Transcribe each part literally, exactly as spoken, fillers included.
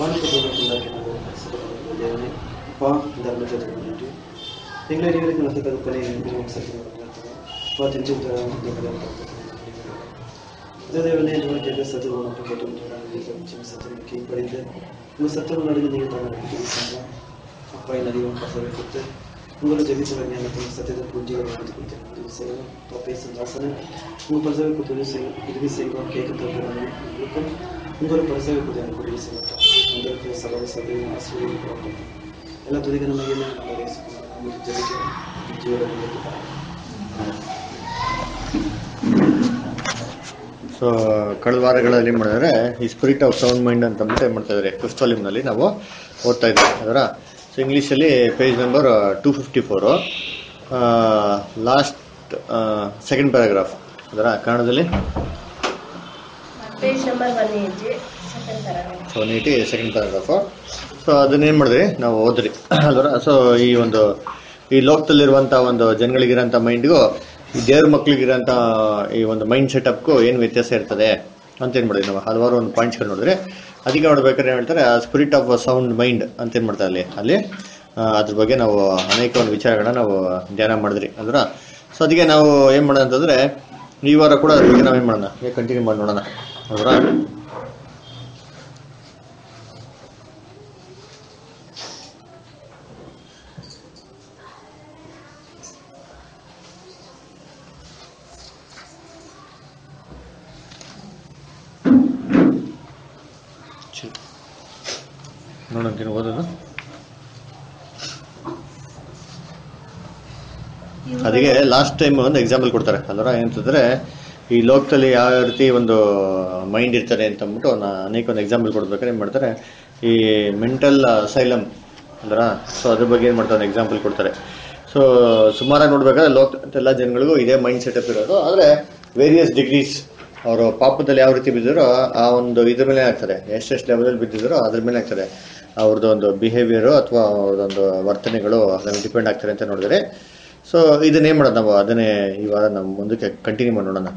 Ungolo jadi sebenarnya nanti satu itu puji orang itu puji itu saya tapi senjata ungolo percaya kutu itu saya itu saya kau kayak kutu orang itu ungolo percaya kutu yang kutu itu saya ungolo ke sabar sabar asli problem. Ela tuh dengan nama yang ada ungolo jadi puji orang itu. So ಕಳೆದ ವಾರಗಳಲ್ಲಿ ಏನು ಮಾಡಿದ್ರೆ ಈ spirit of sound mind ಅಂತ ಮತ್ತೆ ಏನು ಮಾಡ್ತಾ ಇದ್ದಾರೆ ಫಿಫ್ತ್ ವಾಲ್ಯೂಮ್ನಲ್ಲಿ ನಾವು ಓದ್ತಾ ಇದ್ದೀವಿ ಅದರ ಸೊ ಇಂಗ್ಲೀಷಲ್ಲಿ page number two fifty four last second paragraph ಅದರ ಕನ್ನಡದಲ್ಲಿ one eighty second paragraph so ಅದನ್ನೇನು ಮಾಡಿದ್ರಿ ನಾವು ಓದ್ರಿ ಅಲ್ವರ ಸೊ ಈ ಒಂದು ಈ ಲೋಕದಲ್ಲಿರುವಂಥ ಒಂದು ಜನಗಳಿಗಿರೋಂಥ ಮೈಂಡ್ಗೂ ಈ ದೇವ್ರ ಮಕ್ಳಿಗಿರೋಂಥ ಈ ಒಂದು ಮೈಂಡ್ ಸೆಟಪ್ಗೂ ಏನು ವ್ಯತ್ಯಾಸ ಇರ್ತದೆ ಅಂತ ಏನು ಮಾಡಿದ್ವಿ ನಾವು ಹಲವಾರು ಒಂದು ಪಾಯಿಂಟ್ಸ್ಗಳು ನೋಡಿದ್ರೆ ಅದಕ್ಕೆ ನೋಡ್ಬೇಕಾದ್ರೆ ಏನು ಹೇಳ್ತಾರೆ ಆ ಸ್ಪಿರಿಟ್ ಆಫ್ ಸೌಂಡ್ ಮೈಂಡ್ ಅಂತ ಏನು ಮಾಡ್ತಾರೆ ಅಲ್ಲಿ ಅಲ್ಲಿ ಅದ್ರ ಬಗ್ಗೆ ನಾವು ಅನೇಕ ಒಂದು ವಿಚಾರಗಳನ್ನ ನಾವು ಧ್ಯಾನ ಮಾಡಿದ್ರಿ ಅದರ ಸೊ ಅದಕ್ಕೆ ನಾವು ಏನು ಮಾಡೋಣ ಅಂತಂದರೆ ಈ ವಾರ ಕೂಡ ಅದ್ರ ಬಗ್ಗೆ ನಾವು ಏನು ಮಾಡೋಣ ಕಂಟಿನ್ಯೂ ಮಾಡಿ ನೋಡೋಣ ಅದರ ನೋಡಂತೀನಿ ಓದೋದು ಅದಕ್ಕೆ ಲಾಸ್ಟ್ ಟೈಮ್ ಒಂದು ಎಕ್ಸಾಂಪಲ್ ಕೊಡ್ತಾರೆ ಅಲ್ವರ ಏನಂತಂದ್ರೆ ಈ ಲೋಕದಲ್ಲಿ ಯಾವ ರೀತಿ ಒಂದು ಮೈಂಡ್ ಇರ್ತಾರೆ ಅಂತ ಅಂದ್ಬಿಟ್ಟು ಅನೇಕ ಒಂದು ಎಕ್ಸಾಂಪಲ್ ಕೊಡ್ಬೇಕಾದ್ರೆ ಏನು ಮಾಡ್ತಾರೆ ಈ ಮೆಂಟಲ್ ಅಸೈಲಮ್ ಅಲ್ವರ ಸೊ ಅದ್ರ ಬಗ್ಗೆ ಏನು ಮಾಡ್ತಾರೆ ಎಕ್ಸಾಂಪಲ್ ಕೊಡ್ತಾರೆ ಸೊ ಸುಮಾರಾಗಿ ನೋಡ್ಬೇಕಾದ್ರೆ ಲೋಕ ಎಲ್ಲ ಜನಗಳಿಗೂ ಇದೇ ಮೈಂಡ್ ಸೆಟಪ್ ಇರೋದು ಆದರೆ ವೇರಿಯಸ್ ಡಿಗ್ರೀಸ್ ಅವರು ಪಾಪದಲ್ಲಿ ಯಾವ ರೀತಿ ಬಿದ್ದಿರೋ ಆ ಒಂದು ಇದ್ರ ಮೇಲೆ ಆಗ್ತಾರೆ ಎಷ್ಟೆಷ್ಟು ಲೆವೆಲಲ್ಲಿ ಬಿದ್ದಿದ್ರೋ ಅದ್ರ ಮೇಲೆ ಆಗ್ತಾರೆ ಅವ್ರದ್ದು ಒಂದು ಬಿಹೇವಿಯರು ಅಥವಾ ಅವ್ರದ್ದೊಂದು ವರ್ತನೆಗಳು ಅದನ್ನು ಡಿಪೆಂಡ್ ಆಗ್ತಾರೆ ಅಂತ ನೋಡಿದ್ರೆ ಸೊ ಇದನ್ನೇನು ಮಾಡೋದು ನಾವು ಅದನ್ನೇ ಈ ವಾರ ನಮ್ಮ ಮುಂದಕ್ಕೆ ಕಂಟಿನ್ಯೂ ಮಾಡಿ ನೋಡೋಣ.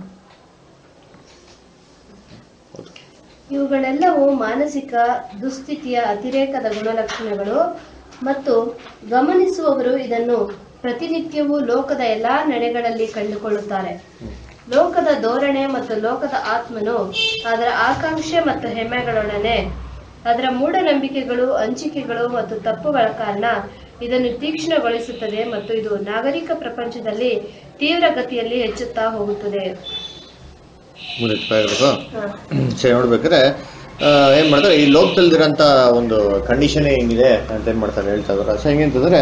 ಇವುಗಳೆಲ್ಲವೂ ಮಾನಸಿಕ ದುಸ್ಥಿತಿಯ ಅತಿರೇಕದ ಗುಣಲಕ್ಷಣಗಳು ಮತ್ತು ಗಮನಿಸುವವರು ಇದನ್ನು ಪ್ರತಿನಿತ್ಯವೂ ಲೋಕದ ಎಲ್ಲಾ ನಡೆಗಳಲ್ಲಿ ಕಂಡುಕೊಳ್ಳುತ್ತಾರೆ. ಲೋಕದ ಧೋರಣೆ ಮತ್ತು ಲೋಕದ ಆತ್ಮನು ಅದರ ಆಕಾಂಕ್ಷೆ ಮತ್ತು ಹೆಮ್ಮೆಗಳೊಡನೆ ಅದರ ಮೂಢನಂಬಿಕೆಗಳು ಹಂಚಿಕೆಗಳು ಮತ್ತು ತಪ್ಪುಗಳ ಕಾರಣ ಇದನ್ನು ತೀಕ್ಷ್ಣಗೊಳಿಸುತ್ತದೆ ಮತ್ತು ಇದು ನಾಗರಿಕ ಪ್ರಪಂಚದಲ್ಲಿ ತೀವ್ರ ಗತಿಯಲ್ಲಿ ಹೆಚ್ಚುತ್ತಾ ಹೋಗುತ್ತದೆ. ನೋಡ್ಬೇಕಾದ್ರೆ ಏನ್ ಮಾಡ್ತಾರೆ ಈ ಲೋಕದಲ್ಲಿರೋಂಥ ಒಂದು ಕಂಡೀಷನ್ ಹೆಂಗಿದೆ ಅಂತ ಏನ್ ಮಾಡ್ತಾರೆ ಹೇಳ್ತಾ ಇದಾರೆ. ಸೊ ಹೆಂಗಂತಂದ್ರೆ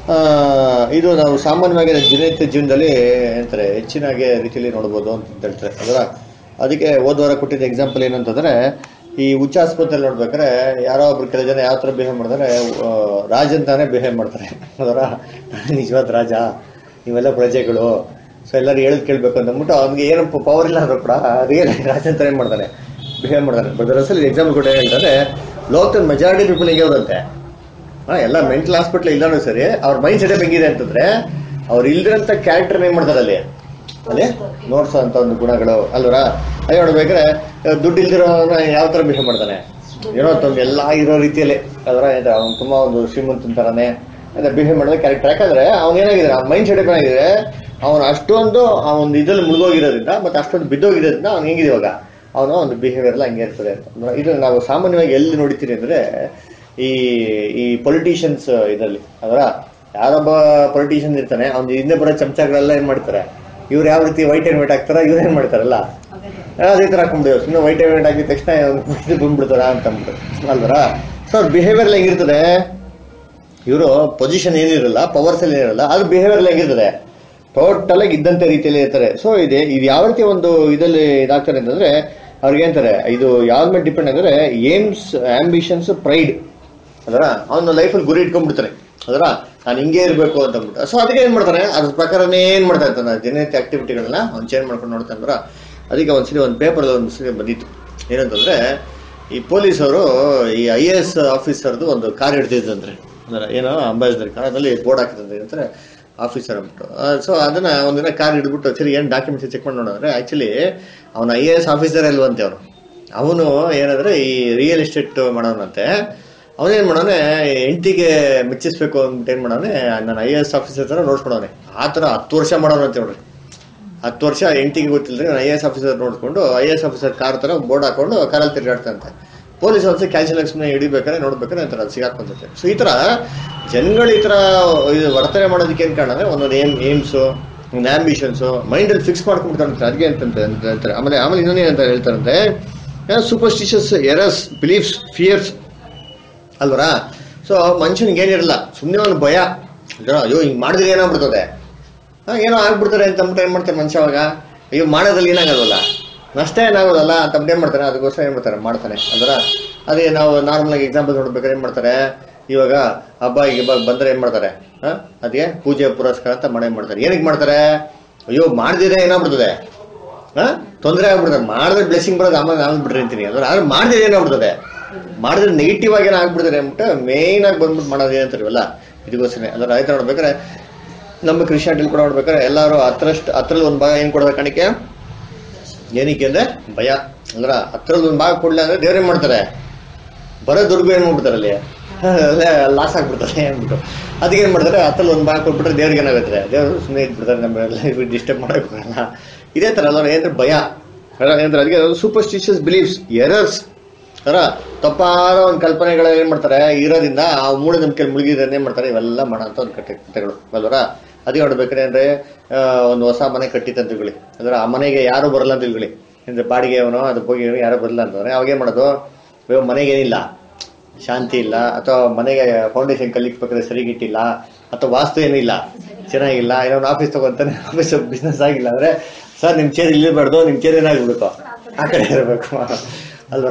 ಇದು ನಾವು ಸಾಮಾನ್ಯವಾಗಿ ದಿನನಿತ್ಯ ಜೀವನದಲ್ಲಿ ಏನಂತಾರೆ ಹೆಚ್ಚಿನಾಗೆ ರೀತಿಯಲ್ಲಿ ನೋಡ್ಬೋದು ಅಂತ ಹೇಳ್ತಾರೆ ಅದರ ಅದಕ್ಕೆ ಹೋದ ವಾರ ಕೊಟ್ಟಿದ್ದ ಎಕ್ಸಾಂಪಲ್ ಏನಂತಂದ್ರೆ ಈ ಹುಚ್ಚಾಸ್ಪತ್ರೆಯಲ್ಲಿ ನೋಡ್ಬೇಕಾದ್ರೆ ಯಾರೋ ಒಬ್ರು ಕೆಲವು ಜನ ಯಾವ ಥರ ಬಿಹೇವ್ ಮಾಡ್ತಾರೆ ರಾಜ ಅಂತಾನೆ ಬಿಹೇವ್ ಮಾಡ್ತಾರೆ ಅದರ ನಿಜವಾದ ರಾಜ ನೀವೆಲ್ಲ ಪ್ರಜೆಗಳು ಸೊ ಎಲ್ಲರೂ ಹೇಳದ್ ಕೇಳ್ಬೇಕು ಅಂದ್ಬಿಟ್ಟು ಅವ್ನಿಗೆ ಏನು ಪವರ್ ಇಲ್ಲ ಅಂದ್ರೂ ಕೂಡ ರಿಯಲ್ ರಾಜ ಅಂತಾನೆ ಏನ್ ಮಾಡ್ತಾನೆ ಬಿಹೇವ್ ಮಾಡ್ತಾನೆ. ಬದರಸಲ್ಲಿ ಎಕ್ಸಾಂಪಲ್ ಕೊಟ್ಟು ಹೇಳ್ತಾರೆ ಲೋಕದ ಮೆಜಾರಿಟಿ ಪೀಪಲ್ ಹಿಂಗೆ ಹೋದಂತೆ ಹಾಂ ಎಲ್ಲ ಮೆಂಟಲ್ ಹಾಸ್ಪಿಟ್ಲ್ ಇಲ್ಲಾನು ಸರಿ ಅವ್ರ ಮೈಂಡ್ ಸೆಟಪ್ ಹೆಂಗಿದೆ ಅಂತಂದ್ರೆ ಅವ್ರು ಇಲ್ದಿರಂತ ಕ್ಯಾರೆಕ್ಟರ್ ಏನ್ ಮಾಡ್ತಾರೆ ಅಲ್ಲಿ ಅಲ್ಲಿ ನೋಡ್ಸೋ ಅಂತ ಒಂದು ಗುಣಗಳು ಅಲ್ವರ ಅದೇ ನೋಡ್ಬೇಕಾದ್ರೆ ದುಡ್ಡು ಇಲ್ದಿರೋ ಯಾವ ತರ ಬಿಹೇವ್ ಮಾಡ್ತಾನೆ ಏನೋ ತಮ್ಮ ಎಲ್ಲಾ ಇರೋ ರೀತಿಯಲ್ಲಿ ಅದರ ಅವ್ನು ತುಂಬಾ ಒಂದು ಶ್ರೀಮಂತನ ತರಾನೇ ಅದೇ ಬಿಹೇವ್ ಮಾಡಿದ ಕ್ಯಾರೆಕ್ಟರ್. ಯಾಕಂದ್ರೆ ಅವ್ನು ಏನಾಗಿದೆ ಅವ್ನ ಮೈಂಡ್ ಸೆಟಪ್ ಏನಾಗಿದೆ ಅವನು ಅಷ್ಟೊಂದು ಆ ಒಂದು ಇದ್ರಲ್ಲಿ ಮುಳುಗೋಗಿರೋದ್ರಿಂದ ಮತ್ತೆ ಅಷ್ಟೊಂದು ಬಿದ್ದೋಗಿರೋದ್ರಿಂದ ಅವ್ನು ಹೆಂಗಿದೆ ಇವಾಗ ಅವನು ಒಂದು ಬಿಹೇವಿಯರ್ ಎಲ್ಲ ಹಂಗೆ ಇರ್ತದೆ ಅಂತ. ಇದು ನಾವು ಸಾಮಾನ್ಯವಾಗಿ ಎಲ್ಲಿ ನೋಡ್ತೀರಿ ಅಂದ್ರೆ ಈ ಈ ಪೊಲಿಟಿಷಿಯನ್ಸ್ ಇದರಲ್ಲಿ ಅದರ ಯಾರೊಬ್ಬ ಪೊಲಿಟಿಷಿಯನ್ ಇರ್ತಾನೆ ಅವ್ನು ಹಿಂದೆ ಬರೋ ಚಮಚಗಳೆಲ್ಲ ಏನ್ ಮಾಡ್ತಾರೆ ಇವ್ರು ಯಾವ ರೀತಿ ವೈಟ್ ಅಂಡ್ ವೈಟ್ ಹಾಕ್ತಾರ ಇವ್ರು ಏನ್ ಮಾಡ್ತಾರಲ್ಲ ಅದೇ ತರ ಹಾಕೊಂಡ್ಬಿಡ್ತೀವಿ ಸುಮ್ಮನೆ ವೈಟ್ ಅಂಡ್ ವೈಟ್ ಹಾಕಿದ ತಕ್ಷಣ ಇದು ಬಂದ್ಬಿಡ್ತಾರ ಅಂತ ಅಂದ್ಬಿಟ್ಟು ಅಲ್ವರ. ಸೊ ಅವ್ರ ಬಿಹೇವಿಯರ್ ಹೆಂಗಿರ್ತದೆ ಇವರು ಪೊಸಿಷನ್ ಏನಿರಲ್ಲ ಪವರ್ಸ್ ಅಲ್ಲಿ ಏನಿರಲ್ಲ ಅದ್ರ ಬಿಹೇವಿಯರ್ ಹೆಂಗಿರ್ತದೆ ಟೋಟಲ್ ಆಗಿ ಇದ್ದಂತೆ ರೀತಿಯಲ್ಲಿ ಇರ್ತಾರೆ. ಸೊ ಇದೆ ಇದು ಯಾವ ರೀತಿ ಒಂದು ಇದಲ್ಲಿ ಇದಾಗ್ತಾರೆ ಅಂತಂದ್ರೆ ಅವ್ರಿಗೆ ಏನಂತಾರೆ ಇದು ಯಾವ್ದ ಮೇಲೆ ಡಿಪೆಂಡ್ ಅಂದ್ರೆ ಏಮ್ಸ್ ಆಂಬಿಷನ್ಸ್ ಪ್ರೈಡ್ ಅದರ ಅವನ ಲೈಫಲ್ಲಿ ಗುರಿ ಇಟ್ಕೊಂಡ್ಬಿಡ್ತಾನೆ ಅದರ ನಾನು ಹಿಂಗೆ ಇರಬೇಕು ಅಂತ ಅಂದ್ಬಿಟ್ಟು. ಸೊ ಅದಕ್ಕೆ ಏನ್ ಮಾಡ್ತಾನೆ ಅದ್ರ ಪ್ರಕಾರನೇ ಏನ್ ಮಾಡ್ತಾ ಇರ್ತಾನೆ ದಿನನಿತ್ಯ ಆಕ್ಟಿವಿಟಿಗಳನ್ನ ಅವ್ನು ಚೇಂಜ್ ಮಾಡ್ಕೊಂಡು ನೋಡ್ತಾನಂದ್ರ. ಅದಕ್ಕೆ ಒಂದ್ಸರಿ ಒಂದು ಪೇಪರ್ ಒಂದ್ಸರಿ ಬಂದಿತ್ತು ಏನಂತಂದ್ರೆ ಈ ಪೊಲೀಸವರು ಈ ಐ ಎ ಎಸ್ ಆಫೀಸರ್ದು ಒಂದು ಕಾರ್ ಹಿಡ್ತಿದ್ದಂದ್ರೆ ಅಂದ್ರೆ ಏನೋ ಅಂಬಾಸಿಡರ್ ಕಾರ್ ಅದ್ರಲ್ಲಿ ಬೋರ್ಡ್ ಹಾಕಿದಂದ್ರೆ ಏನಂತಾರೆ ಆಫೀಸರ್ ಅಂದ್ಬಿಟ್ಟು. ಸೊ ಅದನ್ನ ಒಂದಿನ ಕಾರ್ ಹಿಡ್ಬಿಟ್ಟು ಸರಿ ಏನ್ ಡಾಕ್ಯುಮೆಂಟ್ಸ್ ಚೆಕ್ ಮಾಡಿ ನೋಡಿದ್ರೆ ಆಕ್ಚುಲಿ ಅವ್ನ ಐ ಎ ಎಸ್ ಆಫೀಸರ್ ಅಲ್ವಂತೆ ಅವನು ಅವನು ಏನಂದ್ರೆ ಈ ರಿಯಲ್ ಎಸ್ಟೇಟ್ ಮಾಡೋನಂತೆ. ಅವನೇನ್ ಮಾಡೋನೆ, ಹೆಂಡತಿಗೆ ಮೆಚ್ಚಿಸ್ಬೇಕು ಅಂತ ಏನ್ ಮಾಡೋನೆ, ನಾನು ಐ ಎ ಎಸ್ ಆಫೀಸರ್ ತರ ನೋಡ್ಕೊಂಡವನೆ. ಆ ತರ ಹತ್ತು ವರ್ಷ ಮಾಡೋನಂತೆ ನೋಡ್ರಿ. ಹತ್ತು ವರ್ಷ ಹೆಂಡತಿಗೆ ಗೊತ್ತಿಲ್ಲರಿ ನಾನು ಐ ಎ ಎಸ್ ಆಫೀಸರ್ ನೋಡ್ಕೊಂಡು I A S officer car ತರ ಬೋರ್ಡ್ ಹಾಕೊಂಡು ಕಾರಲ್ಲಿ ತಿರುಗಾಡ್ತಂತೆ. ಪೊಲೀಸ್ ಅವ್ರಿಗೆ ಕ್ಯಾಶುವಲ್ ಆಗಿ ಸುಮ್ಮನೆ ಹಿಡಿಬೇಕಾದ್ರೆ ನೋಡ್ಬೇಕಾದ್ರೆ ಅಂತಾರೆ ಅದು ಸಿಗಾಕೊಂತೈತೆ. ಸೊ ಈ ತರ ಜನಗಳು ಈ ತರ ಇದು ವರ್ತನೆ ಮಾಡೋದಕ್ಕೆ ಏನ್ ಕಾರಣ ಅಂದ್ರೆ ಒಂದೊಂದು ಏಮ್ ಏಮ್ಸು ಒಂದು ಆಂಬಿಷನ್ಸು ಮೈಂಡಲ್ಲಿ ಫಿಕ್ಸ್ ಮಾಡ್ಕೊಂಡ್ಬಿಡ್ತಾರೆ ಅದಕ್ಕೆ ಅಂತಂತ ಅಂತ ಹೇಳ್ತಾರೆ. ಆಮೇಲೆ ಆಮೇಲೆ ಇನ್ನೊಂದೇ ಅಂತ ಹೇಳ್ತಾರಂತೆ, ಸೂಪರ್ಸ್ಟಿಷಿಯಸ್ ಎರರ್ಸ್, ಬಿಲೀಫ್ಸ್, ಫಿಯರ್ಸ್ ಅಲ್ವರಾ. ಸೊ ಮನುಷ್ಯನಿಗೆ ಏನಿರಲ್ಲ, ಸುಮ್ಮನೆ ಒಂದು ಭಯ, ಅಯ್ಯೋ ಹಿಂಗೆ ಮಾಡಿದ್ರೆ ಏನಾಗ್ಬಿಡ್ತದೆ, ಏನೋ ಆಗ್ಬಿಡ್ತಾರೆ ಅಂತ ಅಂದ್ಬಿಟ್ಟು ಏನು ಮಾಡ್ತಾರೆ ಮನುಷ್ಯ ಅವಾಗ, ಅಯ್ಯೋ ಮಾಡೋದ್ರಲ್ಲಿ ಏನಾಗೋದಲ್ಲ, ನಷ್ಟ ಏನಾಗೋದಲ್ಲ ಅಂತ ಅಂದ್ಬಿಟ್ಟು ಏನು ಮಾಡ್ತಾರೆ, ಅದಕ್ಕೋಸ್ಕರ ಏನು ಮಾಡ್ತಾರೆ ಮಾಡ್ತಾನೆ ಅಲ್ವರ. ಅದೇ ನಾವು ನಾರ್ಮಲಾಗಿ ಎಕ್ಸಾಂಪಲ್ ನೋಡ್ಬೇಕಾದ್ರೆ ಏನು ಮಾಡ್ತಾರೆ, ಇವಾಗ ಹಬ್ಬ ಗಿಬ್ಬ ಬಂದರೆ ಏನು ಮಾಡ್ತಾರೆ, ಹಾಂ ಅದೇ ಪೂಜೆ ಪುರಸ್ಕಾರ ಅಂತ ಮಾಡೇ ಮಾಡ್ತಾರೆ. ಏನಕ್ಕೆ ಮಾಡ್ತಾರೆ, ಅಯ್ಯೋ ಮಾಡ್ದಿದ್ರೆ ಏನಾಗ್ಬಿಡ್ತದೆ, ಹಾಂ ತೊಂದರೆ ಆಗ್ಬಿಡ್ತದೆ, ಮಾಡಿದ್ರೆ ಬ್ಲೆಸ್ಸಿಂಗ್ ಬರೋದು ಆಮೇಲೆ ಆಮೇಲೆ ಬಿಡ್ರಿ ಅಂತೀನಿ ಅಂದ್ರೆ, ಆದ್ರೆ ಮಾಡಿದ್ರೆ ಏನಾಗ್ಬಿಡ್ತದೆ, ಮಾಡಿದ್ರೆ ನೆಗೆಟಿವ್ ಆಗಿ ಏನಾಗ್ಬಿಡ್ತಾರೆ ಅಂದ್ಬಿಟ್ಟು ಮೇಯ್ನ್ ಆಗಿ ಬಂದ್ಬಿಟ್ಟು ಮಾಡೋದು ಏನಂತಾರವಲ್ಲ ಇದಕ್ಕೋಸ್ಕರ. ಅದರ ರೈತ ನೋಡ್ಬೇಕಾರೆ ನಮ್ಮ ಕ್ರಿಶ್ಚಿಯಾನಿಟಿಲಿ ಕೂಡ ನೋಡ್ಬೇಕಾರೆ ಎಲ್ಲರೂ ಹತ್ರಷ್ಟು ಹತ್ರಲ್ಲಿ ಒಂದು ಭಾಗ ಏನು ಕೊಡೋದು ಕಾಣಿಕೆ, ಏನಕ್ಕೆ ಅಂದರೆ ಭಯ. ಅಂದ್ರೆ ಹತ್ರಲ್ಲಿ ಒಂದು ಭಾಗ ಕೊಡಲಿ ಅಂದರೆ ದೇವ್ರು ಏನು ಮಾಡ್ತಾರೆ, ಬರೋ ದುರ್ಗು ಏನು ಮಾಡ್ಬಿಡ್ತಾರೆ ಅಲ್ಲಿ ಲಾಸ್ ಆಗ್ಬಿಡ್ತಾರೆ ಅಂದ್ಬಿಟ್ಟು ಅದಕ್ಕೆ ಏನು ಮಾಡ್ತಾರೆ, ಹತ್ತಲ್ಲಿ ಒಂದು ಭಾಗ ಕೊಟ್ಬಿಟ್ರೆ ದೇವ್ರಿಗೆ ಏನಾಗುತ್ತೆ, ದೇವರು ಸುಮ್ಮನೆ ಇದ್ಬಿಡ್ತಾರೆ, ನಮ್ಮೆಲ್ಲ ಡಿಸ್ಟರ್ಬ್ ಮಾಡೋಕೆ ಬರಲ್ಲ. ಇದೇ ಥರ ಅಲ್ಲ ಏನಂದ್ರೆ ಭಯ ಏನಂದ್ರೆ, ಅದಕ್ಕೆ ಸೂಪರ್ಸ್ಟಿಷಿಯಸ್ ಬಿಲೀಫ್ಸ್, ಎರರ್ಸ್ ಅರ ತಪ್ಪಾದ ಒಂದು ಕಲ್ಪನೆಗಳು ಏನು ಮಾಡ್ತಾರೆ ಇರೋದ್ರಿಂದ ಆ ಮೂಢನಂಬಿಕೆಯಲ್ಲಿ ಮುಳುಗಿದ್ರೆ ಏನು ಮಾಡ್ತಾರೆ, ಇವೆಲ್ಲ ಮಾಡೋಂಥ ಒಂದು ಕಟ್ಟೆ ಕಥೆಗಳು ಅಲ್ವರ. ಅದೇ ನೋಡ್ಬೇಕ್ರೆ ಅಂದರೆ ಒಂದು ಹೊಸ ಮನೆ ಕಟ್ಟಿತ್ತು ತಿಳ್ಕೊಳ್ಳಿ, ಅಂದ್ರೆ ಆ ಮನೆಗೆ ಯಾರು ಬರಲ್ಲ ಅಂತ ತಿಳ್ಕೊಳ್ಳಿ, ಅಂದರೆ ಬಾಡಿಗೆ ಅವನು ಅದು ಹೋಗಿ ಯಾರು ಬರಲ್ಲ ಅಂತಂದರೆ ಅವಾಗೇನು ಮಾಡೋದು, ಮನೆಗೇನಿಲ್ಲ ಶಾಂತಿ ಇಲ್ಲ, ಅಥವಾ ಮನೆಗೆ ಫೌಂಡೇಶನ್ ಕಲಿಕ್ಬೇಕಾದ್ರೆ ಸರಿಗಿಟ್ಟಿಲ್ಲ, ಅಥವಾ ವಾಸ್ತು ಏನಿಲ್ಲ ಚೆನ್ನಾಗಿಲ್ಲ, ಏನೋ ಒಂದು ಆಫೀಸ್ ತಗೊಂತಾನೆ ಆಫೀಸ್ ಬಿಸ್ನೆಸ್ ಆಗಿಲ್ಲ ಅಂದರೆ, ಸರ್ ನಿಮ್ಮ ಚೇರ್ ಇಲ್ಲಿರಬಾರ್ದು, ನಿಮ್ಮ ಚೇರ್ ಏನಾಗ್ಬಿಡ್ಬೇಕು ಆ ಕಡೆ ಇರಬೇಕು ಅಲ್ವರ.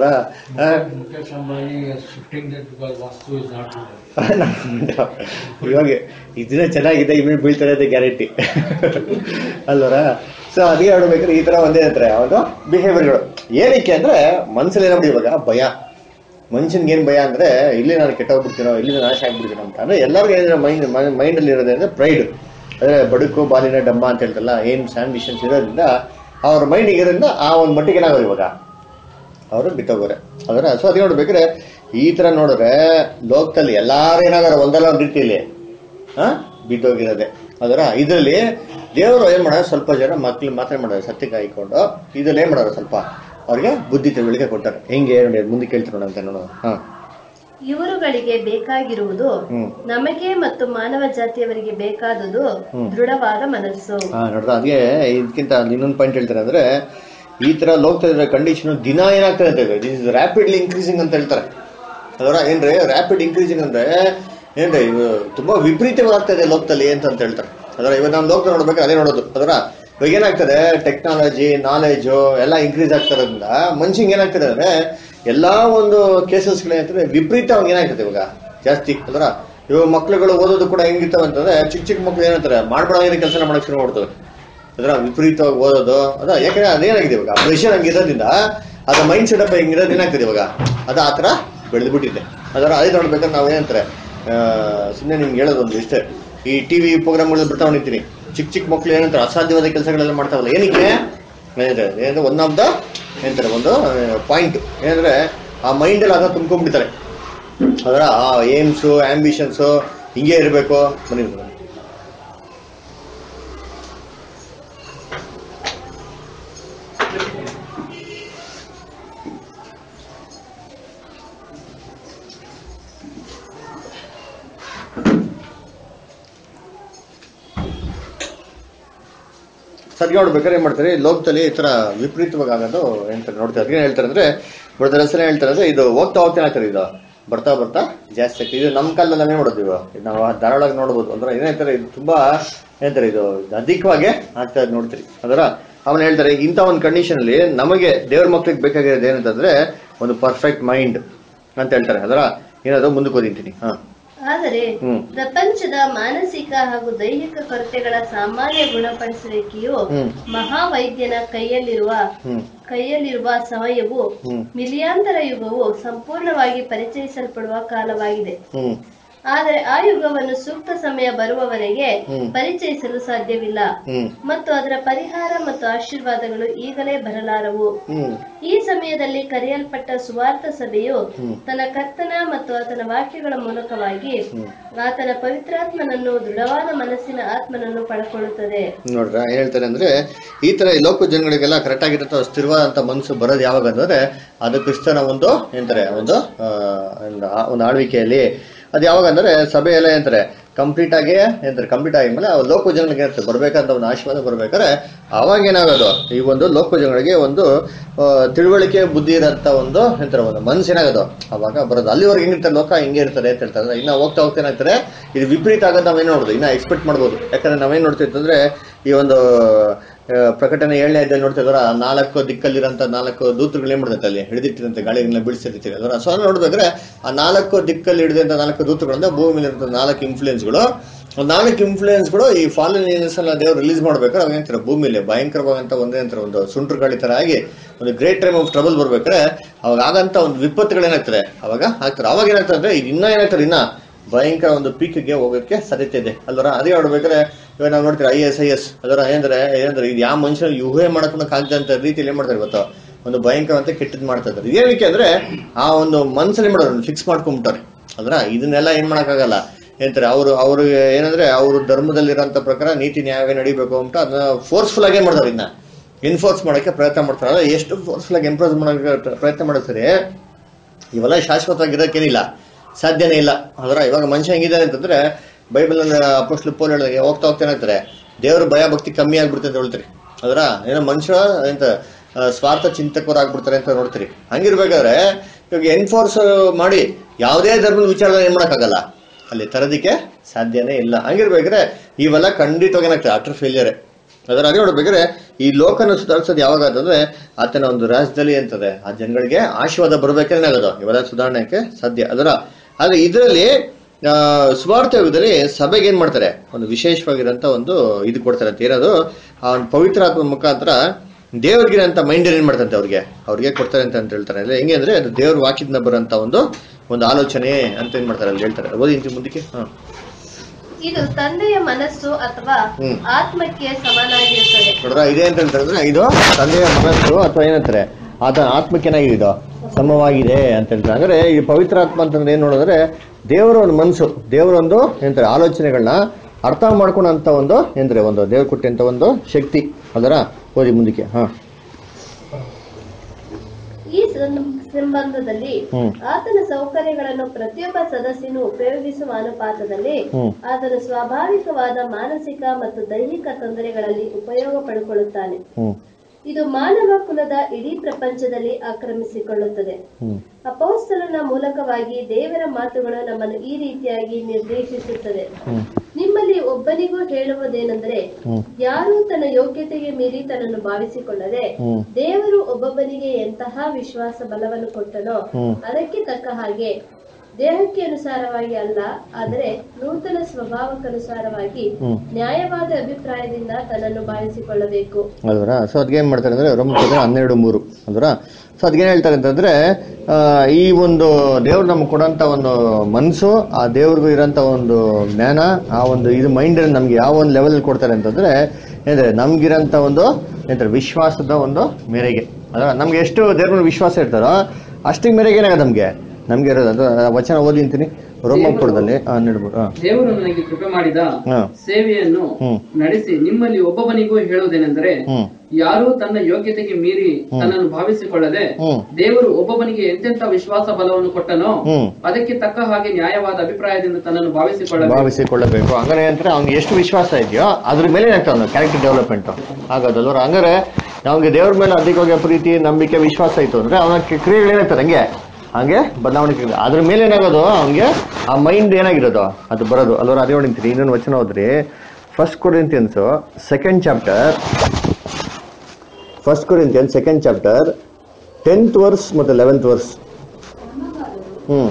ಇವಾಗ ಇದನ್ನ ಚೆನ್ನಾಗಿದೆ ಇಮೇಲೆ ಬೀಳ್ತಾರೆ ಅಂತ ಗ್ಯಾರಂಟಿ ಅಲ್ವರ. ಸೊ ಅದೇ ಹೇಳ್ಬೇಕಾದ್ರೆ ಈ ತರ ಒಂದೇ ಹತ್ರ ಒಂದು ಬಿಹೇವಿಯರ್ಗಳು ಏನಕ್ಕೆ ಅಂದ್ರೆ ಮನ್ಸಲ್ಲಿ ಏನಾಗ್ಬಿಡಿ ಇವಾಗ ಭಯ. ಮನುಷ್ಯನ್ಗೆ ಏನ್ ಭಯ ಅಂದ್ರೆ ಇಲ್ಲಿ ನಾನು ಕೆಟ್ಟೋಗ್ಬಿಡ್ತೀನೋ, ಇಲ್ಲಿ ನಾಶ ಆಗ್ಬಿಡ್ತೀನೋ ಅಂತ ಅಂದ್ರೆ ಎಲ್ಲರಿಗೂ ಏನಿದೆ ಮೈಂಡ್ ಮೈಂಡಲ್ಲಿ ಇರೋದೇ ಅಂದ್ರೆ ಪ್ರೈಡ್, ಅಂದ್ರೆ ಬದುಕು ಬಾಲಿನ ಡಮ್ಮ ಅಂತ ಹೇಳ್ತಲ್ಲ, ಏಮ್ಸ್ ಆಂಬಿಷನ್ಸ್ ಇರೋದ್ರಿಂದ ಅವ್ರ ಮೈಂಡಿಗೆ ಇರೋದ್ರಿಂದ ಆ ಒಂದು ಮಟ್ಟಿಗೆ ಏನಾಗೋದು ಇವಾಗ ಅವರು ಬಿಟ್ಟೋಗೋರೆ ಅದರ. ಸೊ ಅದೇ ನೋಡ್ಬೇಕ್ರೆ ಈ ತರ ನೋಡಿದ್ರೆ ಲೋಕದಲ್ಲಿ ಎಲ್ಲಾರು ಏನಾದಾರ ಒಂದಲ್ಲ ಒಂದು ರೀತಿಯಲ್ಲಿ ಹಾ ಬಿದ್ದೋಗಿರೋದೆ ಅದರ. ಇದರಲ್ಲಿ ದೇವರು ಏನ್ ಮಾಡೋದು, ಸ್ವಲ್ಪ ಜನ ಮಕ್ಳು ಮಾತ್ರ ಮಾಡೋದು ಸತ್ಯ ಕಾಯ್ಕೊಂಡು ಇದ್ರಲ್ಲಿ ಏನ್ ಮಾಡೋರು, ಸ್ವಲ್ಪ ಅವ್ರಿಗೆ ಬುದ್ಧಿ ತಿಳುವಳಿಕೆ ಕೊಟ್ಟಾರೆ. ಹೆಂಗೆ ನೋಡಿ ಮುಂದೆ ಕೇಳ್ತಿರೋಣ ಅಂತ ನೋಡೋಣ. ಹಾ ಇವರುಗಳಿಗೆ ಬೇಕಾಗಿರುವುದು ನಮಗೆ ಮತ್ತು ಮಾನವ ಜಾತಿಯವರಿಗೆ ಬೇಕಾದುದು ದೃಢವಾದ ಮನಸ್ಸು. ಹಾ ನೋಡ್ದ, ಅದೇ ಇದಕ್ಕಿಂತ ಇನ್ನೊಂದು ಪಾಯಿಂಟ್ ಹೇಳ್ತಾರೆ ಅಂದ್ರೆ, ಈ ತರ ಲೋಕದ ಕಂಡೀಷನ್ ದಿನ ಏನಾಗ್ತದೆ ಅಂತ ಹೇಳಿದ್ರೆ ದಿಸ್ ಇಸ್ ರ್ಯಾಪಿಡ್ಲಿ ಇನ್ಕ್ರೀಸಿಂಗ್ ಅಂತ ಹೇಳ್ತಾರೆ ಅದರ. ಏನ್ರಿ ರ್ಯಾಪಿಡ್ ಇನ್ಕ್ರೀಸಿಂಗ್ ಅಂದ್ರೆ ಏನ್ರಿ ತುಂಬಾ ವಿಪರೀತವಾಗ್ತದೆ ಲೋಕದಲ್ಲಿ ಅಂತ ಅಂತ ಹೇಳ್ತಾರೆ ಅದರ. ಇವಾಗ ನಾವು ಲೋಕ ನೋಡ್ಬೇಕು ಅದೇ ನೋಡೋದು ಅದರ. ಇವಾಗ ಏನಾಗ್ತದೆ, ಟೆಕ್ನಾಲಜಿ ನಾಲೆಜು ಎಲ್ಲ ಇನ್ಕ್ರೀಸ್ ಆಗ್ತಿರೋದ್ರಿಂದ ಮನುಷ್ಯಂಗೆ ಏನಾಗ್ತದೆ ಅಂದ್ರೆ ಎಲ್ಲಾ ಒಂದು ಕೇಸಸ್ಗಳೇನಾಗ್ತದೆ ವಿಪರೀತ ಅವ್ನಿಗೆ ಏನಾಗ್ತದೆ ಇವಾಗ ಜಾಸ್ತಿ ಅದರ. ಇವಾಗ ಮಕ್ಳುಗಳು ಓದೋದು ಕೂಡ ಹೆಂಗಿರ್ತವೆ ಅಂತಂದ್ರೆ, ಚಿಕ್ಕ ಚಿಕ್ಕ ಮಕ್ಳು ಏನಂತಾರೆ ಮಾಡ್ಬಿಡೋ ಕೆಲಸ ಮಾಡಕ್ ಶುರು ಮಾಡ್ತವೆ ಅದರ, ವಿಪರೀತವಾಗಿ ಓದೋದು ಅದ. ಯಾಕಂದ್ರೆ ಅದೇನಾಗಿದೆ ಇವಾಗ ಪ್ರೆಷರ್ ಹಂಗಿರೋದ್ರಿಂದ ಅದ ಮೈಂಡ್ ಸೆಟಪ್ ಹೆಂಗಿರೋದು ಏನಾಗ್ತದೆ ಇವಾಗ ಅದು ಆ ಥರ ಬೆಳೆದು ಬಿಟ್ಟಿದೆ ಅದರ. ಅದೇ ನೋಡ್ಬೇಕಾದ್ರೆ ನಾವು ಏನಂತಾರೆ, ಸುಮ್ಮನೆ ನಿಮ್ಗೆ ಹೇಳೋದು ಒಂದು ಇಷ್ಟೇ, ಈ ಟಿ ವಿ ಪ್ರೋಗ್ರಾಮ್ಗಳು ಬರ್ತಾ ಹೊಣಿತೀನಿ, ಚಿಕ್ಕ ಚಿಕ್ಕ ಮಕ್ಳು ಏನಂತಾರೆ ಅಸಾಧ್ಯವಾದ ಕೆಲಸಗಳೆಲ್ಲ ಮಾಡ್ತಾವಲ್ಲ, ಏನಕ್ಕೆ ಏನಂದ್ರೆ ಒನ್ ಆಫ್ ದ ಏನಂತಾರೆ ಒಂದು ಪಾಯಿಂಟ್ ಏನಂದ್ರೆ ಆ ಮೈಂಡಲ್ಲಿ ಅದ ತುಂಬ್ಕೊಂಡ್ಬಿಡ್ತಾರೆ ಅದರ. ಆ ಏಮ್ಸು ಆಂಬಿಷನ್ಸು ಹಿಂಗೆ ಇರಬೇಕು. ಬನ್ನಿ ಸದ್ಯ ನೋಡ್ಬೇಕಾದ್ರೆ ಏನ್ ಮಾಡ್ತಾರೆ ಲೋಕದಲ್ಲಿ ಈ ತರ ವಿಪರೀತವಾಗಿ ಆಗೋದು ಹೇಳ್ತಾರೆ ನೋಡ್ತಾರೆ. ಅದಕ್ಕೆ ಹೇಳ್ತಾರೆ ಅಂದ್ರೆ ಬಡದ ಹೆಸರು ಹೇಳ್ತಾರೆ ಅಂದ್ರೆ ಇದು ಹೋಗ್ತಾ ಹೋಗ್ತಾ ಆಗ್ತಾರೆ, ಇದು ಬರ್ತಾ ಬರ್ತಾ ಜಾಸ್ತಿ ಆಗ್ತದೆ. ಇದು ನಮ್ಮ ಕಾಲದಲ್ಲಿ ನೋಡೋದು, ನಾವು ಧಾರಾಳವಾಗಿ ನೋಡ್ಬೋದು ಅಂದ್ರೆ ಏನಾಯ್ತಾರೆ, ಇದು ತುಂಬಾ ಹೇಳ್ತಾರೆ ಇದು ಅಧಿಕವಾಗಿ ಆಗ್ತಾ ಇದ್ ನೋಡ್ತೀರಿ ಅದರ. ಅವನು ಹೇಳ್ತಾರೆ ಇಂಥ ಒಂದು ಕಂಡೀಷನ್ ಅಲ್ಲಿ ನಮಗೆ ದೇವ್ರ ಮಕ್ಳಿಗೆ ಬೇಕಾಗಿರೋದು ಏನಂತಂದ್ರೆ ಒಂದು ಪರ್ಫೆಕ್ಟ್ ಮೈಂಡ್ ಅಂತ ಹೇಳ್ತಾರೆ ಅದರ. ಏನಾದ್ರು ಮುಂದಕ್ಕೆ ಓದಿಂತೀನಿ. ಹಾ ಆದರೆ ಪ್ರಪಂಚದ ಮಾನಸಿಕ ಹಾಗೂ ದೈಹಿಕ ಕೊರತೆಗಳ ಸಾಮಾನ್ಯ ಗುಣಪಡಿಸುವಿಕೆಯು ಮಹಾವೈದ್ಯನ ಕೈಯಲ್ಲಿರುವ ಕೈಯಲ್ಲಿರುವ ಸಮಯವು ಮಿಲಿಯಾಂತರ ಯುಗವು ಸಂಪೂರ್ಣವಾಗಿ ಪರಿಚಯಿಸಲ್ಪಡುವ ಕಾಲವಾಗಿದೆ. ಆದರೆ ಆ ಯುಗವನ್ನು ಸೂಕ್ತ ಸಮಯ ಬರುವವರೆಗೆ ಪರಿಚಯಿಸಲು ಸಾಧ್ಯವಿಲ್ಲ ಮತ್ತು ಅದರ ಪರಿಹಾರ ಮತ್ತು ಆಶೀರ್ವಾದಗಳು ಈಗಲೇ ಬರಲಾರವು. ಈ ಸಮಯದಲ್ಲಿ ಕರೆಯಲ್ಪಟ್ಟ ಸುವಾರ್ಥ ಸಭೆಯು ತನ್ನ ಕರ್ತನ ಮತ್ತು ಆತನ ವಾಕ್ಯಗಳ ಮೂಲಕವಾಗಿ ಆತನ ಪವಿತ್ರಾತ್ಮನನ್ನು ದೃಢವಾದ ಮನಸ್ಸಿನ ಆತ್ಮನನ್ನು ಪಡ್ಕೊಳ್ಳುತ್ತದೆ. ನೋಡ್ರ ಏನ್ ಹೇಳ್ತಾರೆ ಅಂದ್ರೆ, ಈ ತರ ಲೋಕ ಜನಗಳಿಗೆಲ್ಲ ಕರೆಕ್ಟ್ ಆಗಿರೋ ಸ್ಥಿರವಾದಂತ ಮನಸ್ಸು ಬರೋದು ಯಾವಾಗ ಅಂದ್ರೆ ಅದು ಕ್ರಿಸ್ತನ ಒಂದು ಏನಂತಾರೆ ಒಂದು ಒಂದು ಆಳ್ವಿಕೆಯಲ್ಲಿ. ಅದು ಯಾವಾಗ ಅಂದ್ರೆ ಸಭೆ ಎಲ್ಲ ಏನಂತಾರೆ ಕಂಪ್ಲೀಟ್ ಆಗಿ ಏನಂತಾರೆ ಕಂಪ್ಲೀಟ್ ಆಗಿದ್ಮೇಲೆ ಲೋಕ ಜನಗಳಿಗೆ ಏನಿರ್ತದೆ ಬರ್ಬೇಕಂತ ಒಂದು ಆಶೀರ್ವಾದ ಬರ್ಬೇಕಾದ್ರೆ ಅವಾಗ ಏನಾಗೋದು, ಈ ಒಂದು ಲೋಕ ಜನಗಳಿಗೆ ಒಂದು ತಿಳುವಳಿಕೆ ಬುದ್ಧಿ ಇರೋಂಥ ಒಂದು ಏನಂತಾರೆ ಒಂದು ಮನಸ್ಸೇನಾಗೋದು ಅವಾಗ ಬರೋದು. ಅಲ್ಲಿವರೆಗೆ ಹೆಂಗಿರ್ತಾರೆ ಲೋಕ ಹಿಂಗೆ ಇರ್ತದೆ ಅಂತ ಹೇಳ್ತಾರೆ. ಇನ್ನ ಹೋಗ್ತಾ ಹೋಗ್ತಾ ಏನಾಗ್ತಾರೆ ಇದು ವಿಪರೀತ ಆಗೋದು ನಾವೇನು ನೋಡೋದು ಇನ್ನ ಎಕ್ಸ್ಪೆಕ್ಟ್ ಮಾಡ್ಬೋದು. ಯಾಕಂದ್ರೆ ನಾವೇನು ನೋಡ್ತಿರ್ತಂದ್ರೆ ಈ ಒಂದು ಪ್ರಕಟಣೆ ಏಳನೇ ಅಧ್ಯಾಯ ನೋಡ್ತಿದ್ರ ನಾಲ್ಕು ದಿಕ್ಕಲ್ಲಿರೋಂಥ ನಾಲ್ಕು ದೂತರುಗಳು ಏನ್ ಮಾಡ್ತೈತೆ ಅಲ್ಲಿ ಹಿಡಿದಿಟ್ಟಿರಂತೆ ಗಾಳಿಗಳನ್ನ ಬಿಡಿಸಿರ್ತೀವಿ ಅದರ. ಸೊ ನೋಡ್ಬೇಕ್ರೆ ಆ ನಾಲ್ಕು ದಿಕ್ಕಲ್ಲಿ ಹಿಡಿದಂತ ನಾಲ್ಕು ದೂತರುಗಳಿಂದ ಭೂಮಿ ಮೇಲೆ ಇರೋ ನಾಲ್ಕು ಇನ್ಫ್ಲೂಯೆನ್ಸ್ಗಳು ನಾಲ್ಕು ಇನ್ಫ್ಲೂಯೆನ್ಸ್ಗಳು ಈ ಫಾಲನ್ ಏಜೆನ್ಸ್ ಎಲ್ಲ ದೇವ್ರು ರಿಲೀಸ್ ಮಾಡ್ಬೇಕಾದ್ರೆ ಅವಾಗ ಏನಂತಾರೆ ಭೂಮಿಲಿ ಭಯಂಕರವಾಗಂತ ಒಂದೇ ಅಂತಾರೆ ಒಂದು ಸುಂಟ್ರ ಗಾಳಿ ತರ ಆಗಿ ಒಂದು ಗ್ರೇಟ್ ಟೈಮ್ ಆಫ್ ಟ್ರಬಲ್ ಬರ್ಬೇಕಾದ್ರೆ ಅವಾಗ ಆಗಂತ ಒಂದು ವಿಪತ್ತುಗಳು ಏನಾಗ್ತದೆ ಅವಾಗ ಆಗ್ತಾರೆ. ಅವಾಗ ಏನಾಗ್ತದೆ ಅಂದ್ರೆ ಇದು ಇನ್ನ ಏನಾಗ್ತದೆ ಇನ್ನ ಭಯಂಕರ ಒಂದು ಪೀಕ್ಗೆ ಹೋಗೋಕ್ಕೆ ಸಾಧ್ಯತೆ ಇದೆ ಅಲ್ವರ. ಅದೇ ನೋಡ್ಬೇಕಾದ್ರೆ ಇವಾಗ ನಾವು ನೋಡ್ತೀವಿ ಐ ಎಸ್ ಐ ಎಸ್ ಅದರ ಏನಂದ್ರೆ ಏನಂದ್ರೆ ಇದು ಯಾವ ಮನುಷ್ಯನ ಊಹೆ ಮಾಡ್ಕೊಳಕ್ ಆಗದಂತ ರೀತಿಯಲ್ಲಿ ಏನ್ ಮಾಡ್ತಾರೆ ಇವತ್ತು ಒಂದು ಭಯಂಕರ ಅಂತ ಕೆಟ್ಟದ್ ಮಾಡ್ತಾ ಇದ್ದಾರೆ. ಏನಕ್ಕೆ ಅಂದ್ರೆ ಆ ಒಂದು ಮನ್ಸಲ್ಲಿ ಮಾಡೋರು ಫಿಕ್ಸ್ ಮಾಡ್ಕೊಂಡ್ಬಿಟ್ಟಾರೆ ಅಲ್ರ. ಇದನ್ನೆಲ್ಲ ಏನ್ ಮಾಡಕ್ಕಾಗಲ್ಲ ಏನಂತಾರೆ ಅವರು ಅವ್ರು ಏನಂದ್ರೆ ಅವ್ರ ಧರ್ಮದಲ್ಲಿರೋಂಥ ಪ್ರಕಾರ ನೀತಿ ನ್ಯಾಯವೇ ನಡಿಬೇಕು ಅಂತ ಅದನ್ನ ಫೋರ್ಸ್ಫುಲ್ ಆಗಿ ಏನ್ ಮಾಡ್ತಾರೆ ಇದನ್ನ ಎನ್ಫೋರ್ಸ್ ಮಾಡಕ್ಕೆ ಪ್ರಯತ್ನ ಮಾಡ್ತಾರೆ. ಅಲ್ಲ ಎಷ್ಟು ಫೋರ್ಸ್ಫುಲ್ ಆಗಿ ಎನ್ಫೋರ್ಸ್ ಮಾಡಕ್ಕೆ ಪ್ರಯತ್ನ ಮಾಡಿದ್ರೆ ಇವೆಲ್ಲ ಶಾಶ್ವತವಾಗಿರೋಕ್ಕೇನಿಲ್ಲ, ಸಾಧ್ಯನೇ ಇಲ್ಲ ಅದರ. ಇವಾಗ ಮನುಷ್ಯ ಹೆಂಗಿದ್ದಾನೆ ಅಂತಂದ್ರೆ ಬೈಬಲ್ ಅಪೊಸ್ತಲ ಪೌಲ ಹೇಳಿದಾಗ ಹೋಗ್ತಾ ಹೋಗ್ತಾ ಏನಾಗ್ತಾರೆ ದೇವ್ರ ಭಯ ಭಕ್ತಿ ಕಮ್ಮಿ ಆಗ್ಬಿಡುತ್ತೆ ಅಂತ ಹೇಳ್ತೀರಿ ಅದರ. ಏನೋ ಮನುಷ್ಯ ಎಂತ ಸ್ವಾರ್ಥ ಚಿಂತಕರು ಆಗ್ಬಿಡ್ತಾರೆ ಅಂತ ನೋಡ್ತೀರಿ. ಹಂಗಿರ್ಬೇಕಾದ್ರೆ ಇವಾಗ ಎನ್ಫೋರ್ಸ್ ಮಾಡಿ ಯಾವುದೇ ಧರ್ಮದ ವಿಚಾರದ ಏನ್ ಮಾಡಕ್ಕಾಗಲ್ಲ ಅಲ್ಲಿ ತರೋದಿಕ್ಕೆ ಸಾಧ್ಯನೇ ಇಲ್ಲ. ಹಂಗಿರ್ಬೇಕಾದ್ರೆ ಇವೆಲ್ಲ ಖಂಡಿತವಾಗಿ ಏನಾಗ್ತದೆ ಅಟರ್ ಫೇಲಿಯರ್ ಅದರ. ಅದೇ ನೋಡ್ಬೇಕಾದ್ರೆ ಈ ಲೋಕನ ಸುಧಾರಿಸೋದು ಯಾವಾಗ ಅಂತಂದ್ರೆ ಆತನ ಒಂದು ರಾಜ್ಯದಲ್ಲಿ ಅಂತದೆ ಆ ಜನಗಳಿಗೆ ಆಶೀರ್ವಾದ ಬರ್ಬೇಕೇನಾಗೋದು ಇವೆಲ್ಲ ಸುಧಾರಣೆಗೆ ಸಾಧ್ಯ ಅದರ. ಆದ್ರೆ ಇದರಲ್ಲಿ ಸುವಾರ್ಥ ಯುಗದಲ್ಲಿ ಸಭೆಗೆ ಏನ್ ಮಾಡ್ತಾರೆ ಒಂದು ವಿಶೇಷವಾಗಿರೋಂಥ ಒಂದು ಇದು ಕೊಡ್ತಾರೆ ಅಂತ ಏನದು ಆ ಒಂದು ಪವಿತ್ರಾತ್ಮ ಮುಖಾಂತರ ದೇವ್ರಿಗಿರಂತ ಮೈಂಡ್ ಏನ್ ಮಾಡ್ತಂತೆ ಅವ್ರಿಗೆ ಅವ್ರಿಗೆ ಕೊಡ್ತಾರೆ ಅಂತ ಅಂತ ಹೇಳ್ತಾರೆ. ಇಲ್ಲ ಹೆಂಗೆ ಅಂದ್ರೆ ಅದು ದೇವ್ರ ವಾಕ್ಯದಿಂದ ಬರೋಂಥ ಒಂದು ಒಂದು ಆಲೋಚನೆ ಅಂತ ಏನ್ ಮಾಡ್ತಾರೆ ಅಲ್ಲಿ ಹೇಳ್ತಾರೆ. ಓದಿ ಮುಂದಕ್ಕೆ. ಹಾ, ಇದು ತಂದೆಯ ಮನಸ್ಸು ಅಥವಾ ಆತ್ಮಕ್ಕೆ ಸಮನಾಗಿರುತ್ತದೆ. ನೋಡ್ರ ಇದೇ ಅಂತ ಹೇಳ್ತಾರೆ ಇದು ತಂದೆಯ ಮನಸ್ಸು ಅಥವಾ ಏನಂತಾರೆ ಆತ ಆತ್ಮಕ್ಕೆ ಏನಾಗಿದೆ ಸಮವಾಗಿದೆ ಅಂತ ಹೇಳ್ತಾರೆ. ಅಂದ್ರೆ ಈ ಪವಿತ್ರಾತ್ಮ ಅಂತಂದ್ರೆ ಏನ್ ನೋಡಿದ್ರೆ ದೇವರ ಒಂದು ಮನಸ್ಸು ದೇವರ ಒಂದು ಏನಂತಾರೆ ಆಲೋಚನೆಗಳನ್ನ ಅರ್ಥ ಮಾಡ್ಕೊಂಡಂತ ಒಂದು ಏನಂದ್ರೆ ಒಂದು ದೇವ್ರು ಕೊಟ್ಟಂತ ಒಂದು ಶಕ್ತಿ ಅದರ. ಓದಿ ಮುಂದಕ್ಕೆ. ಹಾ, ಈ ಸಂಬಂಧದಲ್ಲಿ ಆತನ ಸೌಕರ್ಯಗಳನ್ನು ಪ್ರತಿಯೊಬ್ಬ ಸದಸ್ಯನು ಉಪಯೋಗಿಸುವ ಅನುಪಾತದಲ್ಲಿ ಆತನ ಸ್ವಾಭಾವಿಕವಾದ ಮಾನಸಿಕ ಮತ್ತು ದೈಹಿಕ ತೊಂದರೆಗಳಲ್ಲಿ ಉಪಯೋಗ ಪಡೆದುಕೊಳ್ಳುತ್ತಾನೆ. ಇದು ಮಾನವ ಕುಲದ ಇಡೀ ಪ್ರಪಂಚದಲ್ಲಿ ಆಕ್ರಮಿಸಿಕೊಳ್ಳುತ್ತದೆ. ಅಪೊಸ್ತಲನ ಮೂಲಕವಾಗಿ ದೇವರ ಮಾತುಗಳು ನಮ್ಮನ್ನು ಈ ರೀತಿಯಾಗಿ ನಿರ್ದೇಶಿಸುತ್ತದೆ. ನಿಮ್ಮಲ್ಲಿ ಒಬ್ಬನಿಗೂ ಹೇಳುವುದೇನೆಂದರೆ, ಯಾರೂ ತನ್ನ ಯೋಗ್ಯತೆಗೆ ಮೀರಿ ತನ್ನನ್ನು ಭಾವಿಸಿಕೊಳ್ಳದೆ ದೇವರು ಒಬ್ಬೊಬ್ಬನಿಗೆ ಎಂತಹ ವಿಶ್ವಾಸ ಬಲವನ್ನು ಕೊಟ್ಟನೋ ಅದಕ್ಕೆ ತಕ್ಕ ಹಾಗೆ ದೇಹಕ್ಕೆ ಅನುಸಾರವಾಗಿ ಅಲ್ಲ, ಆದರೆ ನೂತನ ಸ್ವಭಾವಕ್ಕನುಸಾರವಾಗಿ ನ್ಯಾಯವಾದ ಅಭಿಪ್ರಾಯದಿಂದ ತನ್ನನ್ನು ಭಾವಿಸಿಕೊಳ್ಳಬೇಕು ಅಲ್ವರ. ಸೊ ಅದ್ಗೆ ಏನ್ ಮಾಡ್ತಾರೆ ಅಂದ್ರೆ ರೋಮಪತ್ರ ಹನ್ನೆರಡು ಮೂರು ಅಲ್ವರ. ಸೊ ಅದ್ಗೇನ್ ಹೇಳ್ತಾರೆ ಅಂತಂದ್ರೆ ಈ ಒಂದು ದೇವ್ರು ನಮ್ಗೆ ಕೊಡೋಂತ ಒಂದು ಮನಸ್ಸು ಆ ದೇವ್ರಿಗೂ ಇರೋಂಥ ಒಂದು ಜ್ಞಾನ ಆ ಒಂದು ಇದು ಮೈಂಡ್ ನಮ್ಗೆ ಯಾವ ಒಂದು ಲೆವೆಲ್ ಕೊಡ್ತಾರೆ ಅಂತಂದ್ರೆ ಏನಂದ್ರೆ ನಮ್ಗಿರೋಂಥ ಒಂದು ಏನಂತಾರೆ ವಿಶ್ವಾಸದ ಒಂದು ಮೇರೆಗೆ ಅಲ್ವಾ. ನಮ್ಗೆ ಎಷ್ಟು ದೇವ್ರ ವಿಶ್ವಾಸ ಇರ್ತಾರೋ ಅಷ್ಟಿಗೆ ಮೇರೆಗೆ ಏನಾಗ ನಮ್ಗೆ ನಮ್ಗೆ ಇರೋದು ವಚನ ಓದಿ ಅಂತೀನಿ ರೋಮಪುರದಲ್ಲಿ ಹನ್ನೆರಡು. ದೇವರು ನನಗೆ ಕೃಪೆ ಮಾಡಿದ ಸೇವೆಯನ್ನು ನಡೆಸಿ ನಿಮ್ಮಲ್ಲಿ ಒಬ್ಬೊಬ್ಬನಿಗೂ ಹೇಳುವುದೇನೆಂದರೆ, ಯಾರೂ ತನ್ನ ಯೋಗ್ಯತೆಗೆ ಮೀರಿ ತನ್ನನ್ನು ಭಾವಿಸಿಕೊಳ್ಳದೆ ದೇವರು ಒಬ್ಬೊಬ್ಬನಿಗೆ ಎಂತೆಂತ ವಿಶ್ವಾಸ ಬಲವನ್ನು ಕೊಟ್ಟನೋ ಅದಕ್ಕೆ ತಕ್ಕ ಹಾಗೆ ನ್ಯಾಯವಾದ ಅಭಿಪ್ರಾಯದಿಂದ ತನ್ನನ್ನು ಭಾವಿಸಿಕೊಳ್ಳ ಭಾವಿಸಿಕೊಳ್ಳಬೇಕು. ಹಂಗಾರೆ ಅಂದ್ರೆ ಅವ್ನಿಗೆ ಎಷ್ಟು ವಿಶ್ವಾಸ ಇದೆಯೋ ಅದ್ರ ಮೇಲೆ ಏನಾಗ್ತಾವ ಕ್ಯಾರೆಕ್ಟರ್ ಡೆವಲಪ್ಮೆಂಟ್ ಆಗೋದಲ್ವ. ಹಂಗಾರೆ ನಮ್ಗೆ ದೇವ್ರ ಮೇಲೆ ಅಧಿಕವಾಗಿ ಪ್ರೀತಿ ನಂಬಿಕೆ ವಿಶ್ವಾಸ ಇತ್ತು ಅಂದ್ರೆ ಅವನ ಕ್ರಿಯೆಗಳು ಏನಾಗ್ತದೆ ಹಂಗೆ ಹಂಗೆ ಬದಲಾವಣೆ ಅದ್ರ ಮೇಲೆ ಏನಾಗೋದು ಅವನಿಗೆ ಆ ಮೈಂಡ್ ಏನಾಗಿರೋದು ಅದು ಬರೋದು ಅಲ್ವರ. ಅದೇ ನೋಡಿಂತೀನಿ ಇನ್ನೊಂದು ವಚನ ಹೋದ್ರಿ first Corinthians second chapter first Corinthians second chapter tenth verse ಮತ್ತು ಲೆವೆಂತ್ ವರ್ಸ್. ಹ್ಮ್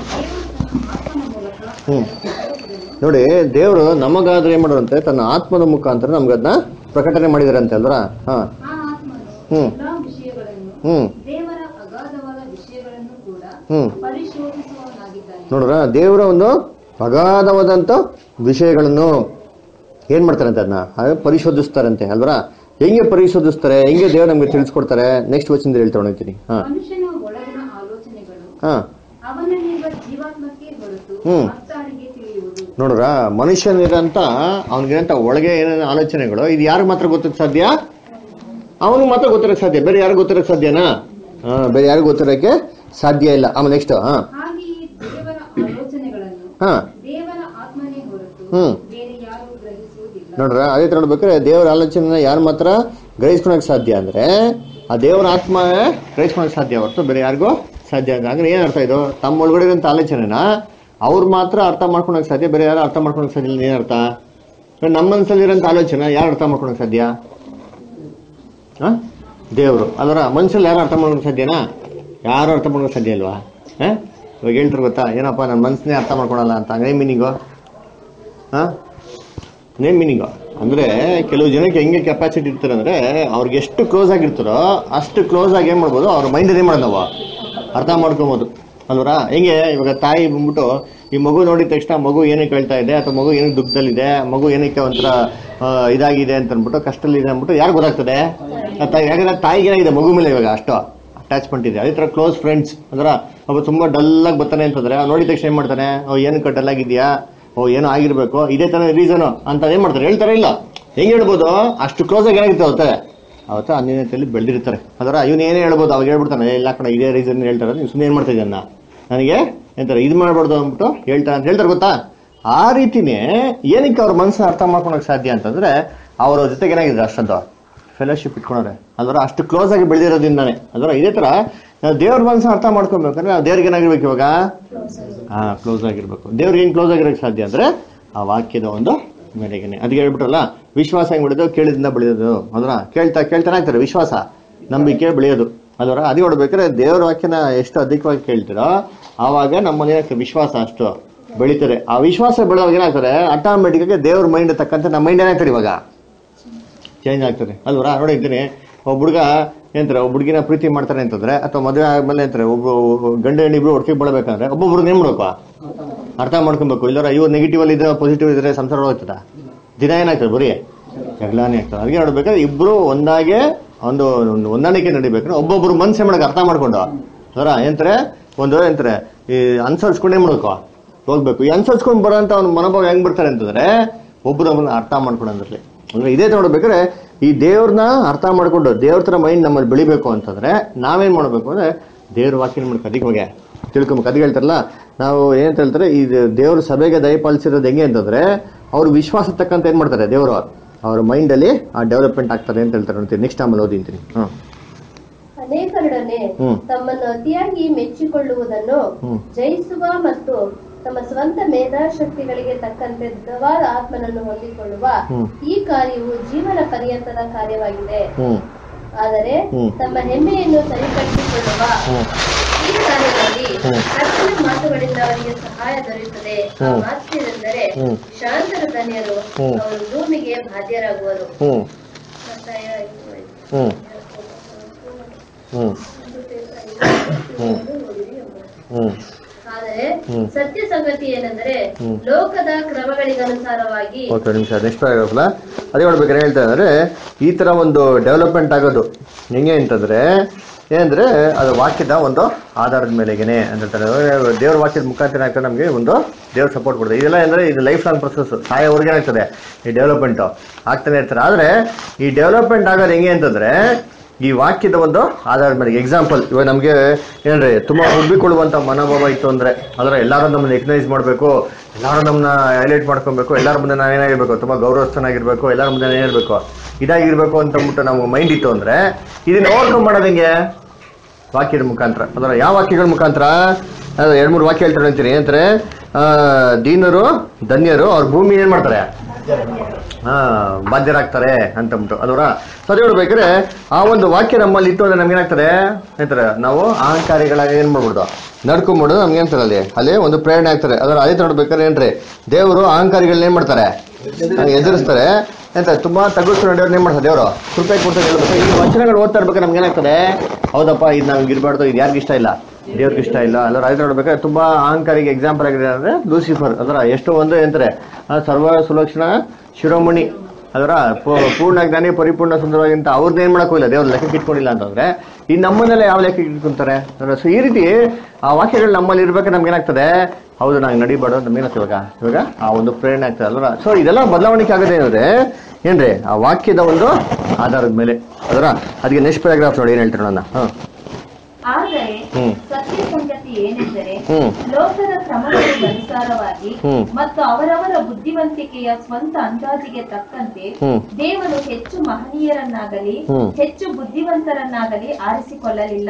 ಹ್ಮ್ ನೋಡಿ ದೇವರು ನಮಗಾದ್ರೆ ಏನ್ ಮಾಡೋರಂತೆ ತನ್ನ ಆತ್ಮದ ಮುಖಾಂತರ ನಮ್ಗದನ್ನ ಪ್ರಕಟಣೆ ಮಾಡಿದಾರಂತೆ ಅಲ್ವರ. ಹಾ ಹ್ಮ್ ಹ್ಮ್ ಹ್ಮ್ ನೋಡ್ರ ದೇವರ ಒಂದು ಅಗಾಧವಾದಂಥ ವಿಷಯಗಳನ್ನು ಏನು ಮಾಡ್ತಾರಂತೆ ಅದನ್ನ ಹಾಗೆ ಪರಿಶೋಧಿಸ್ತಾರಂತೆ ಅಲ್ವರ. ಹೆಂಗೆ ಪರಿಶೋಧಿಸ್ತಾರೆ, ಹೆಂಗೆ ದೇವರು ನಮಗೆ ತಿಳಿಸ್ಕೊಡ್ತಾರೆ, ನೆಕ್ಸ್ಟ್ ವಚನದಲ್ಲಿ ಹೇಳ್ತಾ ಹೊಣಿತೀನಿ. ಹಾಂ ಮನುಷ್ಯನ ಒಳಗಿನ ಆಲೋಚನೆಗಳು ಹಾಂ ಅವನಲ್ಲಿರುವ ಜೀವಾತ್ಮಕ್ಕೆ ಹೊರತು ಹ್ಮ್. ಮತ್ತಾರಿಗೆ ತಿಳಿಯುವುದು. ನೋಡ್ರ, ಮನುಷ್ಯನಿರಂತ ಅವನಿಗಿರಂತ ಒಳಗೆ ಏನೇನು ಆಲೋಚನೆಗಳು ಇದು ಯಾರಿಗೆ ಮಾತ್ರ ಗೊತ್ತಿರಕ್ಕೆ ಸಾಧ್ಯ? ಅವನಿಗೆ ಮಾತ್ರ ಗೊತ್ತಿರಕ್ಕೆ ಸಾಧ್ಯ, ಬೇರೆ ಯಾರಿಗೂ ಗೊತ್ತಿರಕ್ಕೆ ಸಾಧ್ಯನಾ? ಹಾ, ಬೇರೆ ಯಾರಿಗೂ ಗೊತ್ತಿರಕ್ಕೆ ಸಾಧ್ಯ ಇಲ್ಲ. ಆಮೇಲೆ ನೆಕ್ಸ್ಟ್ ಹಾ ಹಾಗೆಯೇ ದೇವರ ಆಲೋಚನೆಗಳನ್ನು ಹಾ ದೇವರ ಆತ್ಮನೇ ಹೊರತು ಹ್ಮ್ ಬೇರೆ ಯಾರು ಗ್ರಹಿಸುವುದಿಲ್ಲ. ನೋಡ್ರ, ಅದೇ ತರ ನೋಡ್ಬೇಕಾದ್ರೆ ದೇವರ ಆಲೋಚನೆ ಯಾರು ಮಾತ್ರ ಗ್ರಹಿಸ್ಕೊಳಕ್ ಸಾಧ್ಯ ಅಂದ್ರೆ ಆ ದೇವರ ಆತ್ಮ ಗ್ರಹಿಸ್ಕೊಳಕ್ ಸಾಧ್ಯ ಹೊರತು ಬೇರೆ ಯಾರಿಗೂ ಸಾಧ್ಯ ಅಂತ. ಅಂದ್ರೆ ಏನ್ ಅರ್ಥ ಇದು? ತಮ್ಮ ಒಳಗಡೆ ಇರೋಂಥ ಆಲೋಚನೆನ ಅವ್ರು ಮಾತ್ರ ಅರ್ಥ ಮಾಡ್ಕೊಳಕ್ ಸಾಧ್ಯ, ಬೇರೆ ಯಾರು ಅರ್ಥ ಮಾಡ್ಕೊಳಕ್ ಸಾಧ್ಯ ಇಲ್ಲ. ಏನ್ ಅರ್ಥ? ನಮ್ಮ ಮನಸ್ಸಲ್ಲಿರೋಂಥ ಆಲೋಚನೆ ಯಾರು ಅರ್ಥ ಮಾಡ್ಕೊಳಕ್ ಸಾಧ್ಯ? ಹಾ ದೇವರು. ಅದರ ಮನಸ್ಸಲ್ಲಿ ಯಾರು ಅರ್ಥ ಮಾಡ್ಕೊಳಕ್ ಸಾಧ್ಯನಾ? ಯಾರು ಅರ್ಥ ಮಾಡ್ಕೊಳಕ್ ಸಾಧ್ಯ ಅಲ್ವಾ? ಹಾ ಇವಾಗ ಹೇಳ್ತಾರೆ ಗೊತ್ತಾ, ಏನಪ್ಪ ನನ್ನ ಮನಸ್ಸನ್ನೇ ಅರ್ಥ ಮಾಡ್ಕೊಳಲ್ಲ ಅಂತ. ನೇಮ್ ಮೀನಿಂಗು ಹಾ ನೇಮ್ ಮೀನಿಂಗು ಅಂದ್ರೆ ಕೆಲವು ಜನಕ್ಕೆ ಹೆಂಗೆ ಕೆಪಾಸಿಟಿ ಇರ್ತಾರೆ ಅಂದ್ರೆ ಅವ್ರಿಗೆ ಎಷ್ಟು ಕ್ಲೋಸ್ ಆಗಿರ್ತಾರೋ ಅಷ್ಟು ಕ್ಲೋಸ್ ಆಗಿ ಏನ್ ಮಾಡ್ಬೋದು, ಅವ್ರ ಮೈಂಡ್ ಏನ್ ಮಾಡೋದು ನಾವು ಅರ್ಥ ಮಾಡ್ಕೊಬೋದು ಅಲ್ವರ. ಹೆಂಗೆ ಇವಾಗ ತಾಯಿ ಬಂದ್ಬಿಟ್ಟು ಈ ಮಗು ನೋಡಿದ ತಕ್ಷಣ ಮಗು ಏನಕ್ಕೆ ಹೇಳ್ತಾ ಇದೆ ಅಥವಾ ಮಗು ಏನಕ್ಕೆ ದುಃಖದಲ್ಲಿದೆ, ಮಗು ಏನಕ್ಕೆ ಒಂಥರ ಇದಾಗಿದೆ ಅಂತ ಅಂದ್ಬಿಟ್ಟು ಕಷ್ಟದಲ್ಲಿದೆ ಅಂದ್ಬಿಟ್ಟು ಯಾರು ಗೊತ್ತಾಗ್ತದೆ? ತಾಯಿ. ಯಾಕಂದ್ರೆ ತಾಯಿಗೆ ಏನಾಗಿದೆ ಮಗು ಮೇಲೆ ಇವಾಗ ಅಷ್ಟು ಅಟ್ಯಾಚ್ಮೆಂಟ್ ಇದೆ. ಅದೇ ತರ ಕ್ಲೋಸ್ ಫ್ರೆಂಡ್ಸ್ ಅಂದ್ರೆ ಒಬ್ಬ ತುಂಬಾ ಡಲ್ ಆಗಿ ಬರ್ತಾನೆ ಅಂತಂದ್ರೆ ನೋಡಿದ ತಕ್ಷಣ ಏನ್ ಮಾಡ್ತಾನೆ, ಓ ಏನಕ್ಕೆ ಡಲ್ ಆಗಿದ್ಯಾ, ಓ ಏನೋ ಆಗಿರ್ಬೇಕು, ಇದೇ ತರ ರೀಸನ್ ಅಂತ ಏನ್ ಮಾಡ್ತಾರೆ, ಹೇಳ್ತಾರೆ ಇಲ್ಲ. ಹೆಂಗ್ ಹೇಳ್ಬೋದು? ಅಷ್ಟು ಕ್ಲೋಸ್ ಆಗಿ ಏನಾಗಿತ್ತು ಅವತ್ತೆ ಅವತ್ತ ಅನ್ಯತೆಯಲ್ಲಿ ಬೆಳೆದಿರ್ತಾರೆ. ಅದರ ಇವನು ಏನೇ ಹೇಳ್ಬೋದು, ಅವಾಗ ಹೇಳ್ಬಿಡ್ತಾನೆ ಇಲ್ಲ ಕಣ ಇದೇ ರೀಸನ್ ಹೇಳ್ತಾರೆ, ನೀವು ಸುಮ್ಮನೆ ಏನ್ ಮಾಡ್ತಾ ಇದನ್ನ ನನಗೆ ಎಂತಾರೆ ಇದು ಮಾಡ್ಬಾರ್ದು ಅಂದ್ಬಿಟ್ಟು ಹೇಳ್ತಾರೆ ಅಂತ ಹೇಳ್ತಾರೆ ಗೊತ್ತಾ. ಆ ರೀತಿನೇ ಏನಕ್ಕೆ ಅವ್ರ ಮನಸ್ಸನ್ನ ಅರ್ಥ ಮಾಡ್ಕೊಳಕ್ ಸಾಧ್ಯ ಅಂತಂದ್ರೆ ಅವ್ರ ಜೊತೆಗೆ ಏನಾಗಿದೆ ಅಷ್ಟೊಂದು ಫೆಲೋಶಿಪ್ ಇಟ್ಕೊಂಡ್ರೆ ಅದರ ಅಷ್ಟು ಕ್ಲೋಸ್ ಆಗಿ ಬೆಳೆದಿರೋದ್ರಿಂದಾನೆ. ಅದರ ಇದೇ ತರ ನಾವು ದೇವ್ರ ಮನಸ್ಸನ್ನ ಅರ್ಥ ಮಾಡ್ಕೊಬೇಕಂದ್ರೆ ನಾವು ದೇವ್ರಿಗೆ ಏನಾಗಿರ್ಬೇಕು ಇವಾಗ? ಹಾ ಕ್ಲೋಸ್ ಆಗಿರ್ಬೇಕು. ದೇವ್ರಿಗೆ ಏನ್ ಕ್ಲೋಸ್ ಆಗಿರೋಕೆ ಸಾಧ್ಯ ಅಂದ್ರೆ ಆ ವಾಕ್ಯದ ಒಂದು ಮೇಲೆಗೆನೆ. ಅದಕ್ಕೆ ಹೇಳ್ಬಿಟ್ರಲ್ಲ, ವಿಶ್ವಾಸ ಹೆಂಗ್ ಬೆಳೆಯೋದು? ಕೇಳಿದಿಂದ ಬೆಳೆಯೋದು. ಅದರ ಕೇಳ್ತಾ ಕೇಳ್ತಾನೆ ಆಗ್ತಾರೆ ವಿಶ್ವಾಸ, ನಂಬಿಕೆ ಬೆಳೆಯೋದು. ಅದರ ಅದೇ ಹೊಡ್ಬೇಕಾದ್ರೆ ದೇವ್ರ ವಾಕ್ಯನ ಎಷ್ಟು ಅಧಿಕವಾಗಿ ಕೇಳ್ತೀರೋ ಆವಾಗ ನಮ್ಮಲ್ಲಿ ವಿಶ್ವಾಸ ಅಷ್ಟು ಬೆಳೀತಾರೆ. ಆ ವಿಶ್ವಾಸ ಬೆಳೆದಾಗ ಏನಾಗ್ತಾರೆ, ಆಟೋಮೆಟಿಕ್ ಆಗಿ ದೇವ್ರ ಮೈಂಡ್ ತಕ್ಕಂತೆ ನಮ್ಮ ಮೈಂಡ್ ಏನಾಗ್ತಾರೆ ಇವಾಗ ಚೇಂಜ್ ಆಗ್ತದೆ ಅಲ್ವರ. ನೋಡಿದ್ದೀನಿ ಒಬ್ಬ ಹುಡುಗ ಏನಂತಾರೆ, ಒಬ್ಬ ಹುಡುಗಿನ ಪ್ರೀತಿ ಮಾಡ್ತಾರೆ ಅಂತಂದ್ರೆ ಅಥವಾ ಮದುವೆ ಆದ್ಮೇಲೆ ಅಂತಾರೆ ಒಬ್ಬ ಗಂಡ ಹೆಣ್ಣು ಇಬ್ರು ಒಟ್ಟಿಗೆ ಬೆಳಬೇಕಂದ್ರೆ ಒಬ್ಬೊಬ್ರು ಏನ್ ಮಾಡ್ಬೇಕು, ಅರ್ಥ ಮಾಡ್ಕೊಬೇಕು. ಇಲ್ಲರ ಇವ್ರು ನೆಗೆಟಿವ್ ಅಲ್ಲಿ ಇದ್ರೆ ಪಾಸಿಟಿವ್ ಇದ್ರೆ ಸಂಸಾರ ಹೋಗ್ತದ, ದಿನ ಏನಾಗ್ತದೆ ಬರೀ ಜಗಳಾನೇ ಆಗ್ತದೆ. ಅದಕ್ಕೆ ನೋಡ್ಬೇಕಾದ್ರೆ ಇಬ್ರು ಒಂದಾಗೆ ಒಂದು ಹೊಂದಾಣಿಕೆ ನಡಿಬೇಕು. ಒಬ್ಬೊಬ್ರು ಮನ್ಸೆ ಮಾಡಕ್ ಅರ್ಥ ಮಾಡ್ಕೊಂಡು ಅದರ ಏನಂತಾರೆ ಒಂದು ಏನಂತಾರೆ ಈ ಅನ್ಸರ್ಸ್ಕೊಂಡೇ ಮಾಡ್ಬೇಕು ಹೋಗ್ಬೇಕು. ಈ ಅನ್ಸರ್ಸ್ಕೊಂಡ್ ಬರೋಂತ ಅವ್ನ ಮನೋಭಾವ ಹೆಂಗ್ ಬರ್ತಾರೆ ಅಂತಂದ್ರೆ ಒಬ್ರು ಒಬ್ಬರನ್ನ ಅರ್ಥ ಮಾಡ್ಕೊಂಡ್ರಲ್ಲಿ. ಅಂದ್ರೆ ಇದೇ ನೋಡ್ಬೇಕಾದ್ರೆ ಈ ದೇವ್ರನ್ನ ಅರ್ಥ ಮಾಡ್ಕೊಂಡು ದೇವ್ರ ತರ ಮೈಂಡ್ ನಮ್ಮಲ್ಲಿ ಬೆಳಿಬೇಕು ಅಂತಂದ್ರೆ ನಾವೇನ್ ಮಾಡ್ಬೇಕು ಅಂದ್ರೆ ದೇವ್ರ ವಾಕ್ಯನ ಮಾಡ್ಬೇಕು, ಅದಕ್ಕೆ ತಿಳ್ಕೊಬೇಕು. ಅದಕ್ಕೆ ಹೇಳ್ತಾರಲ್ಲ ನಾವು ಏನಂತ ಹೇಳ್ತಾರೆ, ಈ ದೇವ್ರ ಸಭೆಗೆ ದಯಪಾಲಿಸಿರೋದು ಹೆಂಗೆ ಅಂತಂದ್ರೆ ಅವ್ರ ವಿಶ್ವಾಸ ತಕ್ಕಂತ ಏನ್ ಮಾಡ್ತಾರೆ ದೇವರು ಅವ್ರ ಮೈಂಡ್ ಅಲ್ಲಿ ಆ ಡೆವಲಪ್ಮೆಂಟ್ ಆಗ್ತಾರೆ ಅಂತ ಹೇಳ್ತಾರೆ. ನೋಡ್ತೀನಿ ನೆಕ್ಸ್ಟ್ ಆಮೇಲೆ ಓದಿಂತೀನಿ. ಹ್ಮ್ ಅನೇಕರೊಡನೆ ತಮ್ಮನ್ನು ಅತಿಯಾಗಿ ಮೆಚ್ಚಿಕೊಳ್ಳುವುದನ್ನು ಜಯಿಸುವ ಮತ್ತು ತಮ್ಮ ಸ್ವಂತ ಮೇಧಾಶಕ್ತಿಗಳಿಗೆ ತಕ್ಕಂತೆ ದೃಢವಾದ ಆತ್ಮನನ್ನು ಹೊಂದಿಕೊಳ್ಳುವ ಈ ಕಾರ್ಯವು ಜೀವನ ಪರ್ಯಂತದ ಕಾರ್ಯವಾಗಿದೆ. ಆದರೆ ತಮ್ಮ ಹೆಮ್ಮೆಯನ್ನು ಸರಿಪಡಿಸಿಕೊಳ್ಳುವ ಈ ಕಾರ್ಯದಲ್ಲಿ ಕರ್ತನ ಮಾತುಗಳಿಂದ ಅವರಿಗೆ ಸಹಾಯ ದೊರೆಯುತ್ತದೆ. ಆ ಮಾತೇನೆಂದರೆ ಶಾಂತರ ಧನ್ಯರು, ಅವರು ಭೂಮಿಗೆ ಬಾಧ್ಯರಾಗುವರು. ಆದರೆ ಸತ್ಯ ಸಂಗತಿ ಏನೆಂದರೆ ಲೋಕದ ಕ್ರಮಗಳಿಗನುಸಾರವಾಗಿ ಅದೇ ನೋಡ್ಬೇಕಾದ್ರೆ ಹೇಳ್ತಾ ಇದ್ದಾರೆ ಈ ತರ ಒಂದು ಡೆವಲಪ್ಮೆಂಟ್ ಆಗೋದು ಹೆಂಗೆ ಅಂತಂದ್ರೆ ಏನಂದ್ರೆ ಅದು ವಾಕ್ಯದ ಒಂದು ಆಧಾರದ ಮೇಲೆಗೆನೆ ಅಂತ ಹೇಳ್ತಾರೆ. ದೇವ್ರ ವಾಕ್ಯದ ಮುಖಾಂತರ ಆಗ್ತದೆ ನಮಗೆ ಒಂದು ದೇವ್ರ ಸಪೋರ್ಟ್ ಕೊಡ್ತದೆ. ಇದೆಲ್ಲ ಅಂದ್ರೆ ಇದು ಲೈಫ್ ಲಾಂಗ್ ಪ್ರೊಸೆಸ್, ಸಾಯೋವರೆಗೆ ಆಗ್ತದೆ ಈ ಡೆವಲಪ್ಮೆಂಟ್ ಆಗ್ತಾನೆ ಇರ್ತಾರೆ. ಆದ್ರೆ ಈ ಡೆವಲಪ್ಮೆಂಟ್ ಆಗೋದು ಹೆಂಗೆ ಅಂತಂದ್ರೆ ಈ ವಾಕ್ಯದ ಒಂದು ಆಧಾರದ ಮೇಲೆ. ಎಕ್ಸಾಂಪಲ್ ಇವಾಗ ನಮ್ಗೆ ಏನ್ರಿ ತುಂಬಾ ಉಬ್ಬಿಕೊಳ್ಳುವಂತ ಮನೋಭಾವ ಇತ್ತು ಅಂದ್ರೆ ಅದರ ಎಲ್ಲಾರು ನಮ್ಮನ್ನ ರೆಕಗ್ನೈಸ್ ಮಾಡ್ಬೇಕು, ಎಲ್ಲಾರು ನಮ್ಮನ್ನ ಹೈಲೈಟ್ ಮಾಡ್ಕೊಬೇಕು, ಎಲ್ಲಾರ ಮುಂದೆ ನಾವು ಏನಾಗಿರ್ಬೇಕು ತುಂಬಾ ಗೌರವಸ್ಥನಾಗಿರ್ಬೇಕು, ಎಲ್ಲಾರ ಮುಂದೆ ಏನಿರ್ಬೇಕು ಇದಾಗಿರ್ಬೇಕು ಅಂತ ಅಂದ್ಬಿಟ್ಟು ನಮ್ಗೆ ಮೈಂಡ್ ಇತ್ತು ಅಂದ್ರೆ ಇದನ್ನ ಓವರ್ಕಮ್ ಮಾಡೋದು ಹೆಂಗೆ? ವಾಕ್ಯದ ಮುಖಾಂತರ. ಅದರ ಯಾವ ವಾಕ್ಯಗಳ ಮುಖಾಂತರ? ಎರಡ್ ಮೂರು ವಾಕ್ಯ ಹೇಳ್ತಾರೆ ಅಂತೀನಿ. ಏನಂತಾರೆ, ಆ ದೀನರು ಧನ್ಯರು ಅವ್ರ ಭೂಮಿ ಏನ್ ಮಾಡ್ತಾರೆ ಹಾ ಬಾಧ್ಯರಾಗ್ತಾರೆ ಅಂತಂದ್ಬಿಟ್ಟು ಅದರ ಸರಿ ನೋಡ್ಬೇಕಾದ್ರೆ ಆ ಒಂದು ವಾಕ್ಯ ನಮ್ಮಲ್ಲಿ ಇತ್ತು ಅಂದ್ರೆ ನಮ್ಗೆ ಏನಾಗ್ತದೆ ಹೇಳ್ತಾರೆ, ನಾವು ಅಹಂಕಾರಿಗಳಾಗಿ ಏನ್ ಮಾಡ್ಬಿಡ್ದು ನಡ್ಕೊಂಡ್ಬಿಡೋದು ನಮ್ಗೆ ಏನ್ತಾರೆ ಅಲ್ಲಿ ಅಲ್ಲಿ ಒಂದು ಪ್ರೇರಣೆ ಆಗ್ತಾರೆ. ಅದರ ಅದೇ ನೋಡ್ಬೇಕಾದ್ರೆ ಏನ್ರಿ ದೇವರು ಅಹಂಕಾರಿಗಳನ್ನ ಏನ್ ಮಾಡ್ತಾರೆ ಎದುರಿಸ್ತಾರೆ ಅಂತ ತುಂಬಾ ತಗ್ಗಿಸ್ತು ನಡೆಯೋರು ಏನ್ ಮಾಡ್ತಾರೆ ದೇವರು ಕೃಪೆ ಕೊಡ್ತಾರೆ ಹೇಳ್ಬೇಕು. ಈ ವಚನಗಳು ಓದ್ತಾ ಇರ್ಬೇಕಾದ್ರೆ ನಮ್ಗೆ ಏನಾಗ್ತದೆ, ಹೌದಪ್ಪ ಇದು ನಮ್ಗೆ ಇರಬಾರ್ದು, ಇದು ಯಾರಿಗೂ ಇಷ್ಟ ಇಲ್ಲ, ದೇವ್ರಿಗೆ ಇಷ್ಟ ಇಲ್ಲ. ಅಲ್ಲ ರೈತ ನೋಡ್ಬೇಕಾದ್ರೆ ತುಂಬಾ ಅಹಂಕಾರಿಗೆ ಎಕ್ಸಾಂಪಲ್ ಆಗಿದೆ ಅಂದ್ರೆ ಲೂಸಿಫರ್. ಅದರ ಎಷ್ಟು ಒಂದು ಎಂತಾರೆ ಸರ್ವ ಸುಲಕ್ಷಣ ಶಿರೋಮಣಿ, ಅದರ ಪೂರ್ಣ ಜ್ಞಾನಿ ಪರಿಪೂರ್ಣ ಸುಂದರವಾಗಿಂತ ಅವ್ರದ್ದು ಏನ್ ಮಾಡಕ್ ಹೋಗಿಲ್ಲ, ದೇವ್ರ ಲೆಕ್ಕಕ್ಕೆ ಇಟ್ಕೊಂಡಿಲ್ಲ ಅಂತಂದ್ರೆ ಈ ನಮ್ಮನ್ನೆಲ್ಲ ಯಾವ ಲೆಕ್ಕಕ್ಕೆ ಇಟ್ಕೊಂತಾರೆ? ಸೊ ಈ ರೀತಿ ಆ ವಾಕ್ಯಗಳು ನಮ್ಮಲ್ಲಿ ಇರ್ಬೇಕು. ನಮ್ಗೆ ಏನಾಗ್ತದೆ, ಹೌದು ನಂಗೆ ನಡಿಬಾರ್ದು ನಮ್ಗೆ ಏನಾಗ್ತದೆ ಇವಾಗ ಇವಾಗ ಆ ಒಂದು ಪ್ರೇರಣೆ ಆಗ್ತದೆ ಅಲ್ವಾ. ಸೊ ಇದೆಲ್ಲ ಬದಲಾವಣೆ ಆಗೋದೇ ಏನಂದ್ರೆ ಏನ್ರಿ ಆ ವಾಕ್ಯದ ಒಂದು ಆಧಾರದ ಮೇಲೆ. ಅದರ ಅದಕ್ಕೆ ನೆಕ್ಸ್ಟ್ ಪ್ಯಾರಾಗ್ರಾಫ್ ನೋಡಿ ಏನ್ ಹೇಳ್ತಾರೆ ನನ್ನ. ಹಾ ಆದರೆ ಸತ್ಯ ಸಂಗತಿ ಏನೆಂದರೆ, ಲೋಕದ ಕ್ರಮಗಳಿಗೆ ಅನುಸಾರವಾಗಿ ಮತ್ತು ಅವರವರ ಬುದ್ಧಿವಂತಿಕೆಯ ಸ್ವಂತ ಅಂದಾಜಿಗೆ ತಕ್ಕಂತೆ ದೇವರು ಹೆಚ್ಚು ಮಹನೀಯರನ್ನಾಗಲಿ ಹೆಚ್ಚು ಬುದ್ಧಿವಂತರನ್ನಾಗಲಿ ಆರಿಸಿಕೊಳ್ಳಲಿಲ್ಲ.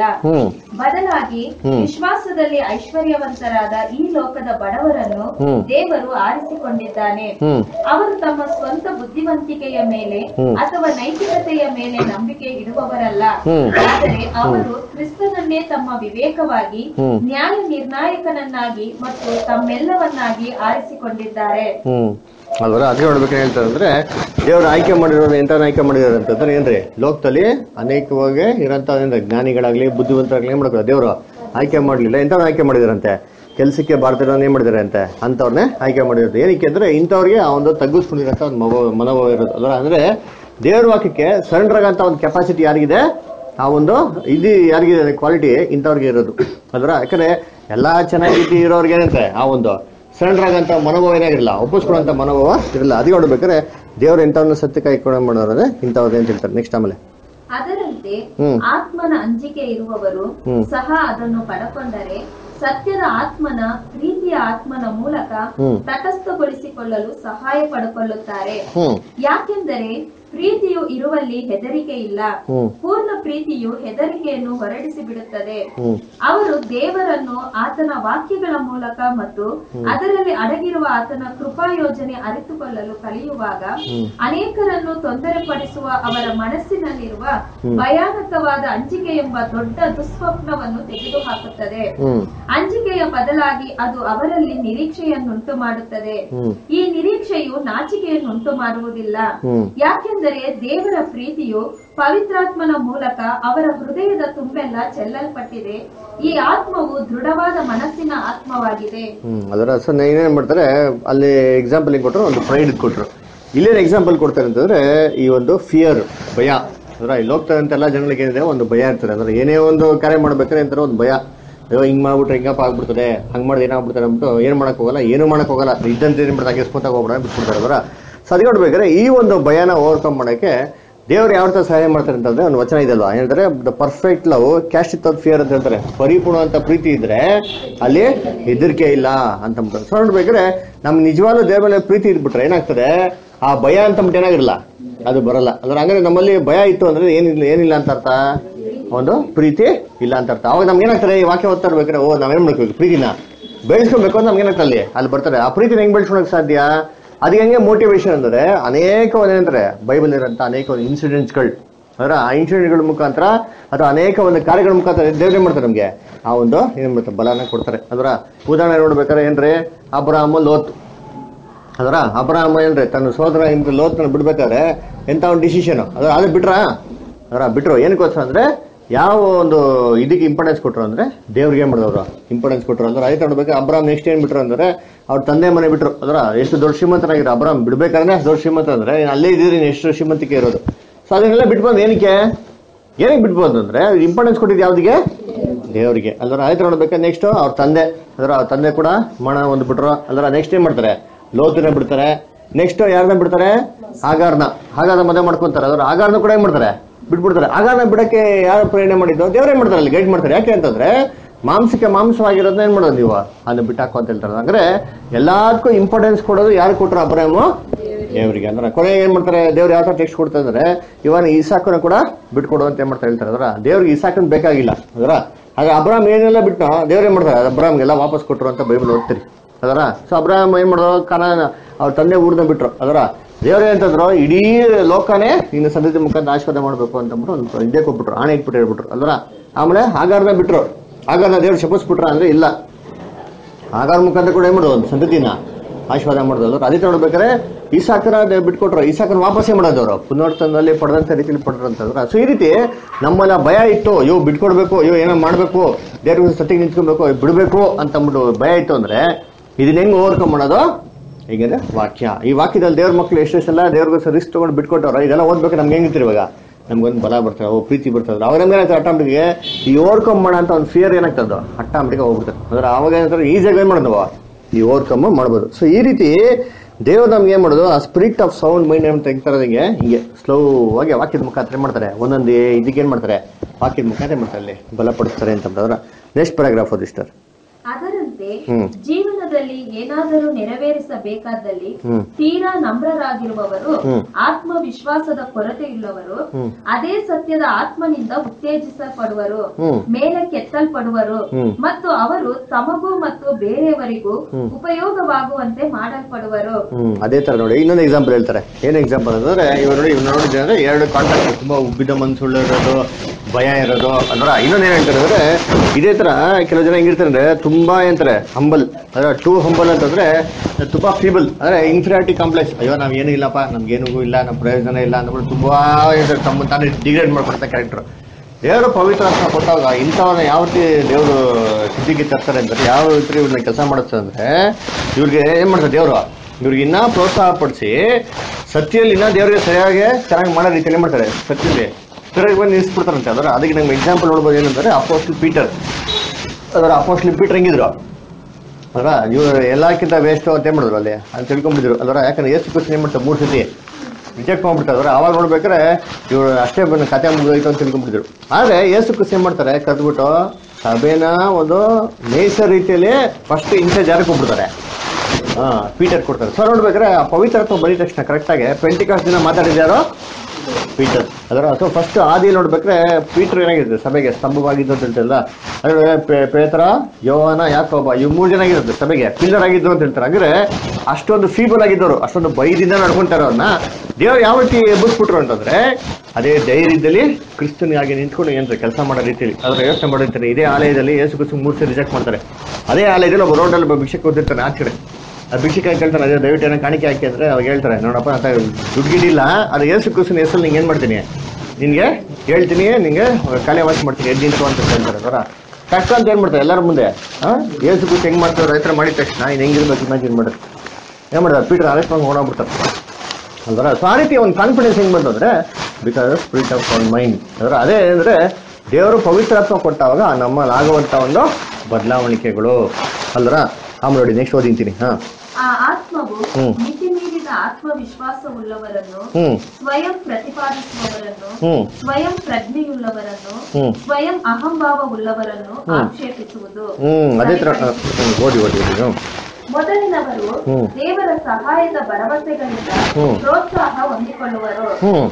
ಬದಲಾಗಿ ವಿಶ್ವಾಸದಲ್ಲಿ ಐಶ್ವರ್ಯವಂತರಾದ ಈ ಲೋಕದ ಬಡವರನ್ನು ದೇವರು ಆರಿಸಿಕೊಂಡಿದ್ದಾನೆ. ಅವರು ತಮ್ಮ ಸ್ವಂತ ಬುದ್ಧಿವಂತಿಕೆಯ ಮೇಲೆ ಅಥವಾ ನೈತಿಕತೆಯ ಮೇಲೆ ನಂಬಿಕೆ ಇಡುವವರಲ್ಲ, ಆದರೆ ಅವರು ಕ್ರಿಸ್ತನ ತಮ್ಮ ವಿವೇಕವಾಗಿ ನ್ಯಾಯ ನಿರ್ಣಾಯಕನನ್ನಾಗಿ ಮತ್ತು ತಮ್ಮೆಲ್ಲವನ್ನಾಗಿ ಆರಿಸಿಕೊಂಡಿದ್ದಾರೆ. ಹ್ಮ್ ಅಲ್ವರ ಅದೇ ನೋಡ್ಬೇಕು ಹೇಳ್ತಾರೆ ಅಂದ್ರೆ ದೇವರು ಆಯ್ಕೆ ಮಾಡಿರೋರು ಎಂತ ಆಯ್ಕೆ ಮಾಡಿದಾರೆ ಅಂತಂದ್ರೆ ಏನ್ರಿ, ಲೋಕದಲ್ಲಿ ಅನೇಕವಾಗಿ ಇರೋಂತ ಜ್ಞಾನಿಗಳಾಗ್ಲಿ ಬುದ್ಧಿವಂತರಾಗ್ಲಿ ಏನ್ ಮಾಡ್ತಾರೆ, ದೇವರು ಆಯ್ಕೆ ಮಾಡ್ಲಿಲ್ಲ, ಎಂತ ಆಯ್ಕೆ ಮಾಡಿದಾರಂತೆ, ಕೆಲ್ಸಕ್ಕೆ ಭಾರತ ಏನ್ ಮಾಡಿದಾರೆ ಅಂತೆ ಅಂತವ್ರನ್ನೇ ಆಯ್ಕೆ ಮಾಡಿರೋದು. ಏನಕ್ಕೆ ಅಂದ್ರೆ ಇಂಥವ್ರಿಗೆ ಆ ಒಂದು ತಗ್ಗಿಸ್ಕೊಂಡಿರೋಂಥ ಒಂದು ಮನೋ ಮನೋಭಾವ ಇರೋದು. ಅದರ ಅಂದ್ರೆ ದೇವ್ರ ವಾಕ್ಯಕ್ಕೆ ಸರೆಂಡರ್ ಒಂದು ಕೆಪಾಸಿಟಿ ಯಾರಿಗಿದೆ, ಆ ಒಂದು ಇದು ಯಾರಿಗಿದೆ ಕ್ವಾಲಿಟಿ ಇಂಥವ್ರಿಗೆ ಇರೋದು. ಅದರ ಯಾಕಂದ್ರೆ ಎಲ್ಲಾ ಚೆನ್ನಾಗಿ ಇರೋರ್ಗೆ ಏನಂತೆ ಆ ಒಂದು ಸರೆಂಡರ್ ಆಗಂತ ಮನೋಭಾವ ಏನಾಗಿರಲ್ಲ, ಒಪ್ಪಿಸ್ಕೊಳ್ಳೋಂಥ ಮನೋಭಾವ ಇರಲ್ಲ. ಅದಕ್ಕೆ ನೋಡ್ಬೇಕಾದ್ರೆ ದೇವ್ರು ಎಂಥವ್ರನ್ನ ಸತ್ಯ ಕಾಯ್ಕೊಂಡು ಮಾಡೋದ್ರೆ ಇಂಥವ್ರು ಅಂತ ಹೇಳ್ತಾರೆ. ನೆಕ್ಸ್ಟ್ ಆಮೇಲೆ ಅದರಂತೆ ಆತ್ಮನ ಅಂಜಿಕೆ ಇರುವವರು ಸಹ ಅದನ್ನು ಪಡಕೊಂಡರೆ ಸತ್ಯದ ಆತ್ಮನ ಪ್ರೀತಿಯ ಆತ್ಮನ ಮೂಲಕ ತಟಸ್ಥಗೊಳಿಸಿಕೊಳ್ಳಲು ಸಹಾಯ ಪಡೆದುಕೊಳ್ಳುತ್ತಾರೆ. ಯಾಕೆಂದರೆ ಪ್ರೀತಿಯು ಇರುವಲ್ಲಿ ಹೆದರಿಕೆ ಇಲ್ಲ, ಪೂರ್ಣ ಪ್ರೀತಿಯು ಹೆದರಿಕೆಯನ್ನು ಹೊರಡಿಸಿ ಬಿಡುತ್ತದೆ. ಅವರು ದೇವರನ್ನು ಆತನ ವಾಕ್ಯಗಳ ಮೂಲಕ ಮತ್ತು ಅದರಲ್ಲಿ ಅಡಗಿರುವ ಆತನ ಕೃಪಾ ಯೋಜನೆ ಅರಿತುಕೊಳ್ಳಲು ಕಲಿಯುವಾಗ ಅನೇಕರನ್ನು ತೊಂದರೆಪಡಿಸುವ ಅವರ ಮನಸ್ಸಿನಲ್ಲಿರುವ ಭಯಾನಕವಾದ ಅಂಜಿಕೆ ಎಂಬ ದೊಡ್ಡ ದುಸ್ವಪ್ನವನ್ನು ತೆಗೆದುಹಾಕುತ್ತದೆ. ಅಂಜಿಕೆಯ ಬದಲಾಗಿ ಅದು ಅವರಲ್ಲಿ ನಿರೀಕ್ಷೆಯನ್ನುಂಟು ಮಾಡುತ್ತದೆ. ಈ ನಿರೀಕ್ಷೆಯು ನಾಚಿಕೆಯನ್ನುಂಟು ಮಾಡುವುದಿಲ್ಲ, ಯಾಕೆಂದರೆ ದೇವರ ಪ್ರೀತಿಯು ಪವಿತ್ರಾತ್ಮನ ಮೂಲಕ ಅವರ ಹೃದಯದ ತುಂಬೆಲ್ಲ ಚೆಲ್ಲಲ್ಪಟ್ಟಿದೆ. ಈ ಆತ್ಮವು ದೃಢವಾದ ಮನಸ್ಸಿನ ಆತ್ಮವಾಗಿದೆ. ಅದರ ಏನೇನ್ ಮಾಡ್ತಾರೆ ಅಲ್ಲಿ ಎಕ್ಸಾಂಪಲ್ ಕೊಟ್ಟರು, ಒಂದು ಪ್ರೈಡ್ ಕೊಟ್ರು. ಇಲ್ಲೇನು ಎಕ್ಸಾಂಪಲ್ ಕೊಡ್ತಾರೆ ಅಂತಂದ್ರೆ ಈ ಒಂದು ಫಿಯರ್, ಭಯ. ಅದರ ಇಲ್ಲಿ ಹೋಗ್ತಾರಂತ ಎಲ್ಲ ಜನಗಳಿಗೆ ಏನಿದೆ ಒಂದು ಭಯ ಇರ್ತದೆ. ಅಂದ್ರೆ ಏನೇ ಒಂದು ಕಾರ್ಯ ಮಾಡ್ಬೇಕಾದ್ರೆ ಅಂತಾರೆ ಒಂದು ಭಯ, ಅಯ್ಯೋ ಹಿಂಗ್ ಮಾಡ್ಬಿಟ್ರೆ ಹಿಂಗಪ್ಪ ಆಗ್ಬಿಡ್ತದೆ, ಹಂಗ್ ಮಾಡಿದ್ರೆ ಏನಾಗ್ಬಿಡ್ತಾರೆ ಅಂದ್ಬಿಟ್ಟು ಏನ್ ಮಾಡಕ್ ಹೋಗಲ್ಲ, ಏನು ಮಾಡಕ್ ಹೋಗಲ್ಲ, ಇದ್ದಂತೆ ಏನ್ ಮಾಡ್ತಾರೆ ಹಂಗೆ ಸ್ಮೂತಾಗಿ ಹೋಗ್ಬಿಡ ಬಿಟ್ಬಿಡ್ತಾರೆ. ಅದರ ಸರಿ ನೋಡ್ಬೇಕಾದ್ರೆ ಈ ಒಂದು ಭಯನ ಓವರ್ಕಮ್ ಮಾಡಕ್ಕೆ ದೇವ್ರು ಯಾವ ತರ ಸಹಾಯ ಮಾಡ್ತಾರೆ ಅಂತಂದ್ರೆ ಒಂದು ವಚನ ಇದಲ್ವಾ, ಏನಂದ್ರೆ the perfect love casteth out fear ಅಂತ ಹೇಳ್ತಾರೆ. ಪರಿಪೂರ್ಣ ಅಂತ ಪ್ರೀತಿ ಇದ್ರೆ ಅಲ್ಲಿ ಹೆದರಿಕೆ ಇಲ್ಲ ಅಂತ ಸೊ ನೋಡ್ಬೇಕಾದ್ರೆ ನಮ್ಗೆ ನಿಜವಾದ ದೇವ್ರ ಮೇಲೆ ಪ್ರೀತಿ ಇದ್ಬಿಟ್ರೆ ಏನಾಗ್ತದೆ, ಆ ಭಯ ಅಂತ ಏನಾಗಿರಲ್ಲ, ಅದು ಬರಲ್ಲ. ಅದ್ರ ಹಂಗಾದ್ರೆ ನಮ್ಮಲ್ಲಿ ಭಯ ಇತ್ತು ಅಂದ್ರೆ ಏನಿಲ್ಲ ಏನಿಲ್ಲ ಅಂತ ಅರ್ಥ, ಒಂದು ಪ್ರೀತಿ ಇಲ್ಲ ಅಂತ ಅರ್ಥ. ಅವಾಗ ನಮ್ಗೆ ಏನಾಗ್ತದೆ ಈ ವಾಕ್ಯ ಓದ್ತಾ ಇರ್ಬೇಕಾದ್ರೆ ಓ ನಾವೇನ್ ಮಾಡ್ಬೇಕು, ಪ್ರೀತಿನ ಬೆಳೆಸ್ಕೊಬೇಕು ಅಂತ ನಮ್ಗೆ ಏನಾಗ್ತದೆ ಅಲ್ಲಿ ಅಲ್ಲಿ ಬರ್ತಾರೆ. ಆ ಪ್ರೀತಿನ ಹೆಂಗ್ ಬೆಳೆಸ್ಕೊಳಕ್ ಸಾಧ್ಯ, ಅದಕ್ಕೆ ಹೆಂಗೆ ಮೋಟಿವೇಶನ್ ಅಂದ್ರೆ ಅನೇಕ ಏನಂತಾರೆ ಬೈಬಲ್ ಇರೋಂಥ ಅನೇಕ ಒಂದು ಇನ್ಸಿಡೆಂಟ್ಸ್ಗಳು, ಅದರ ಆ ಇನ್ಸಿಡೆಂಟ್ಗಳ ಮುಖಾಂತರ ಅಥವಾ ಅನೇಕ ಒಂದು ಕಾರ್ಯಗಳ ಮುಖಾಂತರ ದೇವ್ರು ಏನ್ ಮಾಡ್ತಾರೆ ನಮ್ಗೆ ಆ ಒಂದು ಏನ್ ಮಾಡ್ತಾರೆ ಬಲನ ಕೊಡ್ತಾರೆ. ಅದರ ಉದಾಹರಣೆ ನೋಡ್ಬೇಕಾದ್ರೆ ಏನ್ರಿ ಅಬ್ರಾಹಮ ಲೋತ್, ಅದರ ಅಬ್ರಾಹಮ ಏನ್ರಿ ತನ್ನ ಸೋದರ ಇಂದ ಲೋತ್ನ ಬಿಡ್ಬೇಕಾದ್ರೆ ಎಂತ ಒಂದು ಡಿಸಿಷನ್, ಅದರ ಅದು ಬಿಟ್ರ ಅದರ ಬಿಟ್ರು ಏನಕ್ಕೋಸ್ಕರ ಅಂದ್ರೆ ಯಾವ ಒಂದು ಇದಕ್ಕೆ ಇಂಪಾರ್ಟೆನ್ಸ್ ಕೊಟ್ರು ಅಂದ್ರೆ ದೇವ್ರಿಗೆ ಏನ್ ಮಾಡಿದವ್ರು ಇಂಪಾರ್ಟೆನ್ಸ್ ಕೊಟ್ರು ಅಂದ್ರೆ ಆಯ್ತು ನೋಡ್ಬೇಕು. ಅಬ್ರಾಮ್ ನೆಕ್ಸ್ಟ್ ಏನ್ ಬಿಟ್ರು ಅಂದ್ರೆ ಅವ್ರ ತಂದೆ ಮನೆ ಬಿಟ್ರು. ಅದರ ಎಷ್ಟು ದೊಡ್ಡ ಶ್ರೀಮಂತರಾಗಿರೋ ಅಬ್ರಾಮ್ ಬಿಡ್ಬೇಕಾದ್ರೆ ಅಷ್ಟು ದೊಡ್ಡ ಶ್ರೀಮಂತ ಅಂದ್ರೆ ಅಲ್ಲೇ ಇದ್ದೀರಿ ಎಷ್ಟು ಶ್ರೀಮಂತಿಕೆ ಇರೋದು. ಸೊ ಅದನ್ನೆಲ್ಲ ಬಿಟ್ಬಂದು ಏನಕ್ಕೆ ಏನಕ್ಕೆ ಬಿಟ್ಬೋದು ಅಂದ್ರೆ ಇಂಪಾರ್ಟೆನ್ಸ್ ಕೊಟ್ಟಿದ್ದು ಯಾವ್ದಿಗೆ, ದೇವ್ರಿಗೆ. ಅಲ್ದ್ರ ಆಯ್ತು ನೋಡ್ಬೇಕು. ನೆಕ್ಸ್ಟ್ ಅವ್ರ ತಂದೆ, ಅದರ ಅವ್ರ ತಂದೆ ಕೂಡ ಮಣ ಒಂದು ಬಿಟ್ರು. ಅಲ್ದ್ರ ನೆಕ್ಸ್ಟ್ ಏನ್ ಮಾಡ್ತಾರೆ, ಲೋತಿನ ಬಿಡ್ತಾರೆ. ನೆಕ್ಸ್ಟ್ ಯಾರನ್ನ ಬಿಡ್ತಾರೆ, ಆಗಾರ್ನ. ಆಗಾರ್ನ ಮದುವೆ ಮಾಡ್ಕೊಂತಾರೆ. ಅದ್ರ ಆಗಾರ್ನ ಕೂಡ ಏನ್ ಮಾಡ್ತಾರೆ, ಬಿಟ್ಬಿಡ್ತಾರೆ. ಆಗಾರ್ನ ಬಿಡಕ್ಕೆ ಯಾರು ಪ್ರೇರಣೆ ಮಾಡಿದ್ದು, ದೇವ್ರೇ ಮಾಡ್ತಾರೆ, ಅಲ್ಲಿ ಗೈಡ್ ಮಾಡ್ತಾರೆ. ಯಾಕೆ ಅಂತಂದ್ರೆ ಮಾಂಸಕ್ಕೆ ಮಾಂಸವಾಗಿರೋದನ್ನ ಏನ್ ಮಾಡೋದು ನೀವು ಅದನ್ನ ಬಿಟ್ಟಾಕು ಅಂತ ಹೇಳ್ತಾರೆ. ಅಂದ್ರೆ ಎಲ್ಲದಕ್ಕೂ ಇಂಪಾರ್ಟೆನ್ಸ್ ಕೊಡೋದು ಯಾರು ಕೊಟ್ಟರು, ಅಬ್ರಾಹ್ಮ ದೇವರಿಗೆ. ಅಂದ್ರೆ ಕೊನೆ ಏನ್ ಮಾಡ್ತಾರೆ, ದೇವ್ರು ಯಾವ ತರ ಟೆಕ್ಸ್ಟ್ ಕೊಡ್ತಾ ಇದ್ರೆ ಇವನ್ ಇಸಾಕನ ಕೂಡ ಬಿಟ್ಕೊಡು ಅಂತ ಏನ್ ಮಾಡ್ತಾ ಹೇಳ್ತಾರೆ. ಅದರ ದೇವ್ರಿಗೆ ಇಸಾಕನ್ ಬೇಕಾಗಿಲ್ಲ. ಅದರ ಹಾಗೆ ಅಬ್ರಾಹ್ಮ್ ಏನೆಲ್ಲ ಬಿಟ್ಟು ದೇವ್ರು ಏನ್ ಮಾಡ್ತಾರೆ, ಅಬ್ರಾಹ್ಮ್ಗೆಲ್ಲ ವಾಪಸ್ ಕೊಟ್ಟರು ಅಂತ ಬೈಬಲ್ ಓದ್ತೀರಿ. ಅದರ ಸೊ ಅಬ್ರಾಹ್ಮ್ ಏನ್ ಮಾಡೋದು, ಕಾನ ಅವ್ರ ತಂದೆ ಊರ್ನ ಬಿಟ್ರು. ಅದರ ದೇವ್ರೇ ಅಂತಂದ್ರು ಇಡೀ ಲೋಕನೇ ಇನ್ನು ಸಂತತಿ ಮುಖಾಂತರ ಆಶೀರ್ವಾದ ಮಾಡ್ಬೇಕು ಅಂತಂದ್ಬಿಟ್ಟು ಒಂದು ಇದೇ ಕೊಟ್ಬಿಟ್ರು, ಆಣೆ ಇಟ್ಬಿಟ್ಟು ಹೇಳ್ಬಿಟ್ರು. ಅಲ್ರ ಆಮೇಲೆ ಆಗಾರ್ನ ಬಿಟ್ರು. ಆಗಾರ್ನ ದೇವ್ರು ಶಪಿಸ್ಬಿಟ್ರ ಅಂದ್ರೆ ಇಲ್ಲ, ಆಗಾರ ಮುಖಾಂತರ ಕೂಡ ಏನ್ ಮಾಡೋದು ಒಂದು ಸಂತತಿನ ಆಶೀರ್ವಾದ ಮಾಡಿದ್ರು. ಅದೇ ನೋಡ್ಬೇಕಾದ್ರೆ ಇಸಾಕನ ಬಿಟ್ಕೊಟ್ರು, ಇಸಾಕನ ವಾಪಸ್ಸೇ ಮಾಡೋದವ್ರು ಪುನರ್ತನಲ್ಲಿ ಪಡೆದಂತ ರೀತಿಯಲ್ಲಿ ಪಡೆದ್ರಂತಂದ್ರ. ಸೊ ಈ ರೀತಿ ನಮ್ಮನ್ನ ಭಯ ಇತ್ತು, ಅಯ್ಯೋ ಬಿಟ್ಕೊಡ್ಬೇಕು, ಅಯ್ಯೋ ಏನೋ ಮಾಡ್ಬೇಕು, ದೇವ್ರ ಸತ್ತಿಗೆ ನಿಂತ್ಕೊಬೇಕು, ಬಿಡ್ಬೇಕು ಅಂತ ಅಂದ್ಬಿಟ್ಟು ಭಯ ಇತ್ತು ಅಂದ್ರೆ ಇದನ್ನ ಹೆಂಗ್ ಓವರ್ಕಮ್ ಮಾಡೋದು? ಹೀಗಂದ್ರೆ ವಾಕ್ಯ. ಈ ವಾಕ್ಯದಲ್ಲಿ ದೇವ್ರ ಮಕ್ಳು ಎಷ್ಟೆಷ್ಟೆಲ್ಲ ದೇವ್ರಿಗೋಸ್ಕರ ರಿಸ್ಕ್ ತಗೊಂಡು ಬಿಟ್ಕೊಟ್ಟವ್ರ. ಇದೆಲ್ಲ ಓದ್ಬೇಕು ನಮ್ಗೆ ಹೆಂಗಿರ್ತೀರಿ ಇವಾಗ, ನಮ್ಗೊಂದು ಬಲ ಬರ್ತಾರೆ, ಓ ಪ್ರೀತಿ ಬರ್ತದೆ, ಅವಾಗ ನಮ್ಗೆ ಆಟೋಮೆಟಿಕ್ಗೆ ಈ ಓವರ್ಕಮ್ ಮಾಡೋ ಅಂತ ಒಂದು ಫಿಯರ್ ಏನಾಗ್ತದೆ ಆಟೋಮೆಟಿಕ್ ಹೋಗ್ಬಿಡ್ತದೆ. ಅಂದ್ರೆ ಅವಾಗ ಏನಂತಾರೆ ಈಸಿಯಾಗಿ ಏನ್ ಮಾಡೋದು ಈ ಓವರ್ಕಮ್ ಮಾಡ್ಬೋದು. ಸೊ ಈ ರೀತಿ ದೇವ್ರು ನಮ್ಗೆ ಏನ್ ಮಾಡೋದು, ಆ ಸ್ಪಿರಿಟ್ ಆಫ್ ಸೌಂಡ್ ಮೈಂಡ್ ಅಂತ ತೆಗಿತಾರದಂಗೆ ಹಿಂಗೆ ಸ್ಲೋ ಆಗಿ ವಾಕ್ಯದ ಮುಖಾಂತರ ಮಾಡ್ತಾರೆ. ಒಂದೊಂದು ಇದಕ್ಕೆ ಏನ್ ಮಾಡ್ತಾರೆ, ವಾಕ್ಯದ ಮುಖಾಂತರ ಮಾಡ್ತಾರೆ, ಅಲ್ಲಿ ಬಲಪಡಿಸ್ತಾರೆ ಅಂತಂದ್ರೆ. ನೆಕ್ಸ್ಟ್ ಪ್ಯಾರಾಗ್ರಾಫ್ ಓದಿ ಸಿಸ್ಟರ್. ಅದರಂತೆ ಜೀವನದಲ್ಲಿ ಏನಾದರೂ ನೆರವೇರಿಸಬೇಕಾದಲ್ಲಿ ತೀರಾ ನಮ್ರರಾಗಿರುವವರು, ಆತ್ಮವಿಶ್ವಾಸದ ಕೊರತೆಯುಳ್ಳವರು, ಅದೇ ಸತ್ಯದ ಆತ್ಮನಿಂದ ಉತ್ತೇಜಿಸಲ್ಪಡುವರು, ಮೇಲಕ್ಕೆತ್ತಲ್ಪಡುವರು, ಮತ್ತು ಅವರು ತಮಗೂ ಮತ್ತು ಬೇರೆಯವರಿಗೂ ಉಪಯೋಗವಾಗುವಂತೆ ಮಾಡಲ್ಪಡುವರು. ಅದೇ ತರ ನೋಡಿ ಇನ್ನೊಂದು ಎಕ್ಸಾಂಪಲ್ ಹೇಳ್ತಾರೆ. ಏನ್ ಎಕ್ಸಾಂಪಲ್ ಅಂದ್ರೆ ಇವರು ನೋಡಿ ಇವ್ರು ನೋಡಿದ್ರೆ ಅಂದ್ರೆ ಎರಡು ಕಾಂಟ್ಯಾಕ್ಟ್, ತುಂಬಾ ಉಬ್ಬಿದ ಮನ್ಸುಳ್ಳ ಇರೋದು, ಭಯ ಇರೋದು. ಅಂದ್ರೆ ಇನ್ನೊಂದು ಏನ್ ಹೇಳ್ತಾರೆ ಅಂದ್ರೆ ಇದೇ ತರ ಕೆಲವು ಜನ ಹೆಂಗಿರ್ತಾರೆ ಅಂದ್ರೆ ತುಂಬಾ ಏನಂತಾರೆ ಹಂಬಲ್, ಅಂದ್ರೆ ಟೂ ಹಂಬಲ್ ಅಂತಂದ್ರೆ ತುಂಬಾ ಫೀಬಲ್, ಅಂದ್ರೆ ಇನ್ಫೀರಿಯಾರಿಟಿ ಕಾಂಪ್ಲೆಕ್ಸ್. ಅಯ್ಯೋ ನಾವ್ ಏನೂ ಇಲ್ಲಪ್ಪ, ನಮ್ಗೇನಿಗೂ ಇಲ್ಲ, ನಮ್ ಪ್ರಯೋಜನ ಇಲ್ಲ ಅಂದ್ಬಿಟ್ಟು ತುಂಬಾ ತಮ್ಮ ತಾನೇ ಡಿಗ್ರೇಡ್ ಮಾಡ್ಕೊಡ್ತಾ ಕ್ಯಾರೆಕ್ಟರ್. ದೇವರು ಪವಿತ್ರ ಆತ್ಮ ಕೊಟ್ಟಾಗ ಇಂಥವನ್ನ ಯಾವ ರೀತಿ ದೇವರು ಸಿದ್ಧಿಗೆ ತರ್ತಾರೆ ಅಂದ್ರೆ, ಯಾವ ರೀತಿ ಇವ್ರನ್ನ ಕೆಲಸ ಮಾಡುತ್ತೆ ಅಂದ್ರೆ ಇವ್ರಿಗೆ ಏನ್ ಮಾಡ್ತಾರೆ ದೇವರು, ಇವ್ರಿಗೆ ಇನ್ನ ಪ್ರೋತ್ಸಾಹ ಪಡಿಸಿ ಸತ್ಯಲ್ಲಿ ಇನ್ನ ದೇವ್ರಿಗೆ ಸರಿಯಾಗಿ ಚೆನ್ನಾಗಿ ಮಾಡೋ ರೀತಿಯಲ್ಲಿ ಮಾಡ್ತಾರೆ, ಸತ್ಯದಲ್ಲಿ ಸರಿಯಾಗಿ ಬಂದು ನಿಲ್ಲಿಸ್ಬಿಡ್ತಾರಂತೆ. ಅದರ ಅದಕ್ಕೆ ನಮ್ಗೆ ಎಕ್ಸಾಂಪಲ್ ನೋಡ್ಬೋದು ಏನಂದ್ರೆ ಅಪೋಸ್ಟಲ್ ಪೀಟರ್. ಅದರ ಅಪೋಸ್ಟಲ್ ಪೀಟರ್ ಹೆಂಗಿದ್ರು ಅದರ ಇವ್ರು ಎಲ್ಲಕ್ಕಿಂತ ವೇಸ್ಟ್ ಅಂತ ಏನ್ ಮಾಡಿದ್ರು ಅಲ್ಲಿ ಅಂತ ತಿಳ್ಕೊಂಡ್ಬಿಟ್ಟಿದ್ರು. ಅದರ ಯಾಕಂದ್ರೆ ಎಷ್ಟು ಕ್ವಶನ್ ಏನ್ ಮಾಡ್ತಾರೆ, ಮೂರು ಸತಿ ರಿಜೆಕ್ಟ್ ಮಾಡ್ಬಿಡ್ತಾರೆ. ಅವಾಗ ನೋಡ್ಬೇಕಾದ್ರೆ ಇವ್ರು ಅಷ್ಟೇ ಬಂದು ಕತೆ ಮುಗಿದೋಯ್ತು ಅಂತ ತಿಳ್ಕೊಂಡ್ಬಿಟ್ಟಿದ್ರು. ಆದ್ರೆ ಏಸು ಕ್ರಿಸ್ತ ಏನ್ ಮಾಡ್ತಾರೆ, ಕರೆದ್ಬಿಟ್ಟು ಸಭೆನ ಒಂದು ನೇಸರ್ ರೀತಿಯಲ್ಲಿ ಫಸ್ಟ್ ಇನ್ಚಾರ್ಜ್ ಯಾರಿಗೆ ಕೊಟ್ಬಿಡ್ತಾರೆ, ಹಾ ಪೀಟರ್ ಕೊಡ್ತಾರೆ. ಸೊ ನೋಡ್ಬೇಕಾದ್ರೆ ಆ ಪವಿತ್ರತ್ವ ಬಂದಿದ ತಕ್ಷಣ ಕರೆಕ್ಟಾಗಿ ಪೆಂಟಿಕಾಸ್ಟ್ ದಿನ ಮಾತಾಡಿದ್ಯಾರೋ ಪೀಟರ್. ಅದರ ಸೊ ಫಸ್ಟ್ ಆದಿ ನೋಡ್ಬೇಕ್ರೆ ಪೀಟರ್ ಏನಾಗಿರುತ್ತೆ ಸಭೆಗೆ ಸ್ತಂಭವಾಗಿದ್ದು ಅಂತ ಹೇಳ್ತಾರಲ್ಲ. ಅದ್ರ ಪೇತ್ರ, ಯೋಹಾನ, ಯಾಕೋಬ ಇವ್ ಮೂರು ಜನ ಆಗಿರುತ್ತೆ ಸಭೆಗೆ ಪಿಲ್ಲರ್ ಆಗಿದ್ರು ಅಂತ ಹೇಳ್ತಾರೆ. ಅಂದ್ರೆ ಅಷ್ಟೊಂದು ಫೀಬಲ್ ಆಗಿದ್ದವರು, ಅಷ್ಟೊಂದು ಭಯದಿಂದ ನಡ್ಕೊಂತಾರ ಅವ್ರನ್ನ ದೇವ್ರು ಯಾವ ರೀತಿ ಎಬ್ಬಿಸ್ಬಿಟ್ರು ಅಂತಂದ್ರೆ ಅದೇ ಧೈರ್ಯದಲ್ಲಿ ಕ್ರಿಸ್ತನಿಗಾಗಿ ನಿಂತ್ಕೊಂಡು ಏನ್ರಿ ಕೆಲಸ ಮಾಡೋ ರೀತಿಯಲ್ಲಿ ಅದ್ರ ಯೋಚನೆ ಮಾಡಿರ್ತಾರೆ. ಇದೇ ಆಲಯದಲ್ಲಿ ಯೇಸು ಕ್ರಿಸ್ತ ಮೂರು ಸರಿ ರಿಜೆಕ್ಟ್ ಮಾಡ್ತಾರೆ. ಅದೇ ಆಲಯದಲ್ಲಿ ಒಬ್ಬ ರೋಡಲ್ಲಿ ಒಬ್ಬ ಭಿಕ್ಷೆ ಕೊಡ್ತಿರ್ತಾನೆ ಆಚೆ. ಆ ಭಿಕ್ಷಿಕ ಕೇಳ್ತಾನೆ, ಅದೇ ದಯವಿಟ್ಟು ಏನೋ ಕಾಣಿಕೆ ಹಾಕಿ ಅಂದ್ರೆ ಅವಾಗ ಹೇಳ್ತಾರೆ, ನೋಡಪ್ಪ ಅಂತ ದುಡ್ಗಿಡಿಲ್ಲ, ಅದು ಯೇಸು ಕ್ರಿಸ್ತನ ಹೆಸರು ನಿಂಗೆ ಏನ್ ಮಾಡ್ತೀನಿ, ನಿನ್ಗೆ ಹೇಳ್ತೀನಿ, ನಿಂಗೆ ಕಾಲೇ ವಾಸಿ ಮಾಡ್ತೀನಿ, ಎದ್ದು ನಿಂತು ಅಂತ ಹೇಳ್ತಾರೆ. ಅವರ ಕಷ್ಟ ಅಂತ ಏನ್ ಮಾಡ್ತಾರೆ ಎಲ್ಲರ ಮುಂದೆ. ಹಾ ಯೇಸು ಕ್ರಿಸ್ತ ಹೆಂಗ್ ಮಾಡ್ತಾರೆ ರೈತರ ಮಾಡಿದ ತಕ್ಷಣ ಇನ್ನು ಹೆಂಗಿರ್ಬೇಕು ಇಮ್ಯಾಜಿನ್ ಮಾಡ್ತಾರೆ. ಏನ್ ಮಾಡ್ತಾರೆ ಪೀಟರ್ ಅರೆಸ್ಟ್ ಮಾಡಿ ಓಡಾಗ್ಬಿಡ್ತಾರೆ ಅಲ್ವರ. ಸೊ ಆ ರೀತಿ ಒಂದು ಕಾನ್ಫಿಡೆನ್ಸ್ ಹೆಂಗ್ ಬಂತು ಅಂದ್ರೆ because spirit of our mind. ಅದರ ಅದೇ ಅಂದ್ರೆ ದೇವರು ಪವಿತ್ರಾತ್ಮ ಕೊಟ್ಟಾಗ ನಮ್ಮಲ್ಲಿ ಆಗುವಂತ ಒಂದು ಬದಲಾವಣಿಕೆಗಳು ಅಲ್ವರ. ಆಮೇಲೆ ನೋಡಿ ನೆಕ್ಸ್ಟ್ ಓದಿಂತೀನಿ. ಹಾ ಆ ಆತ್ಮವು ಮಿತಿ ಮೀರಿದ ಆತ್ಮವಿಶ್ವಾಸವುಳ್ಳವರನ್ನು, ಸ್ವಯಂ ಪ್ರತಿಪಾದಿಸುವವರನ್ನು, ಸ್ವಯಂ ಪ್ರಜ್ಞೆಯುಳ್ಳವರನ್ನು, ಸ್ವಯಂ ಅಹಂಭಾವವುಳ್ಳವರನ್ನು ಆಕ್ಷೇಪಿಸುವುದು. ಅದೇ ತರ ಓದಿ ಓದಿ ಮೊದಲಿನವರು ದೇವರ ಸಹಾಯದ ಭರವಸೆಗಳಿಂದ ಪ್ರೋತ್ಸಾಹ ಹೊಂದಿಕೊಳ್ಳುವರು,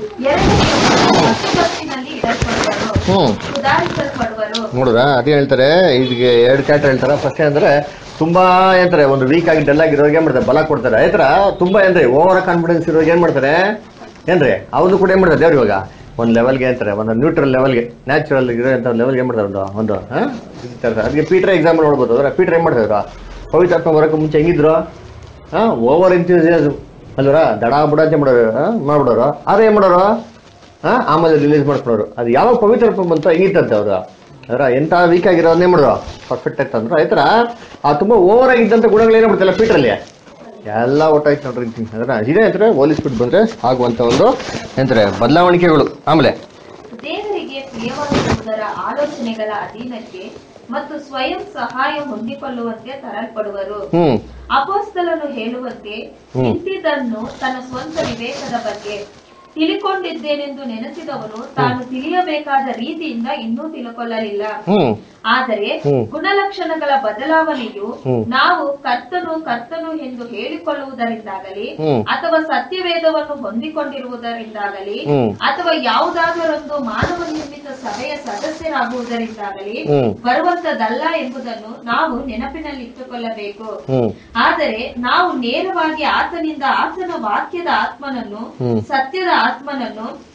ಎರಡನೆಯವರು ಇಡಲ್ಪಡುವರು, ಸುಧಾರಿಸಲ್ಪಡುವರು. ನೋಡ್ರ ಅದೇ ಹೇಳ್ತಾರೆ, ಇದಕ್ಕೆ ಎರಡು ಕ್ಯಾಟರ್ ಹೇಳ್ತಾರೆ. ಫಸ್ಟ್ ಅಂದ್ರೆ ತುಂಬಾ ಏನಂತಾರೆ ಒಂದು ವೀಕ್ ಆಗಿ ಡಲ್ ಆಗಿರೋರಿಗೆ ಏನ್ ಮಾಡ್ತಾರೆ ಬಲ ಕೊಡ್ತಾರೆ. ಆಯ್ತರ ತುಂಬಾ ಏನ್ರಿ ಓವರ್ ಕಾನ್ಫಿಡೆನ್ಸ್ ಇರೋರಿಗೆ ಏನ್ ಮಾಡ್ತಾರೆ ಏನ್ರಿ ಅವ್ರು ಕೂಡ ಏನ್ ಮಾಡ್ತಾರೆ ದೇವ್ರು ಇವಾಗ ಒಂದ್ ಲೆವೆಲ್ಗೆ ಅಂತಾರೆ, ಒಂದು ನ್ಯೂಟ್ರಲ್ ಲೆವೆಲ್ಗೆ, ನ್ಯಾಚುರಲ್ ಇರೋ ಲೆವೆಲ್ಗೆ ಏನ್ ಮಾಡ್ತಾರೆ ಒಂದು ಒಂದು ಅದಕ್ಕೆ ಪೀಟರ್ ಎಕ್ಸಾಂಪಲ್ ನೋಡ್ಬೋದು. ಅದರ ಪೀಟರ್ ಏನ್ ಮಾಡ್ತಿದ್ರು ಪವಿತ್ರಾತ್ಮ ಬರೋಕೆ ಮುಂಚೆ ಹೆಂಗಿದ್ರು, ಹಾ ಓವರ್ ಎಂಥೂಸಿಯಾಸಮ್ ಅಲ್ವರ, ದಡ ಬುಡ ಅಂತ ಮಾಡೋರು ಮಾಡ್ಬಿಡೋರು. ಆದ್ರೆ ಏನ್ ಮಾಡೋರು ಹಾ ಆಮೇಲೆ ರಿಲೀಸ್ ಮಾಡ್ಕೊಡೋರು. ಅದು ಯಾವಾಗ ಪವಿತ್ರಾತ್ಮ ಬಂತು ಹೆಂಗಿತ್ತಂತೆ ಅವರು. ಅದರ ಎಂತ ವೀಕ್ ಆಗಿರೋದನ್ನೇ ಮಾಡೋರು ಪರ್ಫೆಕ್ಟ್ ಆಯ್ತು ಅಂದ್ರೆ. ಆಯ್ತರ ಆ ತುಂಬಾ ಓವರ್ ಆಗಿದ್ದಂತ ಗುಣಗಳು ಏನಾಗ್ಬಿಡ್ತಲ್ಲ ಪೀಟ್ರಲ್ಲಿ ಎಲ್ಲ ಒಟ್ಟಾಯ್ತು ನೋಡ್ರಿ. ಅದರ ಇದೇ ಅಂತಾರೆ ಹೋಲಿಸ್ಬಿಟ್ಟು ಬಂದ್ರೆ ಆಗುವಂತ ಒಂದು ಎಂತಾರೆ ಬದಲಾವಣಿಕೆಗಳು. ಆಮೇಲೆ ದೇವರಿಗೆ ಪ್ರಿಯವಾಗುವುದರ ಆಲೋಚನೆಗಳ ಅಧೀನಕ್ಕೆ ಮತ್ತು ಸ್ವಯಂ ಸಹಾಯ ಹೊಂದಿಕೊಳ್ಳುವಂತೆ ತರಲ್ಪಡುವರು. ಅಪೊಸ್ತಲನು ಹೇಳುವಂತೆ ನಿಂತಿದ್ದನ್ನು ತನ್ನ ಸ್ವಂತ ವಿವೇಕದ ಬಗ್ಗೆ ತಿಳಿಕೊಂಡಿದ್ದೇನೆಂದು ನೆನೆಸಿದವನು ತಾನು ತಿಳಿಯಬೇಕಾದ ರೀತಿಯಿಂದ ಇನ್ನೂ ತಿಳ್ಕೊಳ್ಳಲಿಲ್ಲ. ಆದರೆ ಗುಣಲಕ್ಷಣಗಳ ಬದಲಾವಣೆಯು ನಾವು ಕರ್ತನು ಕರ್ತನು ಎಂದು ಹೇಳಿಕೊಳ್ಳುವುದರಿಂದಾಗಲಿ ಅಥವಾ ಸತ್ಯವೇದವನ್ನು ಹೊಂದಿಕೊಂಡಿರುವುದರಿಂದಾಗಲಿ ಅಥವಾ ಯಾವುದಾದರೊಂದು ಮಾನವ ನಿರ್ಮಿತ ಸಭೆಯ ಸದಸ್ಯರಾಗುವುದರಿಂದಾಗಲಿ ಬರುವಂತದಲ್ಲ ಎಂಬುದನ್ನು ನಾವು ನೆನಪಿನಲ್ಲಿಟ್ಟುಕೊಳ್ಳಬೇಕು. ಆದರೆ ನಾವು ನೇರವಾಗಿ ಆತನಿಂದ ಆತನ ವಾಕ್ಯದ ಆತ್ಮನನ್ನು, ಸತ್ಯದ ಆತ್ಮನನ್ನು,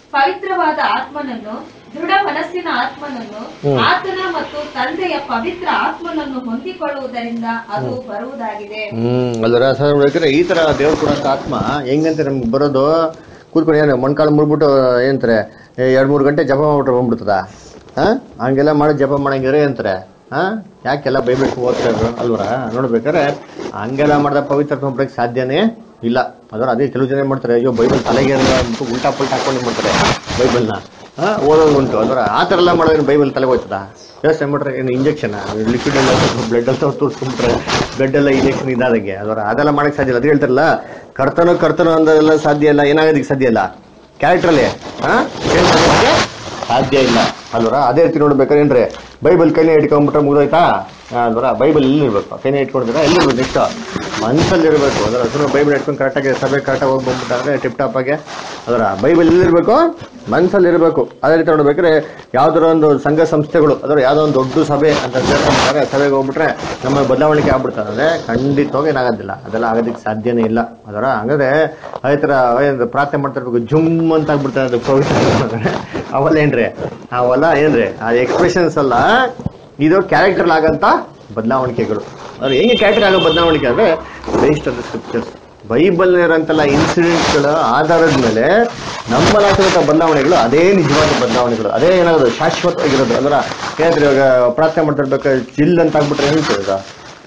ಪವಿತ್ರವಾದ ಆತ್ಮನನ್ನು, ದೃಢ ಮನಸ್ಸಿನ ಆತ್ಮನನ್ನು, ಆತನ ಮತ್ತು ತಂದೆಯ ಪವಿತ್ರ ಆತ್ಮನನ್ನು ಹೊಂದಿಕೊಳ್ಳುವುದರಿಂದ ಅದು ಬರುವುದಾಗಿದೆ. ಹ್ಮ್ ಅಲ್ವರ ಸರ್ ಬೇಕಾದ್ರೆ ಈ ತರ ದೇವ್ರು ಕೊಡಂತ ಆತ್ಮ ಹೆಂಗಂತ ನಮ್ಗೆ ಬರೋದು, ಕೂತ್ಕೊಂಡು ಏನು ಮೊಣ್ಕಾಲು ಮುಡ್ಬಿಟ್ಟು ಏನಂತಾರೆ ಎರಡ್ ಮೂರು ಗಂಟೆ ಜಪ ಮಾಡ್ಬಿಟ್ರೆ ಬಂದ್ಬಿಡ್ತದ? ಹಾ ಹಂಗೆಲ್ಲ ಮಾಡಿ ಜಪ ಮಾಡಂಗಿದ್ರೆ ಏನಂತಾರೆ, ಹಾ ಯಾಕೆಲ್ಲ ಬೈಬೇಕು ಓದ್ತಾ ಇದ್ರು ಅಲ್ವರ? ನೋಡ್ಬೇಕಾದ್ರೆ ಹಂಗೆಲ್ಲ ಮಾಡಿದ ಪವಿತ್ರ ಬರಕ್ಕೆ ಸಾಧ್ಯನೇ ಇಲ್ಲ. ಅದರ ಅದೇ ಕೆಲವು ಜನ ಮಾಡ್ತಾರೆ, ಅಯ್ಯೋ ಬೈಬಲ್ ತಲೆಗೆ ಅಂದ್ಬಿಟ್ಟು ಉಲ್ಟಾ ಪಲ್ಟಾ ಹಾಕೊಂಡು ಮಾಡ್ತಾರೆ ಬೈಬಲ್ನ, ಹಾ ಓದೋದು ಉಂಟು. ಅದರ ಆ ಥರ ಎಲ್ಲ ಮಾಡೋದು ಬೈಬಲ್ ತಲೆಗೆ ಹೋಯ್ತದ? ಯೋಚನೆ ಮಾಡ್ರೆ ಏನು ಇಂಜೆಕ್ಷನ್ ಲಿಕ್ವಿಡ್ ಎಲ್ಲ ಬ್ಲಡ್ ಎಲ್ಲ ತೋರಿಸ್ಕೊಂಡ್ಬಿಟ್ರೆ ಬ್ಲಡ್ ಎಲ್ಲ ಇಂಜೆಕ್ಷನ್ ಇದಾದಾಗೆ ಅದರ ಅದೆಲ್ಲ ಮಾಡಕ್ಕೆ ಸಾಧ್ಯ ಇಲ್ಲ. ಅದು ಹೇಳ್ತಾರಲ್ಲ ಕರ್ತನೋ ಕರ್ತನೋ ಅಂದೆಲ್ಲ ಸಾಧ್ಯ ಇಲ್ಲ, ಏನಾಗೋದಕ್ಕೆ ಸಾಧ್ಯ ಇಲ್ಲ, ಕ್ಯಾರೆಕ್ಟ್ರಲ್ಲಿ ಹಾ ಚೇಂಜ್ ಮಾಡೋದಕ್ಕೆ ಸಾಧ್ಯ ಇಲ್ಲ ಅಲ್ವರ? ಅದೇ ರೀತಿ ನೋಡ್ಬೇಕಾದ್ರೆ ಏನ್ರಿ ಬೈಬಲ್ ಕೈನೇ ಇಟ್ಕೊಂಡ್ಬಿಟ್ರೆ ಮುಗಿದೋಯ್ತಾ ಅಲ್ವರ? ಬೈಬಲ್ ಎಲ್ಲಿರ್ಬೇಕು? ಕೈನೇ ಇಟ್ಕೊಂಡಿದ್ರೆ ಎಲ್ಲಿರ್ಬೇಕು? ನೆಕ್ಸ್ಟ್ ಮನ್ಸಲ್ಲಿ ಇರಬೇಕು. ಅದರ ಹತ್ರ ಬೈಬಲ್ ಇಟ್ಕೊಂಡು ಕರೆಕ್ಟಾಗಿ ಸಭೆ ಕರೆಕ್ಟಾಗಿ ಹೋಗಿ ಬಂದ್ಬಿಟ್ಟಾದ್ರೆ ಟಿಪ್ ಟಾಪ್ ಆಗಿ ಅದರ ಬೈಬಲ್ ಎಲ್ಲಿರ್ಬೇಕು? ಮನ್ಸಲ್ಲಿ ಇರಬೇಕು. ಅದೇ ರೀತಿ ನೋಡ್ಬೇಕಾದ್ರೆ ಯಾವ್ದಾರ ಒಂದು ಸಂಘ ಸಂಸ್ಥೆಗಳು ಅದರ ಯಾವ್ದೋ ಒಂದು ದೊಡ್ಡ ಸಭೆ ಅಂತ ಸೇರ್ಕೊಂಡ್ಬಿಟ್ಟಾಗ ಸಭೆಗೆ ಹೋಗ್ಬಿಟ್ರೆ ನಮ್ಮ ಬದಲಾವಣೆ ಆಗ್ಬಿಡ್ತಾರೆ ಅಂದ್ರೆ ಖಂಡಿತವಾಗಿ ಏನಾಗೋದಿಲ್ಲ, ಅದೆಲ್ಲ ಆಗೋದಕ್ಕೆ ಸಾಧ್ಯನೇ ಇಲ್ಲ. ಅದರ ಹಂಗಾದ್ರೆ ಅದೇ ಥರ ಪ್ರಾರ್ಥನೆ ಮಾಡ್ತಾ ಇರ್ಬೇಕು, ಜುಮ್ ಅಂತ ಆಗ್ಬಿಡ್ತಾರೆ ಅದು ಪವಿತ್ರ. ಅವೆಲ್ಲ ಏನ್ರಿ ಅವೆಲ್ಲ ಏನ್ರಿ ಆ ಎಕ್ಸ್ಪ್ರೆಷನ್ಸ್ ಅಲ್ಲ, ಇದು ಕ್ಯಾರೆಕ್ಟರ್ ಆಗಂತ ಬದಲಾವಣೆಗಳು. ಅದು ಹೆಂಗೆ ಕ್ಯಾರೆಕ್ಟರ್ ಆಗೋ ಬದಲಾವಣೆ ಅಂದ್ರೆ based on the scriptures, Bible ಇರೋಂತೆಲ್ಲ ಇನ್ಸಿಡೆಂಟ್ಗಳ ಆಧಾರದ ಮೇಲೆ ನಮ್ಮಲ್ಲಾಗಿರೋ ಬದಲಾವಣೆಗಳು ಅದೇ ನಿಜವಾದ ಬದಲಾವಣೆಗಳು, ಅದೇ ಏನಾಗೋದು ಶಾಶ್ವತವಾಗಿರೋದು. ಅದರ ಏನಂದ್ರೆ ಇವಾಗ ಪ್ರಾರ್ಥನೆ ಮಾಡ್ತಿರ್ಬೇಕು ಜಿಲ್ ಅಂತ ಆಗ್ಬಿಟ್ರೆ ಹೇಳ್ತದೆ ಈಗ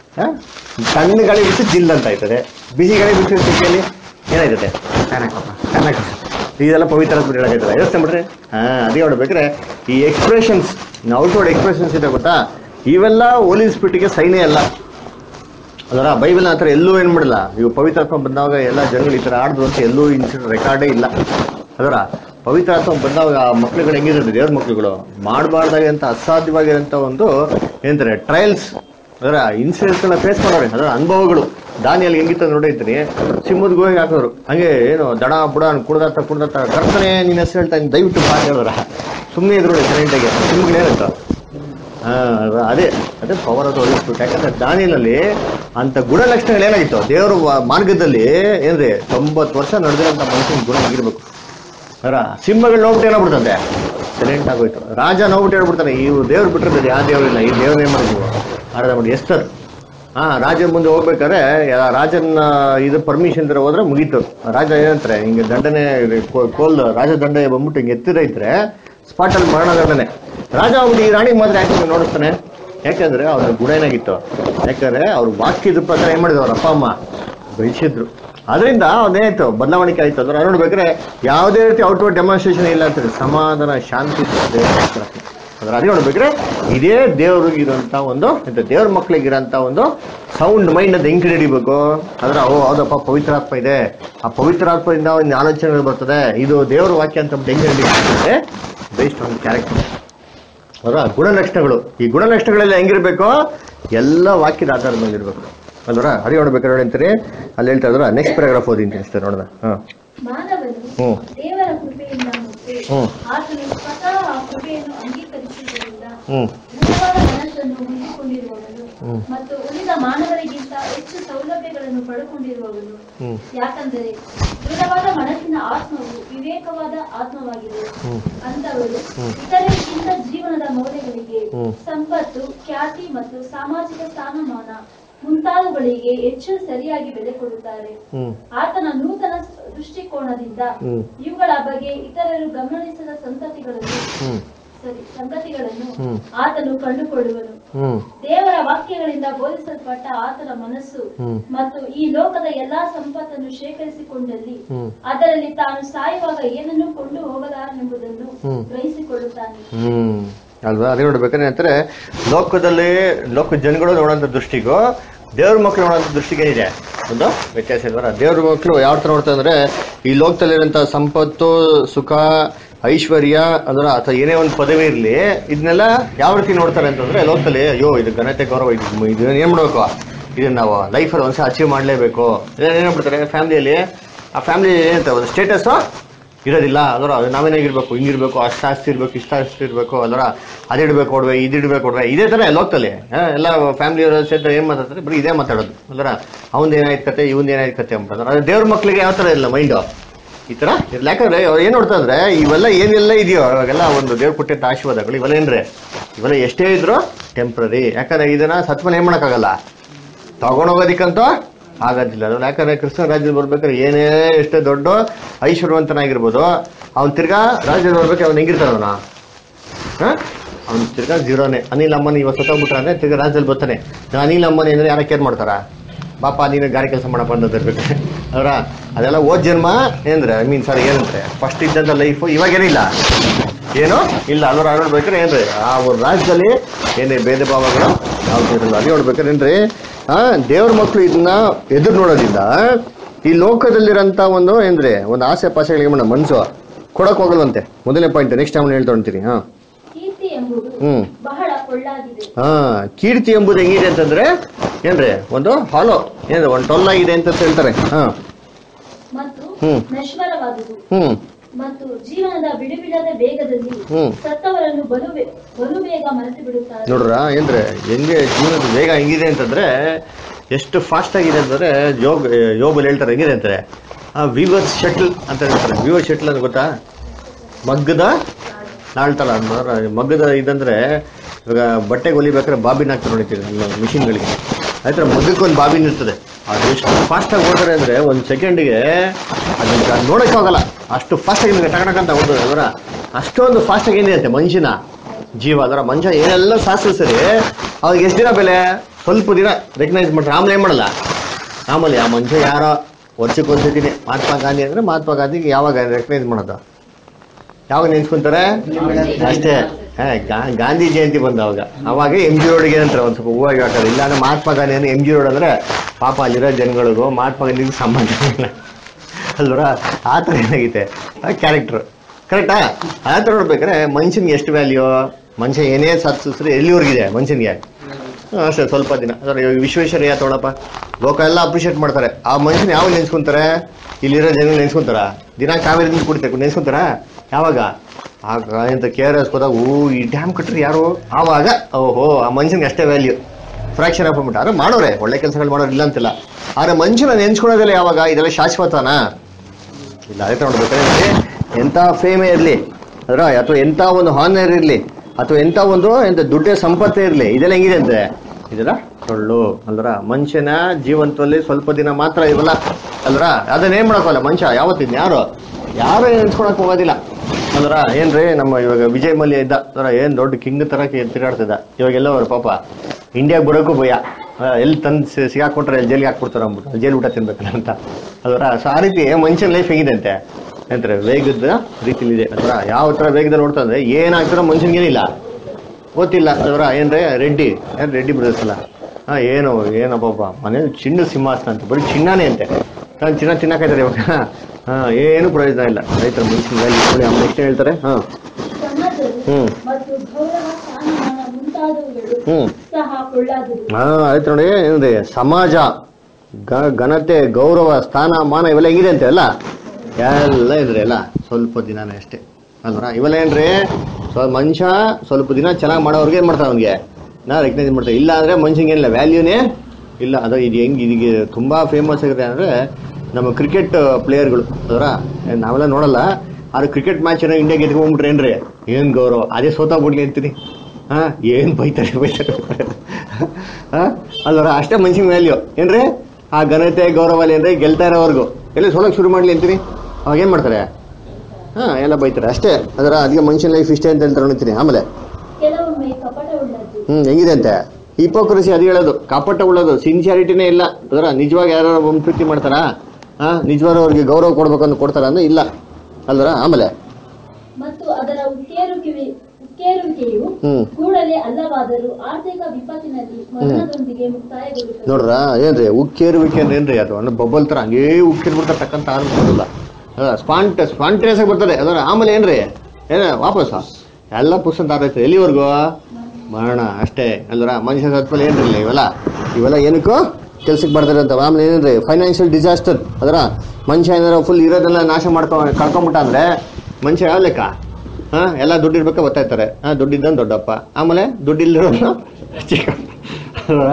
ಸಣ್ಣ ಗಾಳಿ ಬಿಟ್ಟು ಜಿಲ್ ಅಂತ ಆಯ್ತದೆ, ಬಿಸಿ ಗಾಳಿ ಬಿಟ್ಟು ಸ್ಥಿತಿಯಲ್ಲಿ ಏನಾಯ್ತದೆ ಕನಕಪ್ಪ ಕನಕ. ಇದೆಲ್ಲ ಪವಿತ್ರ ಹೇಳಾಯ್ತದೆ. ಯೋಚನೆ ಮಾಡ್ರಿ. ಹಾ ಅದೇ ನೋಡ್ಬೇಕ್ರೆ ಈ ಎಕ್ಸ್ಪ್ರೆಷನ್ಸ್ ಔಟ್ವರ್ಡ್ ಎಕ್ಸ್ಪ್ರೆಷನ್ಸ್ ಇದೆ ಗೊತ್ತಾ, ಇವೆಲ್ಲ ಹೋಲಿ ಸ್ಪಿರಿಟ್ಗೆ ಸೈನೇ ಅಲ್ಲ. ಅದರ ಬೈಬಲ್ ಆ ಥರ ಎಲ್ಲೂ ಏನು ಮಾಡಿಲ್ಲ. ಇವು ಪವಿತ್ರಾತ್ಮ ಬಂದಾಗ ಎಲ್ಲ ಜನಗಳು ಈ ಥರ ಆಡಿದ್ರು ಅಂತ ಎಲ್ಲೂ ಇನ್ಸಿಡೆಂಟ್ ರೆಕಾರ್ಡೇ ಇಲ್ಲ. ಅದರ ಪವಿತ್ರಾತ್ಮ ಬಂದಾಗ ಆ ಮಕ್ಳುಗಳು ಹೆಂಗಿರುತ್ತೆ, ದೇವ್ರ ಮಕ್ಳುಗಳು ಮಾಡಬಾರ್ದಾಗೆ ಅಂತ ಅಸಾಧ್ಯವಾಗಿರೋಂಥ ಒಂದು ಏನಂತಾರೆ ಟ್ರಯಲ್ಸ್, ಅದರ ಇನ್ಸಿಡೆಂಟ್ಸ್ಗಳನ್ನ ಫೇಸ್ ಮಾಡೋರೆ, ಅದರ ಅನುಭವಗಳು. ದಾನಿಯಲ್ಲಿ ಹೆಂಗಿತ್ತ ನೋಡಿರ್ತೀನಿ, ಸಿಂಹದ ಗುಹೆಗೆ ಹಾಕೋರು, ಹಂಗೆ ಏನು ದಡ ಬುಡ ಕುಡ್ದಾತ ಕುಡ್ದಾತ ಕರ್ತನೆ ನಿನ್ನ ಹೆಸರು ಹೇಳ್ತಾ ದಯವಿಟ್ಟು ಬಾ ಹೇಳೋರ, ಸುಮ್ಮನೆ ಇದ್ರು ಸೈಲೆಂಟಾಗಿ ಸಿಂಹಗಳೇನಂತ. ಹಾ ಅದೇ ಅದೇ ಪವರ್ ಅದು ಹೊಲಿಸ್ಬಿಟ್ಟು. ಯಾಕಂದ್ರೆ ದಾನಿಯಲ್ಲಿ ಅಂತ ಗುಣಲಕ್ಷಣಗಳು ಏನಾಗಿತ್ತು, ದೇವ್ರ ಮಾರ್ಗದಲ್ಲಿ ಏನ್ರಿ ತೊಂಬತ್ತು ವರ್ಷ ನಡೆದಿರೋಂಥ ಮನುಷ್ಯನ ಗುಣ ಆಗಿರ್ಬೇಕು. ಅದರ ಸಿಂಹಗಳು ನೋಡ್ಬಿಟ್ಟು ಏನಾಗ್ಬಿಡ್ತಂತೆ ಸೈಲೆಂಟ್ ಆಗೋಯ್ತು. ರಾಜ ನೋಡ್ಬಿಟ್ಟು ಹೇಳ್ಬಿಡ್ತಾನೆ, ಈ ದೇವ್ರು ಬಿಟ್ಟಿರ್ತದೆ ಯಾವ ದೇವ್ರಿಲ್ಲ, ಈ ದೇವ್ರನ್ನೇ ಮಾಡಿದ್ವು ಆರಾಧ ಮಾಡಿ ಎಸ್ತರ್. ಹಾ ರಾಜನ ಮುಂದೆ ಹೋಗ್ಬೇಕಾದ್ರೆ ರಾಜನ ಇದು ಪರ್ಮಿಷನ್ ಇದ್ರೆ ಹೋದ್ರೆ ಮುಗೀತು. ರಾಜ ಏನಂತಾರೆ ಹಿಂಗೆ ದಂಡನೆ ಕೋಲ್ ರಾಜದಂಡ ಬಂದ್ಬಿಟ್ಟು ಹಿಂಗೆ ಎತ್ತಿರ ಇದ್ರೆ ಸ್ಪಾಟಲ್ಲಿ ಮರಣ ದಂಡನೆ. ರಾಜ ಹೋಗ್ಬಿಟ್ಟು ಈ ರಾಣಿ ಮಾತ್ರ ಯಾಕೆ ನೋಡಿಸ್ತಾನೆ, ಯಾಕಂದ್ರೆ ಅವ್ರ ಗುಣ ಏನಾಗಿತ್ತು, ಯಾಕಂದ್ರೆ ಅವ್ರು ವಾಕ್ಯದ ಪ್ರಕಾರ ಏನ್ ಮಾಡಿದ್ರು ಅವ್ರ ಅಪ್ಪ ಅಮ್ಮ ಬೆಳೆಸಿದ್ರು. ಅದರಿಂದ ಅದೇನಾಯ್ತು ಬದಲಾವಣೆ ಆಯ್ತು. ಅಂದ್ರೆ ನೋಡ್ಬೇಕಾದ್ರೆ ಯಾವುದೇ ರೀತಿ ಔಟ್ವರ್ಡ್ ಡೆಮಾನ್ಸ್ಟ್ರೇಷನ್ ಇಲ್ಲ ಅಂತಾರೆ, ಸಮಾಧಾನ ಶಾಂತಿ ಅದ್ರ ಅದೇ ನೋಡ್ಬೇಕ್ರೆ ಇದೇ ದೇವ್ರಿಗೆ ಇರೋಂಥ ಒಂದು ದೇವ್ರ ಮಕ್ಳಿಗಿರೋಂಥ ಒಂದು ಸೌಂಡ್ ಮೈಂಡ್ ಅದು ಹೆಂಗೆ ಹಿಡಿಬೇಕು. ಅದ್ರ ಓ ಹೌದಪ್ಪ ಪವಿತ್ರಾತ್ಮ ಇದೆ, ಆ ಪವಿತ್ರಾತ್ಮದಿಂದ ಒಂದು ಆಲೋಚನೆಗಳು ಬರ್ತದೆ, ಇದು ದೇವ್ರ ವಾಕ್ಯ ಅಂತ ಹೆಂಗೆ ಹಿಡಿಬೇಕು ಬೇಸ್ಡ್ ಆನ್ ಕ್ಯಾರೆಕ್ಟರ್. ಅವರ ಗುಣಲಕ್ಷಣಗಳು, ಈ ಗುಣಲಕ್ಷಣಗಳೆಲ್ಲ ಹೆಂಗಿರ್ಬೇಕು, ಎಲ್ಲ ವಾಕ್ಯದ ಆಧಾರದ ಮೇಲೆ ಇರ್ಬೇಕು ಅಲ್ವರ? ಅದೇ ನೋಡ್ಬೇಕಾದ್ರೆ ನೋಡಿ ಅಂತಾರೆ ಅಲ್ಲಿ ಹೇಳ್ತಾ ಇದ್ರ ನೆಕ್ಸ್ಟ್ ಪ್ಯಾರಾಗ್ರಾಫ್ ಓದಿಂತೀನಿ ಅಷ್ಟೇ ನೋಡ್ದ. ಹಾ ಮಾನವನು ದೇವರ ಕೃಪೆಯಿಂದ ಮತ್ತು ಆತನು ಸ್ವತಃ ಆ ಕೃಪೆಯನ್ನು ಅಂಗೀಕರಿಸುವುದರಿಂದ ದೃಢವಾದ ಮನಸ್ಸನ್ನು ಹೊಂದಿಕೊಂಡಿರುವವನು ಮತ್ತು ಉಳಿದ ಮಾನವರಿಗಿಂತ ಹೆಚ್ಚು ಸೌಲಭ್ಯಗಳನ್ನು ಪಡೆದುಕೊಂಡಿರುವವನು. ಯಾಕಂದರೆ ದೃಢವಾದ ಮನಸ್ಸಿನ ಆತ್ಮವು ವಿವೇಕವಾದ ಆತ್ಮವಾಗಿದೆ. ಅಂತವರು ಇತರರಿಗಿಂತ ಜೀವನದ ಮೌಲ್ಯಗಳಿಗೆ, ಸಂಪತ್ತು, ಖ್ಯಾತಿ ಮತ್ತು ಸಾಮಾಜಿಕ ಸ್ಥಾನಮಾನ ಮುಂತಾದವುಗಳಿಗೆ ಹೆಚ್ಚು ಸರಿಯಾಗಿ ಬೆಲೆ ಕೊಡುತ್ತಾರೆ. ಆತನ ನೂತನ ದೃಷ್ಟಿಕೋನದಿಂದ ಇವುಗಳ ಬಗ್ಗೆ ಇತರರು ಗಮನಿಸದ ಸಂಗತಿಗಳನ್ನು ಸರಿ ಸಂಗತಿಗಳನ್ನು ಆತನು ಕಂಡುಕೊಳ್ಳುವನು. ದೇವರ ವಾಕ್ಯಗಳಿಂದ ಬೋಧಿಸಲ್ಪಟ್ಟ ಆತನ ಮನಸ್ಸು ಮತ್ತು ಈ ಲೋಕದ ಎಲ್ಲಾ ಸಂಪತ್ತನ್ನು ಶೇಖರಿಸಿಕೊಂಡಲ್ಲಿ ಅದರಲ್ಲಿ ತಾನು ಸಾಯುವಾಗ ಏನನ್ನು ಕೊಂಡು ಹೋಗಲಾರೆಂಬುದನ್ನು ಗ್ರಹಿಸಿಕೊಳ್ಳುತ್ತಾನೆ. ಅಲ್ವಾ? ಅದೇ ನೋಡ್ಬೇಕಾದ್ರೆ ಅಂತಾರೆ ಲೋಕದಲ್ಲಿ ಲೋಕ ಜನಗಳು ನೋಡೋಂಥ ದೃಷ್ಟಿಗೂ ದೇವ್ರ ಮಕ್ಳು ನೋಡೋಂಥ ದೃಷ್ಟಿಗೆ ಇದೆ ಒಂದು ವ್ಯತ್ಯಾಸ ಇಲ್ವರ? ದೇವ್ರ ಮಕ್ಳು ಯಾವ ಥರ ನೋಡ್ತಾ ಅಂದ್ರೆ ಈ ಲೋಕದಲ್ಲಿರೋಂಥ ಸಂಪತ್ತು, ಸುಖ, ಐಶ್ವರ್ಯ ಅಂದ್ರೆ ಅಥವಾ ಏನೇ ಒಂದು ಪದವಿ ಇರಲಿ, ಇದನ್ನೆಲ್ಲ ಯಾವ ರೀತಿ ನೋಡ್ತಾರೆ ಅಂತಂದ್ರೆ ಲೋಕದಲ್ಲಿ ಅಯ್ಯೋ ಇದು ಘನತೆ ಗೌರವ, ಇದು ಇದನ್ನ ಏನ್ ಮಾಡ್ಬೇಕು, ಇದನ್ನ ನಾವು ಲೈಫಲ್ಲಿ ಒಂದ್ಸಲ ಅಚೀವ್ ಮಾಡಲೇಬೇಕು. ಏನ್ ಮಾಡ್ತಾರೆ ಫ್ಯಾಮಿಲಿಯಲ್ಲಿ, ಆ ಫ್ಯಾಮಿಲಿ ಏನಂತ ಒಂದು ಸ್ಟೇಟಸ್ ಇರೋದಿಲ್ಲ. ಅದರ ನಾವೇನಾಗಿರ್ಬೇಕು, ಹಿಂಗಿರ್ಬೇಕು, ಅಷ್ಟು ಆಸ್ತಿ ಇರ್ಬೇಕು, ಇಷ್ಟ ಆಸ್ತಿ ಇರಬೇಕು, ಅದರ ಅದಿಡ್ಬೇಕು ಕೊಡ್ವೆ, ಇದಿಡ್ಬೇಕು ಕೊಡ್ವೆ, ಇದೇ ಥರ ಲೋಕದಲ್ಲಿ ಎಲ್ಲ ಫ್ಯಾಮಿಲಿಯವರು ಸೇರಿ ಏನು ಮಾತಾಡ್ತಾರೆ, ಬರೀ ಇದೇ ಮಾತಾಡೋದು. ಅಂದ್ರೆ ಅವನದು ಏನಾಯ್ತು ಕತೆ, ಇವಂದು ಏನಾಯ್ತು ಕತೆ ಅಂತಾರೆ. ಅದೇ ದೇವ್ರ ಮಕ್ಳಿಗೆ ಯಾವ ಥರ ಇಲ್ಲ ಮೈಂಡು, ಈ ತರ ಇರ್ಲಿ. ಯಾಕಂದ್ರೆ ಅವ್ರು ಏನ್ ನೋಡ್ತಾ ಅಂದ್ರೆ ಇವೆಲ್ಲ ಏನೆಲ್ಲ ಇದೆಯೋ ಅವಾಗೆಲ್ಲ ಒಂದು ದೇವ್ರು ಕೊಟ್ಟಿದ್ದ ಆಶೀರ್ವಾದಗಳು ಇವೆಲ್ಲ ಏನ್ರಿ, ಇವೆಲ್ಲ ಎಷ್ಟೇ ಇದ್ರು ಟೆಂಪ್ರರಿ. ಯಾಕಂದ್ರೆ ಇದನ್ನ ಸತ್ಮೇಲೆ ಏನ್ ಮಾಡಕ್ಕಾಗಲ್ಲ, ತಗೊಂಡೋಗೋದಿಕ್ಕಂತೂ ಆಗೋದಿಲ್ಲ. ಅದು ಯಾಕಂದ್ರೆ ಕ್ರಿಸ್ತನ ರಾಜ್ಯದಲ್ಲಿ ಬರ್ಬೇಕಾದ್ರೆ ಏನೇ ಎಷ್ಟೇ ದೊಡ್ಡ ಐಶ್ವರ್ಯವಂತನಾಗಿರ್ಬೋದು, ಅವ್ನು ತಿರ್ಗಾ ರಾಜ್ಯದಲ್ಲಿ ಬರ್ಬೇಕು ಅವ್ನು ಹೆಂಗಿರ್ತಾನ ಅವನ ಹಾ ಅವ್ನು ತಿರ್ಗಾ ಜೀರೋನೇ. ಅನಿಲ್ ಅಮ್ಮನ ಇವಾಗ ಸತ್ತೋಗ್ಬಿಟ್ರೆ ಅಂದ್ರೆ ತಿರ್ಗಾ ರಾಜ್ಯದಲ್ಲಿ ಬರ್ತಾನೆ. ಅನಿಲ್ ಅಮ್ಮನ ಏನಾದ್ರೆ ಯಾರ ಕೇರ್ ಮಾಡ್ತಾರ, ಬಾಪ ನೀನು ಗಾಡಿ ಕೆಲಸ ಮಾಡಪ್ಪ ಅಂತ ಇರ್ಬೇಕು ಅವರ. ಅದೆಲ್ಲ ಓದ್ ಜನ್ಮ ಏನ್ರೆ ಐ ಮೀನ್ ಸರ್ ಏನಂದ್ರೆ ಫಸ್ಟ್ ಇದ್ದಂಥ ಲೈಫು ಇವಾಗೇನಿಲ್ಲ ಏನು ಇಲ್ಲ ಅಲ್ವರ ನೋಡ್ಬೇಕಾರೆ ಏನ್ರಿ ಆ ಒಂದು ರಾಜ್ಯದಲ್ಲಿ ಏನೇ ಭೇದ ಭಾವಗಳು ಯಾವ್ದು ಇರಲ್ಲ. ಅಲ್ಲಿ ನೋಡ್ಬೇಕಾದ್ರೆ ಏನ್ರಿ ಆ ದೇವ್ರ ಮಕ್ಕಳು ಇದನ್ನ ಎದುರು ನೋಡೋದ್ರಿಂದ ಈ ಲೋಕದಲ್ಲಿರೋಂಥ ಒಂದು ಏನ್ರಿ ಒಂದು ಆಸೆ ಪಾಸೆಗಳಿಗೆ ಮಾಡ ಮನ್ಸು ಕೊಡಕ್ ಹೋಗಲ್ವಂತೆ. ಮೊದಲನೇ ಪಾಯಿಂಟ್ ನೆಕ್ಸ್ಟ್ ಟೈಮ್ ಹೇಳ್ತಾ ಹೊಂತೀರಿ. ಹಾ ಹ್ಮ್ ಹಾ ಕೀರ್ತಿ ಎಂಬುದು ಹೆಂಗಿದೆ ಅಂತಂದ್ರೆ ಏನ್ರಿ ಒಂದು ಹಾಲೋ ಏನ್ರಿ ಒಂದು ಟೊಲ್ಲಾಗಿದೆ ಅಂತ ಹೇಳ್ತಾರೆ. ಹಾ ಹ್ಮ್ ಹ್ಮ್ ಮತ್ತು ಜೀವನದ ಬಿಡುಬಿಡದ ವೇಗದಲ್ಲಿ ಸತ್ತವರನ್ನು ಬಲು ಬಲು ಬೇಗ ಮರೆತು ಬಿಡುತ್ತಾರೆ. ನೋಡ್ರ ಏನ್ರೆ ಹೆಂಗೆ ಜೀವನದ ವೇಗ ಹೆಂಗಿದೆ ಅಂತಂದ್ರೆ ಎಷ್ಟು ಫಾಸ್ಟ್ ಆಗಿದೆ ಅಂತಂದ್ರೆ ಯೋಗ ಯೋಬಲ್ಲಿ ಹೇಳ್ತಾರೆ ಹೆಂಗಿದೆ ಅಂತಾರೆ ಆ ವಿವರ್ ಶಟ್ಲ್ ಅಂತ ಹೇಳ್ತಾರೆ. ವಿವರ್ ಶಟ್ಲ್ ಅಂತ ಗೊತ್ತಾ, ಮಗ್ಗದ ನಾಳ್ತಲ್ಲ ಅಂದ್ರೆ ಮಗ್ಗದ ಇದಂದ್ರೆ ಇವಾಗ ಬಟ್ಟೆಗೆ ಹೊಲಿಬೇಕಾದ್ರೆ ಬಾಬಿನ್ ಹಾಕ್ತಾರೆ ನೋಡಿತೀರಿ ಮಿಷಿನ್ಗಳಿಗೆ, ಆಯ್ತರ ಮಗ್ಗಕ್ಕೆ ಒಂದು ಬಾಬಿನ್ ಇರ್ತದೆ. ಅದು ಎಷ್ಟು ಫಾಸ್ಟಾಗಿ ಓಡ್ತಾರೆ ಅಂದರೆ ಒಂದು ಸೆಕೆಂಡಿಗೆ ಅದನ್ನ ನೋಡೋಕ್ಕೆ ಹೋಗಲ್ಲ, ಅಷ್ಟು ಫಾಸ್ಟಾಗಿ ನಿಮಗೆ ಟಕಟಕಂತ ಓದೋದು ಅದರ ಅಷ್ಟೊಂದು ಫಾಸ್ಟಾಗಿ ಏನಿದೆ ಅಂತೆ ಮನುಷ್ಯನ ಜೀವ. ಅದರ ಮನುಷ್ಯ ಏನೆಲ್ಲ ಶಾಸ್ತ್ರ ಸರಿ ಅವ್ರಿಗೆ ಎಷ್ಟು ದಿನ ಬೆಲೆ, ಸ್ವಲ್ಪ ದಿನ ರೆಕಗ್ನೈಸ್ ಮಾಡ್ತಾರೆ, ಆಮೇಲೆ ಏನು ಮಾಡಲ್ಲ. ಆಮೇಲೆ ಆ ಮನುಷ್ಯ ಯಾರೋ ವರ್ಷಕ್ಕೆ ಒಂದ್ಸತಿನೇ ಮಹಾತ್ಮ ಗಾಂಧಿ ಅಂದರೆ ಮಹಾತ್ಮ ಗಾಂಧಿಗೆ ಯಾವಾಗ ರೆಕಗ್ನೈಸ್ ಮಾಡೋದು, ಯಾವಾಗ ನೆನ್ಸ್ಕೊಂತಾರೆ ಅಷ್ಟೇ. ಗಾಂಧಿ ಜಯಂತಿ ಬಂದ ಅವಾಗ ಅವಾಗ ಎಂ ಜಿ ರೋಡ್ಗೆ ಏನಂತಾರೆ ಒಂದು ಸ್ವಲ್ಪ ಹೂವಾಗಿ ಹಾಕೋದು. ಇಲ್ಲಾಂದ್ರೆ ಮಹಾತ್ಮ ಗಾಂಧಿ ಅಂದ್ರೆ ಎಂ ಜಿ ರೋಡ್ ಅಂದ್ರೆ ಪಾಪ ಅಲ್ಲಿರೋ ಜನಗಳಿಗೂ ಮಹಾತ್ಮ ಗಾಂಧಿಗೂ ಸಂಬಂಧ ಇಲ್ಲ ಅಲ್ವರ. ಆ ಥರ ಏನಾಗೈತೆ ಆ ಕ್ಯಾರೆಕ್ಟ್ರು ಕರೆಕ್ಟಾ. ಆ ಥರ ನೋಡ್ಬೇಕಾದ್ರೆ ಮನುಷ್ಯನ್ಗೆ ಎಷ್ಟು ವ್ಯಾಲ್ಯೂ, ಮನುಷ್ಯ ಏನೇ ಸಾಧಿಸಿದ್ರೆ ಎಲ್ಲಿವರೆಗಿದೆ ಮನುಷ್ಯನಿಗೆ ಅಷ್ಟೇ ಸ್ವಲ್ಪ ದಿನ. ಅದರ ವಿಶ್ವೇಶ್ವರಯ್ಯ ತೊಗೊಳಪ್ಪ, ಲೋಕ ಎಲ್ಲ ಅಪ್ರಿಷಿಯೇಟ್ ಮಾಡ್ತಾರೆ. ಆ ಮನುಷ್ಯನ ಯಾವಾಗ ನೆನ್ಸ್ಕೊಂತಾರೆ, ಇಲ್ಲಿರೋ ಜನ ನೆನ್ಸ್ಕೊಂತಾರ, ದಿನ ಕಾವೇರಿ ನೀರು ಕುಡಿತಾರೆ ನೆನ್ಸ್ಕೊಂತಾರ ಯಾವಾಗ ಆಗ ಅಂತ ಕೆ ಆರ್ ಎಸ್ ಹೋದಾಗ ಓ ಈ ಡ್ಯಾಮ್ ಕಟ್ಟ್ರಿ ಯಾರು, ಆವಾಗ ಓಹೋ ಆ ಮನುಷ್ಯನಿಗೆ ಅಷ್ಟೇ ವ್ಯಾಲ್ಯೂ. ಫ್ರಾಕ್ಷನ್ ಆಫ್ ಅಮೌಂಟ್ ಆದ್ರೆ ಮಾಡೋರೆ ಒಳ್ಳೆ ಕೆಲಸಗಳು ಮಾಡೋರು ಇಲ್ಲ ಅಂತಿಲ್ಲ, ಆದ್ರೆ ಮನುಷ್ಯನ ನೆನ್ಸ್ಕೊಳ್ಳೋದಿಲ್ಲ ಯಾವಾಗ, ಇದೆಲ್ಲ ಶಾಶ್ವತನಾ ಇಲ್ಲ. ಅದಕ್ಕೆ ನೋಡ್ಬೇಕಾದ್ರೆ ಎಂಥ ಫೇಮೇ ಇರಲಿ ಅದರ ಅಥವಾ ಎಂಥ ಒಂದು ಹಾನರ್ ಇರಲಿ ಅಥವಾ ಎಂಥ ಒಂದು ಎಂಥ ದುಡ್ಡೇ ಸಂಪತ್ತೇ ಇರಲಿ, ಇದೆಲ್ಲ ಹೆಂಗಿದೆ ಅಂತೆ ಇದೆಲ್ಲ ಟೊಳ್ಳು ಅಲ್ರ. ಮನುಷ್ಯನ ಜೀವಂತದಲ್ಲಿ ಸ್ವಲ್ಪ ದಿನ ಮಾತ್ರ ಇವೆಲ್ಲ ಅಲ್ರ. ಅದನ್ನೇನು ಮಾಡೋಕ್ಕಲ್ಲ ಮನುಷ್ಯ ಯಾವತ್ತಿದ್ ಯಾರು ಯಾರು ನೆನ್ಸ್ಕೊಳಕ್ ಹೋಗೋದಿಲ್ಲ ಅಂದ್ರ. ಏನ್ರಿ ನಮ್ಮ ಇವಾಗ ವಿಜಯ್ ಮಲ್ಯ ಇದ್ದ ಅದರ ಏನ್ ದೊಡ್ಡ ಕಿಂಗ್ ತರ ತಿರುಗಾಡ್ತಿದ್ದ, ಇವಾಗೆಲ್ಲ ಅವ್ರ ಪಾಪ ಇಂಡಿಯಾಗೆ ಬರೋಕ್ಕೂ ಭಯ, ಎಲ್ಲಿ ತಂದು ಸಿಗಾಕೊಟ್ರೆ ಎಲ್ಲಿ ಜೈಲಿಗೆ ಹಾಕ್ಬಿಡ್ತಾರ ಅಂದ್ಬಿಟ್ಟು ಜೈಲು ಊಟ ತಿನ್ಬೇಕಲ್ಲ ಅಂತ ಅದರ. ಸೊ ಆ ರೀತಿ ಮನುಷ್ಯನ ಲೈಫ್ ಹೇಗಿದೆ ಅಂತೆ ಅಂತಾರೆ ವೇಗದ ರೀತಿಲಿದೆ ಅದರ. ಯಾವ ತರ ವೇಗದಲ್ಲಿ ನೋಡ್ತಾ ಅಂದ್ರೆ ಏನಾಗ್ತಾರೋ ಮನುಷ್ಯನಿಗೇನಿಲ್ಲ ಗೊತ್ತಿಲ್ಲ ಅದರ. ಏನ್ರೆ ರೆಡ್ಡಿ ಏನ್ ರೆಡ್ಡಿ ಬ್ರದರ್ಸ್ ಅಲ್ಲ, ಹಾ ಏನು ಏನಪ್ಪ ಮನೇಲಿ ಚಿನ್ನ ಸಿಂಹಾಸನ ಅಂತ ಬರೀ ಚಿನ್ನನೇ ಅಂತೆ. ನಾನು ಚಿನ್ನ ತಿನ್ನಕಾಯ್ತಾರೆ ಇವಾಗ, ಹಾ ಏನು ಪ್ರಯೋಜನ ಇಲ್ಲ ರೈತರ ಮನುಷ್ಯನ ವ್ಯಾಲ್ಯೂ. ಆಮೇಲೆ ಎಷ್ಟು ಹೇಳ್ತಾರೆ, ಹಾ ಹ್ಮ್ ಹ್ಮ್ ಹಾ ಆಯ್ತು ನೋಡಿ. ಏನ್ರಿ ಸಮಾಜ ಘನತೆ ಗೌರವ ಸ್ಥಾನ ಮಾನ ಇವೆಲ್ಲ ಹೆಂಗಿದೆ ಅಂತೆ ಅಲ್ಲ, ಎಲ್ಲ ಇದ್ರಿ ಎಲ್ಲ ಸ್ವಲ್ಪ ದಿನಾನೇ ಅಷ್ಟೇ ಅಲ್ವರ. ಇವೆಲ್ಲ ಏನ್ರಿ ಮನುಷ್ಯ ಸ್ವಲ್ಪ ದಿನ ಚೆನ್ನಾಗಿ ಮಾಡೋರ್ಗೆ ಏನ್ ಮಾಡ್ತಾರೆ ಅವ್ನಿಗೆ ನಾ ರೆಕಗ್ನೈಸ್ ಮಾಡ್ತಾರೆ. ಇಲ್ಲ ಅಂದ್ರೆ ಮನುಷ್ಯಂಗೆ ಏನಿಲ್ಲ ವ್ಯಾಲ್ಯೂನೇ ಇಲ್ಲ. ಅದು ಇದು ಹೆಂಗ್ ಇದಕ್ಕೆ ತುಂಬಾ ಫೇಮಸ್ ಆಗಿದೆ ಅಂದ್ರೆ ನಮ್ಮ ಕ್ರಿಕೆಟ್ ಪ್ಲೇಯರ್ಗಳು ಅದರ. ನಾವೆಲ್ಲ ನೋಡಲ್ಲ, ಆದ್ರೆ ಕ್ರಿಕೆಟ್ ಮ್ಯಾಚ್ ಏನೋ ಇಂಡಿಯಾಗೆ ಎತ್ಕೊಂಡ್ಬಿಟ್ರೆ ಏನ್ರಿ ಏನ್ ಗೌರವ, ಅದೇ ಸೋತಾಗ್ಬಿಡ್ಲಿ ಅಂತೀನಿ. ಹಾ ಏನ್ ಬೈತಾರೆ ಬೈತಾರೆ ಹಾ ಅಲ್ವರ. ಅಷ್ಟೇ ಮನುಷ್ಯನ ವ್ಯಾಲ್ಯೂ ಏನ್ರಿ, ಆ ಘನತೆ ಗೌರವ ಏನ್ರಿ ಗೆಲ್ತಾ ಇರೋವರೆಗೂ. ಎಲ್ಲಿ ಸೋಲಕ್ ಶುರು ಮಾಡ್ಲಿ ಅಂತೀನಿ ಅವಾಗ ಏನ್ ಮಾಡ್ತಾರೆ, ಹಾ ಎಲ್ಲ ಬೈತಾರೆ ಅಷ್ಟೇ ಅದರ. ಅದಕ್ಕೆ ಮನುಷ್ಯನ ಲೈಫ್ ಇಷ್ಟೇ ಅಂತ ಹೇಳ್ತಾರೆ ನೋಡ್ತೀನಿ. ಆಮೇಲೆ ಹ್ಮ್ ಹೆಂಗಿದೆ ಅಂತೆ ಹಿಪೋಕ್ರಸಿ, ಅದು ಹೇಳೋದು ಕಪಟ ಉಳ್ಳೋದು, ಸಿನ್ಸಿಯಾರಿಟಿನೇ ಇಲ್ಲ ಅದರ. ನಿಜವಾಗಿ ಯಾರು ಒಂದು ಪ್ರೀತಿ ಮಾಡ್ತಾರಾ, ಹಾ ನಿಜವಾದ ಅವ್ರಿಗೆ ಗೌರವ ಕೊಡ್ಬೇಕಂತ ಕೊಡ್ತಾರ ಅಂದ್ರೆ ಇಲ್ಲ ಅಲ್ವರ. ಆಮೇಲೆ ಮತ್ತು ಅದರ ಉಕ್ಕೇರುವಿಕೆ ಉಕ್ಕೇರುವಿಕೆಯು ಕೂಡಲೇ ಅಲ್ಲವಾದರೂ ಆರ್ಥಿಕ ವಿಪತ್ತಿನಲ್ಲಿ ಮರಣದೊಂದಿಗೆ ಮುಕ್ತಾಯಗೊಳ್ಳುತ್ತದೆ. ನೋಡ್ರ ಏನ್ರಿ ಉಕ್ಕೇರುವಿಕೆ ಅಂದ್ರೆ ಏನ್ರಿ, ಅದು ಅಂದ್ರೆ ಬಬ್ಬಲ್ ತರ ಹಂಗೇ ಉಕ್ಕೇರ್ಬಿಡ್ತಾರೆ ತಕ್ಕಂತ ಆರಂಭಿಸೋದಿಲ್ಲ ಅದ. ಸ್ಪಾಂಟ್ ಸ್ಪಾಂಟೇನಿಯಸ್ ಆಗಿ ಬರ್ತದೆ ಅದರ. ಆಮೇಲೆ ಏನ್ರಿ ಏನ ವಾಪಸ್ ಎಲ್ಲ ಪುಸ್ತಕ ತಾರೈತೆ ಎಲ್ಲಿವರೆಗೂ ಮರಣ ಅಷ್ಟೇ ಅಲ್ವರ. ಮನುಷ್ಯ ಸತ್ಮೇಲೆ ಏನ್ರಿಲ್ಲ ಇವೆಲ್ಲ ಇವೆಲ್ಲ ಏನಕ್ಕೂ ಕೆಲ್ಸಕ್ಕೆ ಬರ್ತಾರೆ ಅಂತ. ಆಮೇಲೆ ಏನ್ರಿ ಫೈನಾನ್ಷಿಯಲ್ ಡಿಸಾಸ್ಟರ್ ಅದರ. ಮನುಷ್ಯ ಏನಾರ ಫುಲ್ ಇರೋದೆಲ್ಲ ನಾಶ ಮಾಡ್ಕೊ ಕಳ್ಕೊಂಬಿಟ್ಟ ಅಂದ್ರೆ ಮನುಷ್ಯ ಯಾವ ಲೆಕ್ಕ, ಹಾ ಎಲ್ಲ ದುಡ್ಡು ಇರ್ಬೇಕಾ ಗೊತ್ತಾಯ್ತಾರೆ, ಹಾ ದುಡ್ಡಿದ್ದಂದು ದೊಡ್ಡಪ್ಪ, ಆಮೇಲೆ ದುಡ್ಡಿಲ್ದಿರೋನು ಚಿಕ್ಕ ಅಲ್ವರ.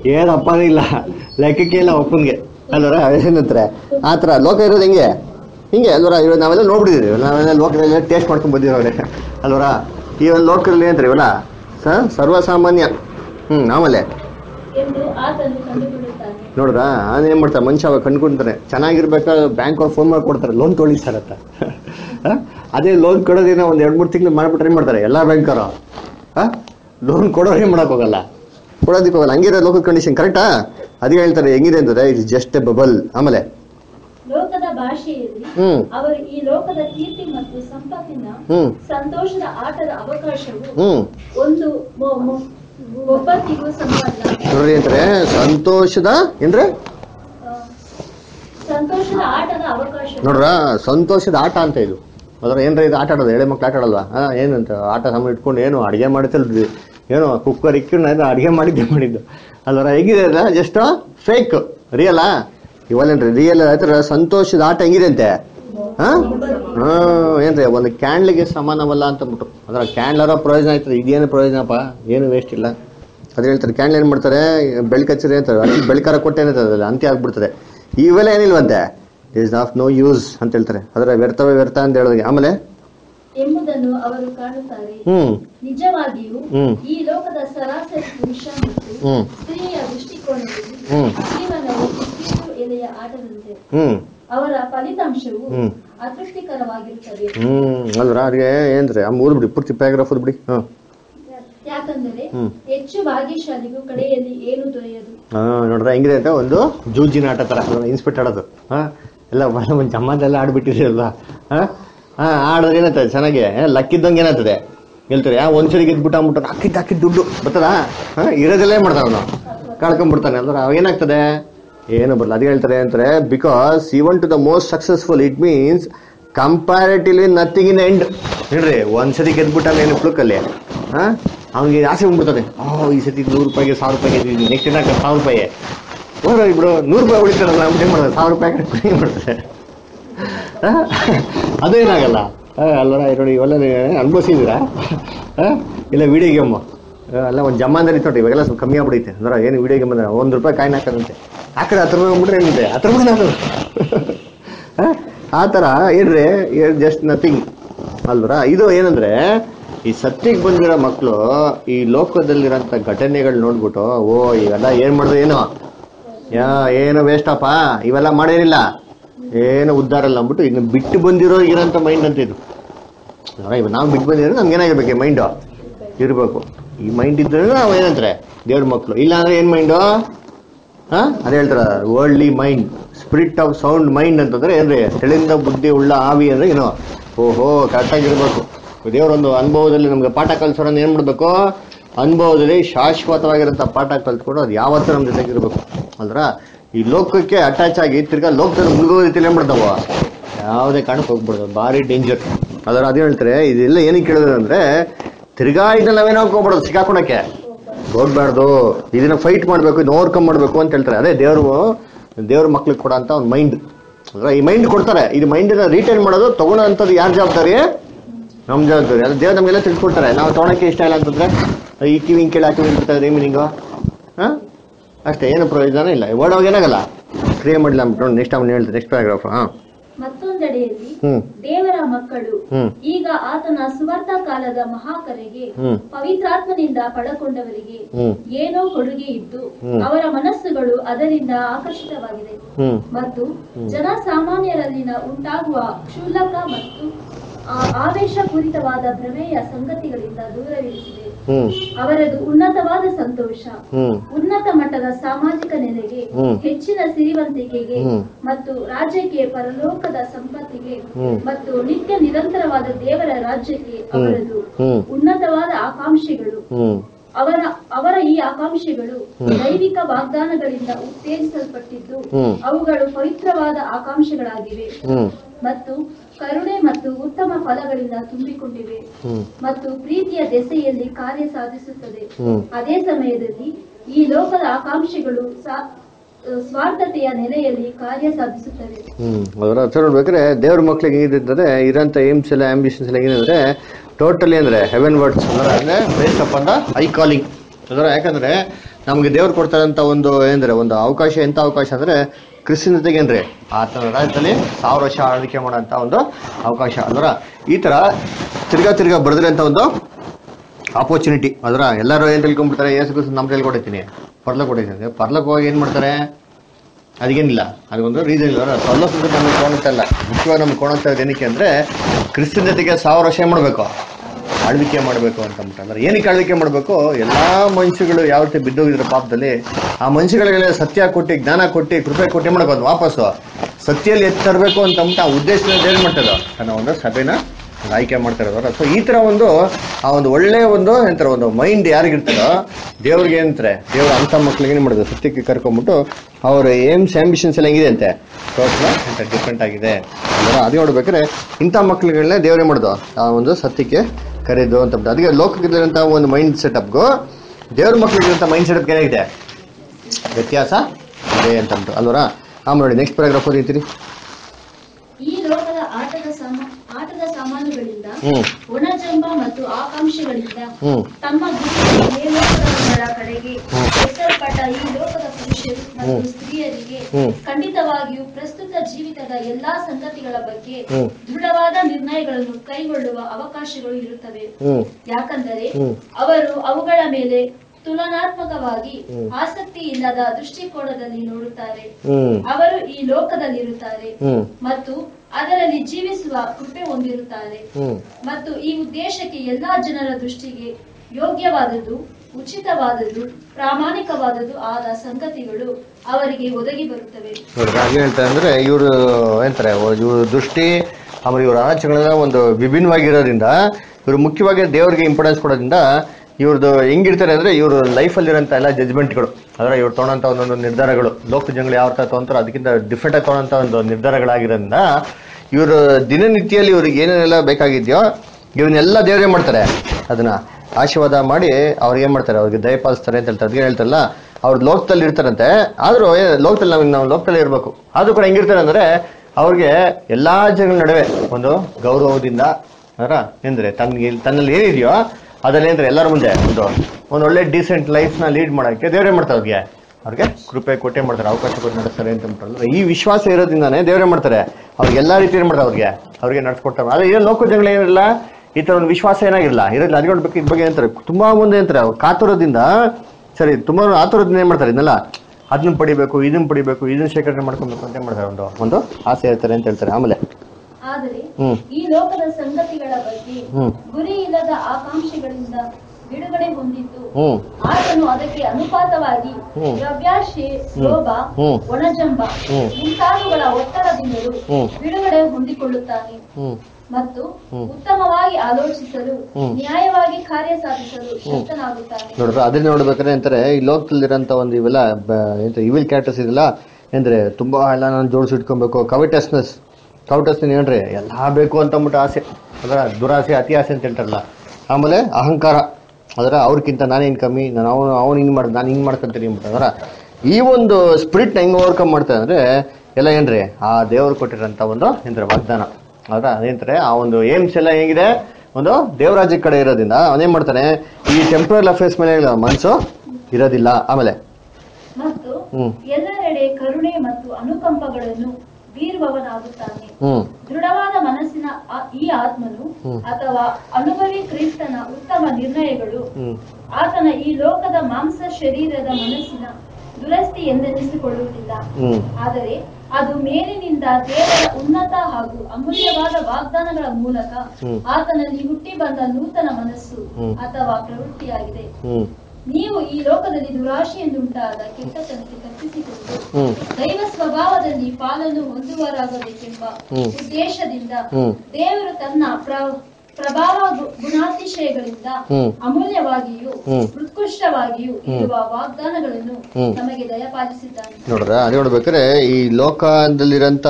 ಏನಪ್ಪನೇ ಇಲ್ಲ ಲೆಕ್ಕಕ್ಕೆ ಇಲ್ಲ ಒಪ್ಪನ್ಗೆ ಅಲ್ವರ. ಏನಂತಾರೆ ಆ ಥರ ಲೋಕ ಇರೋದು ಹೆಂಗೆ ಹಿಂಗೆ ಅಲ್ವರ. ಇವಾಗ ನಾವೆಲ್ಲ ನೋಡ್ಬಿಟ್ಟಿದ್ದೀವಿ, ನಾವೆಲ್ಲ ಲೋಕದಲ್ಲಿ ಟೇಸ್ಟ್ ಮಾಡ್ಕೊಂಡು ಬಂದಿರೋರೆ ಅಲ್ವರ. ಈ ಒಂದು ಲೋಕದಲ್ಲಿ ಏನಂತಾರೆ ಇವೆಲ್ಲ ಸ ಸರ್ವಸಾಮಾನ್ಯ. ಹ್ಞೂ ಆಮೇಲೆ ಎಂದು ಆತನು ಕಂಡುಕೊಳ್ಳುತ್ತಾನೆ. ನೋಡ್ರ ಅವನು ಏನು ಮಾಡ್ತಾರೆ, ಮನುಷ್ಯ ಅವಾಗ ಕಂಡುಕೊಂಡ್ತಾರೆ ಚೆನ್ನಾಗಿರ್ಬೇಕಾದ್ರೆ ಬ್ಯಾಂಕ್ ಅವ್ರು ಫೋನ್ ಮಾಡಿ ಕೊಡ್ತಾರೆ ಲೋನ್ ತೊಗೊಳ್ಳಿ ಸರ್ ಅಂತ. ಅದೇ ಲೋನ್ ಕೊಡೋದೇನೋ ಒಂದು ಎರಡು ಮೂರು ತಿಂಗಳು ಮಾಡಿಬಿಟ್ರೆ ಏನು ಮಾಡ್ತಾರೆ ಎಲ್ಲ ಬ್ಯಾಂಕರು, ಹಾಂ ಲೋನ್ ಕೊಡೋರು ಏನು ಮಾಡೋಕ್ಕೋಗಲ್ಲ, ಕೊಡೋದಕ್ಕೆ ಹೋಗಲ್ಲ. ಹಂಗಿರೋ ಲೋಕದ ಕಂಡೀಷನ್ ಕರೆಕ್ಟಾ? ಅದೇ ಹೇಳ್ತಾರೆ ಹೆಂಗಿದೆ ಅಂದರೆ ಇಟ್ಸ್ ಜಸ್ಟ್ ಎ ಬಬಲ್. ಆಮೇಲೆ ಲೋಕದ ಭಾಷೆಯಲ್ಲಿ ಹ್ಮ್ ಅವರು ಈ ಲೋಕದ ಕೀರ್ತಿ ಮತ್ತು ಸಂಪತ್ತಿನ ಹ್ಮ್ ಸಂತೋಷದ ಆಟದ ಅವಕಾಶವು ಹ್ಮ್ ಒಂದು ಮೊ- ಮೊ- ಒಬ್ಬತ್ತಿಗೂ ಸಮವಲ್ಲ. ನೋಡ್ರಿ ಅಂತಾರೆ ಸಂತೋಷದ ಏನ್ರೆ ಆ, ಸಂತೋಷದ ಆಟದ ಅವಕಾಶ ನೋಡ್ರ ಸಂತೋಷದ ಆಟ ಅಂತ ಇದು. ಅದ್ರ ಏನ್ರ ಇದು ಆಟ ಆಡೋದು, ಎಳೆ ಮಕ್ಳು ಆಟ ಆಡಲ್ವಾ? ಹಾ ಏನಂತ ಆಟ ಸಾಮಾನು ಇಟ್ಕೊಂಡು ಏನು ಅಡುಗೆ ಮಾಡಿತ್ತಲ್ರಿ, ಏನೋ ಕುಕ್ಕರ್ ಇಕ್ಕೊಂಡು ಅಡುಗೆ ಮಾಡಿದ್ದೆ ಮಾಡಿದ್ದು ಅಲ್ವರ. ಹೇಗಿದೆ ಅದ ಜಸ್ಟ್ ಫೇಕ್, ರಿಯಲಾ? ಇವಲ್ಲೇನ್ರಿ ರಿಯಲ್ ಆಯ್ತರ ಸಂತೋಷದ ಆಟ ಹೆಂಗಿದೆ ಅಂತೆ. ಹಾ ಹಾ ಏನ್ರಿ ಒಂದು ಕ್ಯಾಂಡ್ಲಿಗೆ ಸಮಾನವಲ್ಲ ಅಂತ ಅಂದ್ಬಿಟ್ಟು. ಅದ್ರ ಕ್ಯಾಂಡ್ಲರ ಪ್ರಯೋಜನ ಆಯ್ತದೆ, ಇದೇನು ಪ್ರಯೋಜನಪ್ಪ, ಏನು ವೇಸ್ಟ್ ಇಲ್ಲ. ಅದ್ರ ಹೇಳ್ತಾರೆ ಕ್ಯಾಂಡ್ಲ್ ಏನು ಮಾಡ್ತಾರೆ, ಬೆಳಕು ಹಚ್ಚಿರಿ ಅಂತಾರೆ, ಅಲ್ಲಿ ಬೆಳಕಾರ ಕೊಟ್ಟೆ ಏನಂತದೆ ಅಂತ್ಯ ಆಗ್ಬಿಡ್ತದೆ. ಇವೆಲ್ಲ ಏನಿಲ್ವಂತೆ, ಇಸ್ ಆಫ್ ನೋ ಯೂಸ್ ಅಂತ ಹೇಳ್ತಾರೆ. ಅದರ ವ್ಯರ್ಥವೇ ವ್ಯರ್ಥ ಅಂತ ಹೇಳಿದ್ರೆ ಆಮೇಲೆ ಎಂಬುದನ್ನು ಅವರು ಕಾಣುತ್ತಾರೆ. ಹ್ಮ್ ನಿಜವಾಗಿಯೂ ಹ್ಮ್ ಈ ಲೋಕದ ಸರಾಸರಿ ಪುರುಷ ಮತ್ತು ಹ್ಮ್ ಸ್ತ್ರೀಯ ದೃಷ್ಟಿಕೋನದಲ್ಲಿ ಹ್ಮ್ ಜೀವನವು ಕಿತ್ತೂರು ಎಲೆಯ ಆಟದಂತೆ. ಹ್ಮ್ ಅವರ ಫಲಿತಾಂಶವು ಹ್ಮ್ ಅತೃಪ್ತಿಕರವಾಗಿರುತ್ತದೆ. ಹ್ಮ್ ಅಲ್ರ ಅವ್ರಿಗೆ ಏನ್ರಿ ಆ ಓದ್ಬಿಡಿ ಪೂರ್ತಿ ಪ್ಯಾರಾಗ್ರಾಫ್ ಓದ್ಬಿಡಿ. ಹಾ ಯಾಕಂದರೆ ಹ್ಮ್ ಹೆಚ್ಚು ಭಾಗ್ಯಶಾಲಿಗೂ ಕಡೆಯಲ್ಲಿ ಏನು ದೊರೆಯದು. ಹಾ ನೋಡ್ರ ಹೆಂಗಿದೆ ಅಂತ ಒಂದು ಜೂಜಿನ ಆಟ ತರ ಇನ್ಸ್ಪೆಕ್ಟ್ ಆಡೋದು. ಹಾ ಎಲ್ಲ ಒಂದು ಜಮ್ಮದೆಲ್ಲ ಆಡ್ಬಿಟ್ಟಿದೆ ಅಲ್ವಾ? ಹಾ ಹಾ ಆಡಿದ್ರೆ ಏನಾಗ್ತದೆ ಚೆನ್ನಾಗಿ ಲಕ್ಕಿದ್ದಂಗೆ ಏನಾಗ್ತದೆ ಹೇಳ್ತಾರೆ. ಆ ಒಂದ್ಸರಿ ಗೆದ್ಬಿಟ್ಟು ಅಂದ್ಬಿಟ್ಟು ಹಾಕಿದ್ದು ಹಾಕಿದ್ದು ದುಡ್ಡು ಬರ್ತದ, ಹಾ ಇರೋದೆಲ್ಲ ಏನ್ ಮಾಡ್ತಾವ ನಾವು ಕಳ್ಕೊಂಡ್ಬಿಡ್ತಾನೆ ಅಲ್ವ. ಅವಾಗ ಏನಾಗ್ತದೆ ಏನು ಬರಲ್ಲ. ಅದು ಹೇಳ್ತಾರೆ ಅಂತಾರೆ because even to the most successful it means comparatively nothing in end. ಹೇಳ್ರಿ ಒಂದ್ಸತಿ ಗೆದ್ಬಿಟ್ಟಾಗ ಏನು ಫ್ಲುಕ್ಕಲ್ಲಿ ಹಾ ಅವ್ನಿಗೆ ಆಸೆ ಬಂದ್ಬಿಡ್ತದೆ. ಓ ಈ ಸತಿ ನೂರು ರೂಪಾಯಿಗೆ ಸಾವಿರ ರೂಪಾಯಿ ಗೆದ್ದಿದ್ದೀನಿ, ನೆಕ್ಸ್ಟ್ ದಿನ ಸಾವಿರ ರೂಪಾಯಿ ಹೋದ್ರೆ ಇಬ್ರು ನೂರು ರೂಪಾಯಿ ಉಳಿತಾರಲ್ಲ ಏನು ಮಾಡ್ತಾರೆ, ಸಾವಿರ ರೂಪಾಯಿ ಏನು ಮಾಡ್ತಾರೆ. ಅದು ಏನಾಗಲ್ಲ ಅಲ್ವರ. ನೋಡಿ ಇವೆಲ್ಲ ಅನುಭವಿಸಿದ್ದೀರಾ? ಇಲ್ಲ ವಿಡಿಯೋ ಗೇಮು ಅಲ್ಲ ಒಂದು ಜಮಾನ್ದಲ್ಲಿ ನೋಡಿ ಇವಾಗೆಲ್ಲ ಸ್ವಲ್ಪ ಕಮ್ಮಿ ಆಗ್ಬಿಡೈತೆ ಅಂದ್ರೆ ಏನು ವಿಡಿಯೋ ಗೇಮ್ ಅಂದ್ರೆ ಒಂದು ರೂಪಾಯಿ ಕಾಯಿನ್ ಹಾಕೋದಂತೆ, ಹಾಕಿದ್ರೆ ಹತ್ತು ರೂಪಾಯಿ ಬಂದ್ಬಿಟ್ರೆ ಏನಿದೆ ಹತ್ತು ರೂಪಾಯಿ ಹಾಕೋದು ಆ ಥರ ಏನ್ರಿ ಜಸ್ಟ್ ನಥಿಂಗ್ ಅಲ್ವರ. ಇದು ಏನಂದ್ರೆ ಈ ಸತ್ಯಕ್ಕೆ ಬಂದಿರೋ ಮಕ್ಕಳು ಈ ಲೋಕದಲ್ಲಿರೋಂಥ ಘಟನೆಗಳು ನೋಡ್ಬಿಟ್ಟು ಓ ಇವೆಲ್ಲ ಏನು ಮಾಡಿದ್ರು ಏನೋ ಯಾ ಏನು ವೇಸ್ಟಪ್ಪ ಇವೆಲ್ಲ ಮಾಡೇನಿಲ್ಲ ಏನು ಉದ್ಧಾರ ಇಲ್ಲ ಅಂದ್ಬಿಟ್ಟು ಇನ್ನು ಬಿಟ್ಟು ಬಂದಿರೋ ಇರೋಂಥ ಮೈಂಡ್ ಅಂತ ಇದು. ಇವಾಗ ನಾವು ಬಿಟ್ಟು ಬಂದಿರೋ ನಮ್ಗೆ ಏನಾಗಿರ್ಬೇಕು ಮೈಂಡು ಇರಬೇಕು. ಈ ಮೈಂಡ್ ಇದ್ರೆ ನಾವು ಏನಂತಾರೆ ದೇವ್ರ ಮಕ್ಕಳು. ಇಲ್ಲ ಅಂದ್ರೆ ಏನು ಮೈಂಡು ಹಾಂ ಅದೇ ಹೇಳ್ತಾರೆ worldly mind, spirit of sound mind ಅಂತಂದ್ರೆ ಏನ್ರಿ ತಿಳಿಂದ ಬುದ್ಧಿ ಉಳ್ಳ ಆವಿ ಅಂದ್ರೆ ಏನೋ ಓಹೋ ಕರೆಕ್ಟಾಗಿರ್ಬೇಕು. ದೇವರೊಂದು ಅನುಭವದಲ್ಲಿ ನಮ್ಗೆ ಪಾಠ ಕಲಿಸೋರನ್ನ ಏನು ಮಾಡಬೇಕು, ಅನುಭವದಲ್ಲಿ ಶಾಶ್ವತವಾಗಿರೋಂಥ ಪಾಠ ಕಲ್ತ್ಕೊಂಡು ಅದು ಯಾವತ್ತೂ ನಮ್ಮ ಜೊತೆಗಿರ್ಬೇಕು ಅಲ್ರ. ಈ ಲೋಕಕ್ಕೆ ಅಟ್ಯಾಚ್ ಆಗಿ ತಿರ್ಗಾ ಲೋಕದಲ್ಲಿ ಮುಳುಗೋ ರೀತಿಯಲ್ಲಿ ಏನು ಮಾಡ್ತಾವ ಯಾವುದೇ ಕಾರಣಕ್ಕೆ ಹೋಗ್ಬಿಡ್ದು, ಭಾರಿ ಡೇಂಜರ್ ಅದರ. ಅದೇ ಹೇಳ್ತಾರೆ ಇದೆಲ್ಲ ಏನಕ್ಕೆ ಕೇಳಿದ್ರೆ ಅಂದರೆ ತಿರ್ಗಾ ಇದನ್ನ ನಾವೇನೋ ಹೋಗ್ಬಿಡೋದು ಸಿಕ್ಕಾಕೊಳಕ್ಕೆ ಹೋಗ್ಬಾರ್ದು, ಇದನ್ನ ಫೈಟ್ ಮಾಡಬೇಕು, ಇದನ್ನ ಓವರ್ಕಮ್ ಮಾಡಬೇಕು ಅಂತ ಹೇಳ್ತಾರೆ. ಅದೇ ದೇವರು ದೇವ್ರ ಮಕ್ಳಿಗೆ ಕೊಡೋ ಅಂತ ಒಂದು ಮೈಂಡ್ ಅಲ್ರ. ಈ ಮೈಂಡ್ ಕೊಡ್ತಾರೆ, ಇದು ಮೈಂಡನ್ನ ರಿಟೈನ್ ಮಾಡೋದು ತೊಗೊಳೋ ಅಂಥದ್ದು ಯಾರ ಜವಾಬ್ದಾರಿ? ನಮ್ಮ ಜವಾಬ್ದಾರಿ. ಅದು ದೇವ್ರು ನಮಗೆಲ್ಲ ತಿಳ್ಕೊಡ್ತಾರೆ. ನಾವು ತೊಗೊಳಕ್ಕೆ ಇಷ್ಟ ಇಲ್ಲ ಅಂತಂದ್ರೆ ಈ ಕಿವಿ ಹಿಂಗೆ ಕೇಳಿ ಹಾಕಿ ಬಿಡ್ತಾರೆ ಮೀನಿಂಗು ಹಾಂ ಅಷ್ಟೇ, ಏನು ಪ್ರಯೋಜನ ಇಲ್ಲ. ಓಡೋವಾಗ ಏನಾಗಲ್ಲ ಕ್ರಿಯೆ ಮಾಡಿಲ್ಲ ಅಂದ್ಬಿಟ್ಟು ನೆಕ್ಸ್ಟ್ ಅವ್ನು ಹೇಳ್ತಾರೆ ನೆಕ್ಸ್ಟ್ ಪ್ಯಾರಾಗ್ರಾಫ್. ಹಾಂ ಮತ್ತೊಂದೆಡೆಯಲ್ಲಿ ಹ್ಮ್ ದೇವರ ಮಕ್ಕಳು ಹ್ಮ್ ಈಗ ಆತನ ಸುವರ್ತ ಕಾಲದ ಮಹಾಕರೆಗೆ ಹ್ಮ್ ಪವಿತ್ರಾತ್ಮನಿಂದ ಪಡಕೊಂಡವರಿಗೆ ಹ್ಮ್ ಏನೋ ಕೊಡುಗೆ ಇದ್ದು ಹ್ಮ್. ಅವರ ಮನಸ್ಸುಗಳು ಅದರಿಂದ ಆಕರ್ಷಿತವಾಗಿದೆ ಹ್ಮ್ ಮತ್ತು ಜನಸಾಮಾನ್ಯರಲ್ಲಿನ ಉಂಟಾಗುವ ಕ್ಷುಲ್ಲಕ ಮತ್ತು ಆ- ಆವೇಶಪೂರಿತವಾದ ಭ್ರಮೆಯ ಸಂಗತಿಗಳಿಂದ ದೂರವಿರಿಸಿದೆ. ಹ್ಮ್ ಅವರದು ಉನ್ನತವಾದ ಸಂತೋಷ, ಹ್ಮ್ ಉನ್ನತ ಮಟ್ಟದ ಸಾಮಾಜಿಕ ನೆಲೆಗೆ, ಹ್ಮ್. ಹೆಚ್ಚಿನ ಸಿರಿವಂತಿಕೆಗೆ ಹ್ಮ್. ಮತ್ತು ರಾಜ್ಯಕ್ಕೆ, ಪರಲೋಕದ ಸಂಪತ್ತಿಗೆ ಹ್ಮ್. ಮತ್ತು ನಿತ್ಯ ನಿರಂತರವಾದ ದೇವರ ರಾಜ್ಯಕ್ಕೆ ಅವರದು ಹ್ಮ್. ಉನ್ನತವಾದ ಆಕಾಂಕ್ಷೆಗಳು. ಹ್ಮ್ ಅವರ ಅವರ ಈ ಆಕಾಂಕ್ಷೆಗಳು ದೈವಿಕ ವಾಗ್ದಾನಗಳಿಂದ ಉತ್ತೇಜಿಸಲ್ಪಟ್ಟಿದ್ದು ಹ್ಮ್. ಅವುಗಳು ಪವಿತ್ರವಾದ ಆಕಾಂಕ್ಷೆಗಳಾಗಿವೆ ಹ್ಮ್ ಮತ್ತು ಕರುಣೆ ಮತ್ತು ಉತ್ತಮ ಫಲಗಳಿಂದ ತುಂಬಿಕೊಂಡಿವೆ ಹ್ಮ್ ಮತ್ತು ಪ್ರೀತಿಯ ದೆಸೆಯಲ್ಲಿ ಕಾರ್ಯ ಸಾಧಿಸುತ್ತದೆ. ಹ್ಮ್. ಅದೇ ಸಮಯದಲ್ಲಿ ಈ ಲೋಕದ ಆಕಾಂಕ್ಷೆಗಳು ಸಾ- ಸ್ವಾರ್ಥತೆಯ ನೆಲೆಯಲ್ಲಿ ಕಾರ್ಯ ಸಾಧಿಸುತ್ತವೆ. ಹ್ಮ್ ಅದರ ಅರ್ಥ ನೋಡ್ಬೇಕಾದ್ರೆ ದೇವ್ರ ಮಕ್ಳಿಗೆ ಹೇಗಿರ್ತದೆ ಇರೋಂಥ ಏಮ್ಸ್ ಎಲ್ಲ ಆಂಬಿಷನ್ಸ್ ಎಲ್ಲ ಏನಿದ್ರೆ ಟೋಟಲಿ ಅಂದ್ರೆ ಹೆವೆನ್ ವರ್ಡ್ಸ್ ಅಂದ್ರೆ based upon the high calling ಅದರ. ಯಾಕಂದ್ರೆ ನಮ್ಗೆ ದೇವ್ರು ಕೊಡ್ತಾರಂತ ಒಂದು ಏನಂದ್ರೆ ಒಂದು ಅವಕಾಶ, ಎಂತ ಅವಕಾಶ ಅಂದ್ರೆ ಕ್ರಿಸ್ತನ ಜೊತೆಗೇನ್ರಿ ಆತನ ರಾಜ್ಯದಲ್ಲಿ ಸಾವಿರ ವರ್ಷ ಆಳ್ವಿಕೆ ಮಾಡೋಂಥ ಒಂದು ಅವಕಾಶ ಅದರ ಈ ಥರ ತಿರ್ಗಾ ತಿರ್ಗಾ ಬರೆದ್ರೆ ಅಂತ ಒಂದು ಆಪರ್ಚುನಿಟಿ ಅದರ ಎಲ್ಲರೂ ಏನು ತಿಳ್ಕೊಂಡ್ಬಿಡ್ತಾರೆ ಯೇಸು ಕ್ರಿಸ್ತ ನಮ್ಮ ಕೈಲಿ ಕೊಟ್ಟಿದ್ದೀನಿ ಪರ್ಲಕ್ಕೆ ಕೊಟ್ಟಿದ್ದೀನಿ ಪರ್ಲಕ್ಕೆ ಹೋಗಿ ಏನು ಮಾಡ್ತಾರೆ ಅದಕ್ಕೇನಿಲ್ಲ ಅದಕ್ಕೊಂದು ರೀಸನ್ ಇಲ್ಲ ಪರ್ಲಕ್ಕೆ ನಮಗೆ ಕೊಡುತ್ತಾ ಇಲ್ಲ ಮುಖ್ಯವಾಗಿ ನಮ್ಗೆ ಕೊಡುತ್ತಾ ಇರೋದು ಏನಕ್ಕೆ ಅಂದರೆ ಕ್ರಿಸ್ತನ ಜೊತೆಗೆ ಸಾವಿರ ವರ್ಷ ಏನು ಮಾಡಬೇಕು ಆಳ್ವಿಕೆ ಮಾಡಬೇಕು ಅಂತ ಅಂದ್ಬಿಟ್ಟಂದ್ರೆ ಏನಕ್ಕೆ ಆಳ್ವಿಕೆ ಮಾಡಬೇಕು ಎಲ್ಲ ಮನುಷ್ಯಗಳು ಯಾವ ರೀತಿ ಬಿದ್ದೋಗಿದ್ರು ಪಾಪದಲ್ಲಿ ಆ ಮನುಷ್ಯಗಳಿಗೆಲ್ಲ ಸತ್ಯ ಕೊಟ್ಟು ಜ್ಞಾನ ಕೊಟ್ಟು ಕೃಪೆ ಕೊಟ್ಟು ಏನು ಮಾಡ್ಬೋದು ವಾಪಸ್ಸು ಸತ್ಯಲ್ಲಿ ಎತ್ತು ತರಬೇಕು ಅಂತ ಅಂದ್ಬಿಟ್ಟು ಆ ಉದ್ದೇಶದಿಂದ ಏನು ಮಾಡ್ತದೋ ತನ್ನ ಒಂದು ಸಭೆನ ಆಯ್ಕೆ ಮಾಡ್ತಾರದವ್ರ. ಸೊ ಈ ಥರ ಒಂದು ಆ ಒಂದು ಒಳ್ಳೆಯ ಒಂದು ಏನಂತಾರೆ ಒಂದು ಮೈಂಡ್ ಯಾರಿಗಿರ್ತದೋ ದೇವ್ರಿಗೆ ಏನಂತಾರೆ ದೇವ್ರ ಅಂಥ ಮಕ್ಳಿಗೆ ಏನು ಮಾಡೋದು ಸತ್ಯಕ್ಕೆ ಕರ್ಕೊಂಡ್ಬಿಟ್ಟು ಅವ್ರ ಏಮ್ಸ್ ಆಂಬಿಷನ್ಸ್ ಎಲ್ಲ ಹೆಂಗಿದೆ ಅಂತೆ ಟೋಟಲ್ ಅಂತ ಡಿಫ್ರೆಂಟ್ ಆಗಿದೆ ಅಲ್ವಾ. ಅದು ನೋಡ್ಬೇಕಾದ್ರೆ ಇಂಥ ಮಕ್ಳುಗಳನ್ನೇ ದೇವ್ರೇ ಮಾಡೋದು ಆ ಒಂದು ಸತ್ಯಕ್ಕೆ ಕರೆಯೋದು ಅಂತ. ಅದಕ್ಕೆ ಲೋಕಕ್ಕಿದ್ದಂಥ ಒಂದು ಮೈಂಡ್ ಸೆಟಪ್ಗೂ ದೇವ್ರ ಮಕ್ಳಿಗಿರಂಥ ಮೈಂಡ್ ಸೆಟಪ್ಗೆ ಏನಾಗಿದೆ ವ್ಯತ್ಯಾಸ ಇದೆ ಅಂತಂದ್ಬಿಟ್ಟು ಅಲ್ವರ. ಆಮೇಲೆ ನೋಡಿ ನೆಕ್ಸ್ಟ್ ಪ್ಯಾರಾಗ್ರಾಫ್ ಓದಿರ್ತೀರಿ. ಈ ಲೋಕದ ಆಟದ ಸಮ ಆಟದ ಸಾಮಾನುಗಳಿಂದ ಒಣಜಂಬ ಮತ್ತು ಆಕಾಂಕ್ಷೆಗಳಿಂದ ತಮ್ಮ ಮೇಲೋಕದವರ ಕಡೆಗೆ ಎತ್ತಲ್ಪಟ್ಟ ಈ ಲೋಕದ ಪುರುಷರು ಮತ್ತು ಸ್ತ್ರೀಯರಿಗೆ ಖಂಡಿತವಾಗಿಯೂ ಪ್ರಸ್ತುತ ಜೀವಿತದ ಎಲ್ಲಾ ಸಂಗತಿಗಳ ಬಗ್ಗೆ ದೃಢವಾದ ನಿರ್ಣಯಗಳನ್ನು ಕೈಗೊಳ್ಳುವ ಅವಕಾಶಗಳು ಇರುತ್ತವೆ. ಯಾಕಂದರೆ ಅವರು ಅವುಗಳ ಮೇಲೆ ತುಲನಾತ್ಮಕವಾಗಿ ಆಸಕ್ತಿ ಇಲ್ಲದ ದೃಷ್ಟಿಕೋನದಲ್ಲಿ ನೋಡುತ್ತಾರೆ. ಅವರು ಈ ಲೋಕದಲ್ಲಿರುತ್ತಾರೆ ಮತ್ತು ಅದರಲ್ಲಿ ಜೀವಿಸುವ ಕೃಪೆ ಹೊಂದಿರುತ್ತಾರೆ ಮತ್ತು ಈ ಉದ್ದೇಶಕ್ಕೆ ಎಲ್ಲಾ ಜನರ ದೃಷ್ಟಿಗೆ ಯೋಗ್ಯವಾದದ್ದು, ಉಚಿತವಾದದ್ದು, ಪ್ರಾಮಾಣಿಕವಾದದ್ದು ಆದ ಸಂಗತಿಗಳು ಅವರಿಗೆ ಒದಗಿ ಬರುತ್ತವೆ. ಹೇಳ್ತಾರೆ ಅಂದ್ರೆ ಇವರು ಏನಂತಾರೆ ಇವ್ರ ದೃಷ್ಟಿ ಆಮೇಲೆ ಇವ್ರ ಆಲೋಚನೆಗಳೆಲ್ಲ ಒಂದು ವಿಭಿನ್ನವಾಗಿರೋದ್ರಿಂದ ಇವರು ಮುಖ್ಯವಾಗಿ ದೇವರಿಗೆ ಇಂಪಾರ್ಟೆನ್ಸ್ ಕೊಡೋದ್ರಿಂದ ಇವ್ರದ್ದು ಹೆಂಗಿರ್ತಾರೆ ಅಂದರೆ ಇವರು ಲೈಫಲ್ಲಿರೋಂಥ ಎಲ್ಲ ಜಜ್ಮೆಂಟ್ಗಳು ಅಂದರೆ ಇವ್ರು ತೊಗೊಳೋಂಥ ಒಂದೊಂದು ನಿರ್ಧಾರಗಳು ಲೋಕ ಜನಗಳು ಯಾವ ಥರ ತೊಗೊಂತಾರೋ ಅದಕ್ಕಿಂತ ಡಿಫ್ರೆಂಟಾಗಿ ತೊಗೊಳೋಂಥ ಒಂದು ನಿರ್ಧಾರಗಳಾಗಿರೋದ್ರಿಂದ ಇವರು ದಿನನಿತ್ಯದಲ್ಲಿ ಇವ್ರಿಗೆ ಏನೇನೆಲ್ಲ ಬೇಕಾಗಿದೆಯೋ ಇವನ್ನೆಲ್ಲ ದೇವರೇ ಮಾಡ್ತಾರೆ, ಅದನ್ನು ಆಶೀರ್ವಾದ ಮಾಡಿ ಅವ್ರಿಗೆ ಏನು ಮಾಡ್ತಾರೆ, ಅವ್ರಿಗೆ ದಯಪಾಲಿಸ್ತಾರೆ ಅಂತ ಹೇಳ್ತಾರೆ. ಅದಕ್ಕೆ ಹೇಳ್ತಾರಲ್ಲ ಅವ್ರು ಲೋಕದಲ್ಲಿ ಇರ್ತಾರಂತೆ, ಆದರೂ ಲೋಕದಲ್ಲಿ ನಾವು ನಾವು ಲೋಕದಲ್ಲಿ ಇರಬೇಕು. ಆದರೂ ಕೂಡ ಹೆಂಗಿರ್ತಾರೆ ಅಂದರೆ ಅವ್ರಿಗೆ ಎಲ್ಲ ಜನಗಳ ನಡುವೆ ಒಂದು ಗೌರವದಿಂದ ಅದರ ಅಂದರೆ ತನ್ಗೆ ತನ್ನಲ್ಲಿ ಏನಿದೆಯೋ ಅದರಲ್ಲಿ ಅಂದರೆ ಎಲ್ಲರ ಮುಂದೆ ಒಂದು ಒಂದು ಒಳ್ಳೆ ಡೀಸೆಂಟ್ ಲೈಫ್ನ ಲೀಡ್ ಮಾಡೋಕ್ಕೆ ದೇವರೇ ಮಾಡ್ತಾರೆ. ಅವ್ರಿಗೆ ಅವ್ರಿಗೆ ಕೃಪೆ ಕೊಟ್ಟೆ ಮಾಡ್ತಾರೆ, ಅವಕಾಶ ಕೊಟ್ಟು ನಡೆಸ್ತಾರೆ ಅಂತ ಅಂತಾರೆ. ಈ ವಿಶ್ವಾಸ ಇರೋದ್ರಿಂದಾನೇ ದೇವರೇ ಮಾಡ್ತಾರೆ ಅವ್ರಿಗೆ ಎಲ್ಲ ರೀತಿ ಏನು ಮಾಡ್ತಾರೆ, ಅವ್ರಿಗೆ ಅವ್ರಿಗೆ ನಡ್ಸ್ಕೊಡ್ತಾರೆ. ಆದರೆ ಏನು ಲೋಕ ಜನಗಳು ಏನಿರಲ್ಲ ಈ ಥರ ಒಂದು ವಿಶ್ವಾಸ ಏನಾಗಿರಲ್ಲ ಇರೋದಿಲ್ಲ. ಅದಕ್ಕೆ ನೋಡ್ಬೇಕು ಇದ್ರ ಬಗ್ಗೆ ಅಂತಾರೆ ತುಂಬ ಮುಂದೆ ಅಂತಾರೆ ಅವ್ರು ಕಾತುರದಿಂದ ಸರಿ ತುಂಬ ಆತುರದಿಂದ ಏನು ಮಾಡ್ತಾರೆ ಇದನ್ನೆಲ್ಲ ಅದನ್ನ ಪಡಿಬೇಕು ಇದನ್ನ ಪಡಿಬೇಕು ಇದನ್ನ ಶೇಖರಣೆ ಮಾಡ್ಕೊಬೇಕು ಅಂತ ಮಾಡ್ತಾರೆ, ಒಂದು ಒಂದು ಆಸೆ ಇರ್ತಾರೆ ಅಂತ ಹೇಳ್ತಾರೆ. ಆಮೇಲೆ ಆದರೆ ಈ ಲೋಕದ ಸಂಗತಿಗಳ ಬಗ್ಗೆ ಗುರಿ ಇಲ್ಲದ ಆಕಾಂಕ್ಷೆಗಳಿಂದ ಬಿಡುಗಡೆ ಹೊಂದಿದ್ದು ಆತನು ಅದಕ್ಕೆ ಅನುಪಾತವಾಗಿ ದ್ರವ್ಯಾಶೆ, ಲೋಭ, ಒಣಜಂಬ ಮುಂತಾದವುಗಳ ಒತ್ತಡದಿಂದಲೂ ಬಿಡುಗಡೆ ಹೊಂದಿಕೊಳ್ಳುತ್ತಾನೆ ಮತ್ತು ಉತ್ತಮವಾಗಿ ಆಲೋಚಿಸಲು ನ್ಯಾಯವಾಗಿ ಕಾರ್ಯ ಸಾಧಿಸಲು ಶಕ್ತನಾಗುತ್ತಾನೆ. ನೋಡ್ರ ಅದನ್ನ ನೋಡ್ಬೇಕಾದ್ರೆ ಅಂತಾರೆ ಈ ಲೋಕದಲ್ಲಿರೋಂಥ ಒಂದು ಇವೆಲ್ಲ ಇವಿಲ್ ಕ್ಯಾರೆಕ್ಟರ್ಸ್ ಇದೆಲ್ಲ ಅಂದ್ರೆ ತುಂಬಾ ಎಲ್ಲ ನಾನು ಜೋಡಿಸಿಟ್ಕೊಬೇಕು. ಕವಿಟಸ್ನೆಸ್ ಕವಿಟಸ್ನೆಸ್ ಏನ್ರಿ ಎಲ್ಲ ಬೇಕು ಅಂತ ಅಂದ್ಬಿಟ್ಟು ಆಸೆ, ಅದರ ದುರಾಸೆ, ಅತಿ ಆಸೆ ಅಂತ ಹೇಳ್ತಾರಲ್ಲ. ಆಮೇಲೆ ಅಹಂಕಾರ, ಅದರ ಅವ್ರಿಗಿಂತ ನಾನೇನು ಕಮ್ಮಿ, ನಾನು ಅವನು ಅವ್ನು ಹಿಂಗೆ ಮಾಡಿ ನಾನು ಹಿಂಗೆ ಮಾಡ್ಕೊಂತೀನಿ ಅಂದ್ಬಿಟ್ಟು ಈ ಒಂದು ಸ್ಪಿರಿಟ್ನ ಹೆಂಗೆ ಓವರ್ಕಮ್ ಮಾಡ್ತಾರೆ ಅಂದರೆ ಎಲ್ಲ ಏನ್ರಿ ಆ ದೇವ್ರು ಕೊಟ್ಟಿರೋಂಥ ಒಂದು ಏನ್ರಿ ವಾಗ್ದಾನ, ಅದರ ಅದೇಂತಾರೆ ಆ ಒಂದು ಏಮ್ಸ್ ಎಲ್ಲ ಹೇಗಿದೆ ಒಂದು ದೇವರಾಜ್ಯ ಕಡೆ ಇರೋದ್ರಿಂದ ಅವನೇನು ಮಾಡ್ತಾನೆ ಈ ಟೆಂಪ್ರಲ್ ಅಫೇರ್ಸ್ ಮೇಲೆ ಮನಸ್ಸು ಇರೋದಿಲ್ಲ. ಆಮೇಲೆ ಮತ್ತು ಎಲ್ಲರೆಡೆ ಕರುಣೆ ಮತ್ತು ಅನುಕಂಪಗಳನ್ನು ಬೀರುವವನಾಗುತ್ತಾನೆ. ದೃಢವಾದ ಮನಸ್ಸಿನ ಈ ಆತ್ಮನು ಅಥವಾ ಅನುಭವಿ ಕ್ರಿಸ್ತನ ಉತ್ತಮ ನಿರ್ಣಯಗಳು ಆತನ ಈ ಲೋಕದ ಮಾಂಸ ಶರೀರದ ಮನಸ್ಸಿನ ದುರಸ್ತಿ ಎಂದೆನಿಸಿಕೊಳ್ಳುವುದಿಲ್ಲ. ಆದರೆ ಅದು ಮೇಲಿನಿಂದ ದೇವರ ಉನ್ನತ ಹಾಗೂ ಅಮೂಲ್ಯವಾದ ವಾಗ್ದಾನಗಳ ಮೂಲಕ ಆತನಲ್ಲಿ ಹುಟ್ಟಿ ಬಂದ ನೂತನ ಮನಸ್ಸು ಅಥವಾ ಪ್ರವೃತ್ತಿಯಾಗಿದೆ. ನೀವು ಈ ಲೋಕದಲ್ಲಿ ದುರಾಶೆಯಿಂದುಂಟಾದ ಕೆಟ್ಟತನಕ್ಕೆ ತಪ್ಪಿಸಿಕೊಂಡು ದೈವ ಸ್ವಭಾವದಲ್ಲಿ ಪಾಲನ್ನು ಹೊಂದುವರಾಗಬೇಕೆಂಬ ಉದ್ದೇಶದಿಂದ ದೇವರು ತನ್ನ ಪ್ರಭಾವ ಗುಣಾತಿಶಯಗಳಿಂದ ಅಮೂಲ್ಯವಾಗಿಯೂ ಉತ್ಕೃಷ್ಟವಾಗಿಯೂ ಇರುವ ವಾಗ್ದಾನಗಳನ್ನು ನಮಗೆ ದಯಪಾಲಿಸಿದ್ದಾನೆ. ನೋಡ್ರ ಅದೇ ನೋಡ್ಬೇಕಾದ್ರೆ ಈ ಲೋಕದಲ್ಲಿರಂತ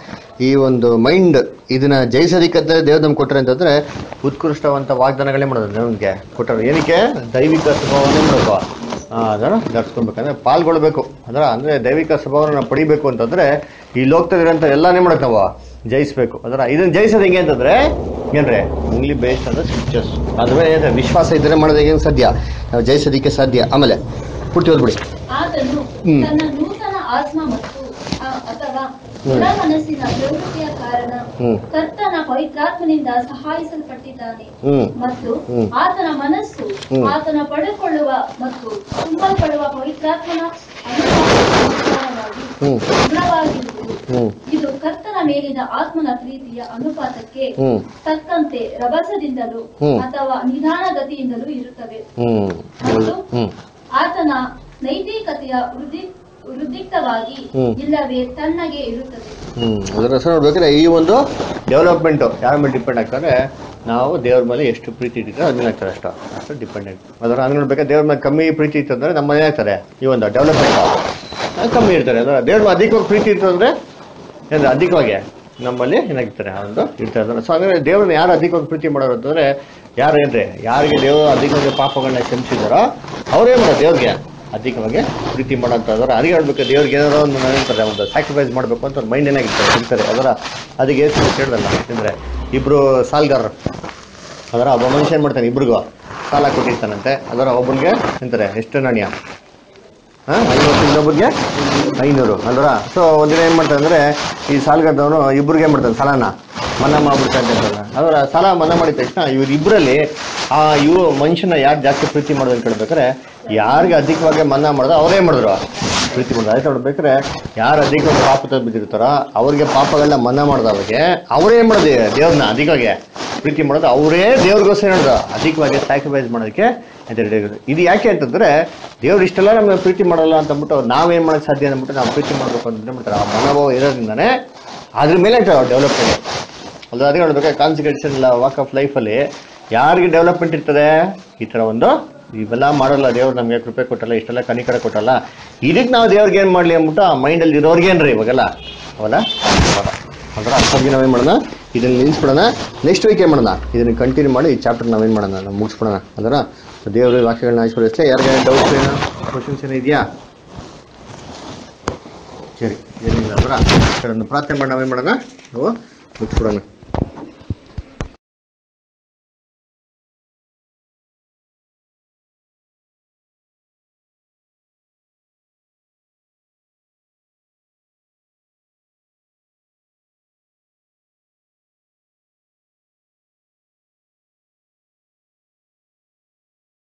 ಈ ಒಂದು ಮೈಂಡ್ ಇದನ್ನ ಜಯಿಸೋದಿಕ್ಕಂತ ದೇವ್ರು ನಮ್ಗೆ ಕೊಟ್ಟರೆ ಅಂತಂದ್ರೆ ಉತ್ಕೃಷ್ಟವಂತ ವಾಗ್ದಾನಗಳೇ ಮಾಡೋದು ನಮ್ಗೆ ಕೊಟ್ಟರು. ಏನಕ್ಕೆ ದೈವಿಕ ಸ್ವಭಾವನೇ ಮಾಡಬೇಕು, ಅದನ್ನು ಧರಿಸ್ಕೊಬೇಕಂದ್ರೆ ಪಾಲ್ಗೊಳ್ಬೇಕು. ಅದರ ಅಂದ್ರೆ ದೈವಿಕ ಸ್ವಭಾವನ ನಾವು ಪಡಿಬೇಕು ಅಂತಂದ್ರೆ ಈ ಲೋಕದಲ್ಲಿರೋಂಥ ಎಲ್ಲಾನೇ ಮಾಡಕ್ ನಾವು ಜಯಿಸ್ಬೇಕು. ಅದರ ಇದನ್ನ ಜಯಿಸೋದು ಹೆಂಗೆ ಅಂತಂದ್ರೆ ಏನ್ರಿ only based on the scriptures. ಅದುವೇ ಏನ್ರಿ ವಿಶ್ವಾಸ ಇದ್ರೆ ಮಾಡೋದು ಹೆಂಗೆ ಸಾಧ್ಯ, ನಾವು ಜಯಿಸೋದಿಕ್ಕೆ ಸಾಧ್ಯ. ಆಮೇಲೆ ಪೂರ್ತಿ ಓದ್ಬಿಡಿ. ಆತನು ತನ್ನ ನೂತನ ಆತ್ಮ ಮತ್ತು ಅಥವಾ ದೃಢ ಮನಸ್ಸಿನ ಪ್ರವೃತ್ತಿಯ ಕಾರಣ ಕರ್ತನ ಪವಿತ್ರಾತ್ಮನಿಂದ ಸಹಾಯಿಸಲ್ಪಟ್ಟಿದ್ದಾನೆ ಮತ್ತು ಆತನ ಮನಸ್ಸು ಆತನ ಪಡೆದುಕೊಳ್ಳುವ ಮತ್ತು ತುಂಬಲ್ಪಡುವ ಪವಿತ್ರಾತ್ಮನ ಅನುಸಾರವಾಗಿ ದೃಢವಾಗಿರುವುದು. ಇದು ಕರ್ತನ ಮೇಲಿನ ಆತ್ಮನ ಪ್ರೀತಿಯ ಅನುಪಾತಕ್ಕೆ ತಕ್ಕಂತೆ ರಭಸದಿಂದಲೂ ಅಥವಾ ನಿಧಾನಗತಿಯಿಂದಲೂ ಇರುತ್ತವೆ ಮತ್ತು ಆತನ ನೈತಿಕತೆಯ ವೃದ್ಧಿ ವೃದ್ಧಿಕ್ತವಾಗಿ ಇಲ್ಲವೇ ತಣ್ಣಗೆ ಇರುತ್ತದೆ. ಹ್ಮ್ ಅದರ ಹೆಸರು ನೋಡ್ಬೇಕಾದ್ರೆ ಈ ಒಂದು ಡೆವಲಪ್ಮೆಂಟ್ ಯಾರ ಮೇಲೆ ಡಿಪೆಂಡ್ ಆಗ್ತಾರೆ, ನಾವು ದೇವ್ರ ಮೇಲೆ ಎಷ್ಟು ಪ್ರೀತಿ ಇಟ್ಟಿದ್ರೆ ಅದನ್ನ ಆಗ್ತಾರೆ ಅಷ್ಟು ಅಷ್ಟು ಡಿಪೆಂಡೆಂಟ್. ಅದರ ಹಂಗೆ ನೋಡ್ಬೇಕಾದ್ರೆ ದೇವ್ರ ಮೇಲೆ ಕಮ್ಮಿ ಪ್ರೀತಿ ಇತ್ತಂದ್ರೆ ನಮ್ಮ ಮನೆ ಆಗ್ತಾರೆ ಈ ಒಂದು ಡೆವಲಪ್ಮೆಂಟ್ ಕಮ್ಮಿ ಇರ್ತಾರೆ. ಅದರ ದೇವ್ರ ಮೇಲೆ ಅಧಿಕವಾಗಿ ಪ್ರೀತಿ ಇರ್ತಂದ್ರೆ ಏನಂದ್ರೆ ಅಧಿಕವಾಗಿ ನಮ್ಮಲ್ಲಿ ಏನಾಗಿರ್ತಾರೆ ಆ ಒಂದು ಇರ್ತಾರೆ. ಸೊ ಹಂಗಂದ್ರೆ ದೇವ್ರನ್ನ ಯಾರು ಅಧಿಕವಾಗಿ ಪ್ರೀತಿ ಮಾಡೋರು ಅಂತಂದ್ರೆ ಯಾರು ಏನ್ರಿ, ಯಾರಿಗೆ ದೇವರು ಅಧಿಕವಾಗಿ ಪಾಪಗಳನ್ನ ಕ್ಷಮಿಸಿದಾರೋ ಅವ್ರೇನ್ ಮಾಡೋದು ದೇವ್ರಿಗೆ ಅಧಿಕವಾಗಿ ಪ್ರೀತಿ ಮಾಡೋಂಥವ್ರು. ಅದಕ್ಕೆ ಹೇಳ್ಬೇಕು ದೇವ್ರಿಗೆ ಏನಾರೋ ಒಂದು ಏನಂತಾರೆ ಒಂದು ಸ್ಯಾಕ್ರಿಫೈಸ್ ಮಾಡಬೇಕು ಅಂತ ಒಂದು ಮೈಂಡ್ ಏನಾಗಿರ್ತಾರೆ ಇರ್ತಾರೆ. ಅದರ ಅದಕ್ಕೆ ಏಸು ಕೇಳಿದಲ್ಲ ಯಾಕಂದ್ರೆ ಇಬ್ರು ಸಾಲ್ಗಾರರು ಅದರ ಒಬ್ಬ ಮನುಷ್ಯ ಏನ್ ಮಾಡ್ತಾನೆ ಇಬ್ರಿಗೂ ಸಾಲ ಕೊಟ್ಟಿರ್ತಾನಂತೆ. ಅದರ ಒಬ್ಬನಿಗೆ ಎಂತಾರೆ ಎಷ್ಟು ನಾಣ್ಯ ಹಾಂ ಐವತ್ತು, ಇನ್ನೊಬ್ಬರಿಗೆ ಐನೂರು ಅಲ್ವರ. ಸೊ ಒಂದಿನ ಏನು ಮಾಡ್ತಾರೆ ಅಂದರೆ ಈ ಸಾಲಗಾರದವನು ಇಬ್ಬರಿಗೆ ಏನು ಮಾಡ್ತಾನೆ ಸಾಲನ ಮನ್ನಾ ಮಾಡ್ಬಿಡ್ತಾನೆ ಅಂತಾರೆ. ಅದರ ಸಾಲ ಮನ್ನಾ ಮಾಡಿದ ತಕ್ಷಣ ಇವ್ರಿಬ್ಬರಲ್ಲಿ ಆ ಇವು ಮನುಷ್ಯನ ಯಾರು ಜಾಸ್ತಿ ಪ್ರೀತಿ ಮಾಡೋದನ್ನು ಕೇಳ್ಬೇಕಾರೆ ಯಾರಿಗೆ ಅಧಿಕವಾಗಿ ಮನ್ನಾ ಮಾಡಿದ್ರು ಅವರೇ ಮಾಡಿದ್ರು ಪ್ರೀತಿ ಮಾಡಿದ್ರು. ಆಯ್ತು ನೋಡ್ಬೇಕಾರೆ ಯಾರು ಅಧಿಕವಾಗಿ ಪಾಪ ಬಿದ್ದಿರ್ತಾರೋ ಅವ್ರಿಗೆ ಪಾಪಗಳನ್ನ ಮನ್ನಾ ಮಾಡಿದವ್ರಿಗೆ ಅವರೇ ಮಾಡೋದು ದೇವ್ರನ್ನ ಅಧಿಕವಾಗಿ ಪ್ರೀತಿ ಮಾಡೋದು, ಅವರೇ ದೇವ್ರಿಗೋಸ್ಕರ ಹೇಳಿದ್ರು ಅಧಿಕವಾಗಿ ಸ್ಯಾಕ್ರಿಫೈಸ್ ಮಾಡೋದಕ್ಕೆ ಅಂತ ಹೇಳಿದ್ರು. ಇದು ಯಾಕೆ ಅಂತಂದ್ರೆ ದೇವ್ರು ಇಷ್ಟೆಲ್ಲ ನಮಗೆ ಪ್ರೀತಿ ಮಾಡಲ್ಲ ಅಂತ ಅಂದ್ಬಿಟ್ಟು ನಾವೇನು ಮಾಡೋಕ್ಕೆ ಸಾಧ್ಯ ಅಂದ್ಬಿಟ್ಟು ನಾವು ಪ್ರೀತಿ ಮಾಡಬೇಕು ಅಂತ ಮಾಡ್ತಾರೆ. ಆ ಮನೋಭಾವ ಇರೋದ್ರಿಂದಾನೇ ಅದ್ರ ಮೇಲೆ ಡೆವಲಪ್ಮೆಂಟ್ ಅಲ್ಲ. ಅದೇ ಹೇಳ್ಬೇಕು ಕಾನ್ಸಿಕ್ವೆನ್ಷನ್ ಇಲ್ಲ ವಾಕ್ ಆಫ್ ಲೈಫಲ್ಲಿ ಯಾರಿಗೆ ಡೆವಲಪ್ಮೆಂಟ್ ಇರ್ತದೆ ಈ ಥರ ಒಂದು ಇವೆಲ್ಲ ಮಾಡಲ್ಲ ದೇವ್ರು ನಮಗೆ ಕೃಪೆ ಕೊಟ್ಟಲ್ಲ, ಇಷ್ಟೆಲ್ಲ ಕನಿಕರ ಕೊಟ್ಟಲ್ಲ, ಇದಕ್ಕೆ ನಾವು ದೇವ್ರಿಗೆ ಏನು ಮಾಡಲಿ ಅಂದ್ಬಿಟ್ಟು ಆ ಮೈಂಡಲ್ಲಿ ಇರೋರ್ಗೇನ್ರಿ ಇವಾಗೆಲ್ಲ ಅವಲ್ಲ ಅಂದ್ರೆ ಅಷ್ಟೊಂದಿಗೆ ನಾವೇನು ಮಾಡೋಣ ಇದನ್ನು ನಿಲ್ಲಿಸ್ಬಿಡೋಣ. ನೆಕ್ಸ್ಟ್ ವೀಕ್ ಏನು ಮಾಡೋಣ ಇದನ್ನು ಕಂಟಿನ್ಯೂ ಮಾಡಿ ಈ ಚಾಪ್ಟರ್ ನಾವೇನು ಮಾಡೋಣ ನಾವು ಮುಗಿಸ್ಬಿಡೋಣ. ಅದರ ದೇವರು ವಾಕ್ಯಗಳನ್ನ ಆಯ್ಸ್ಬಿಡುತ್ತೆ. ಯಾರಿಗೆ ಡೌಟ್ಸ್ ಏನೋ ಕ್ವಶನ್ಸ್ ಏನೋ ಇದೆಯಾ? ಸರಿ ಏನಿಲ್ಲ ಅಂದ್ರೆ ಪ್ರಾರ್ಥನೆ ಮಾಡಿ ನಾವೇನು ಮಾಡೋಣ ನಾವು ಮುಗಿಸ್ಬಿಡೋಣ.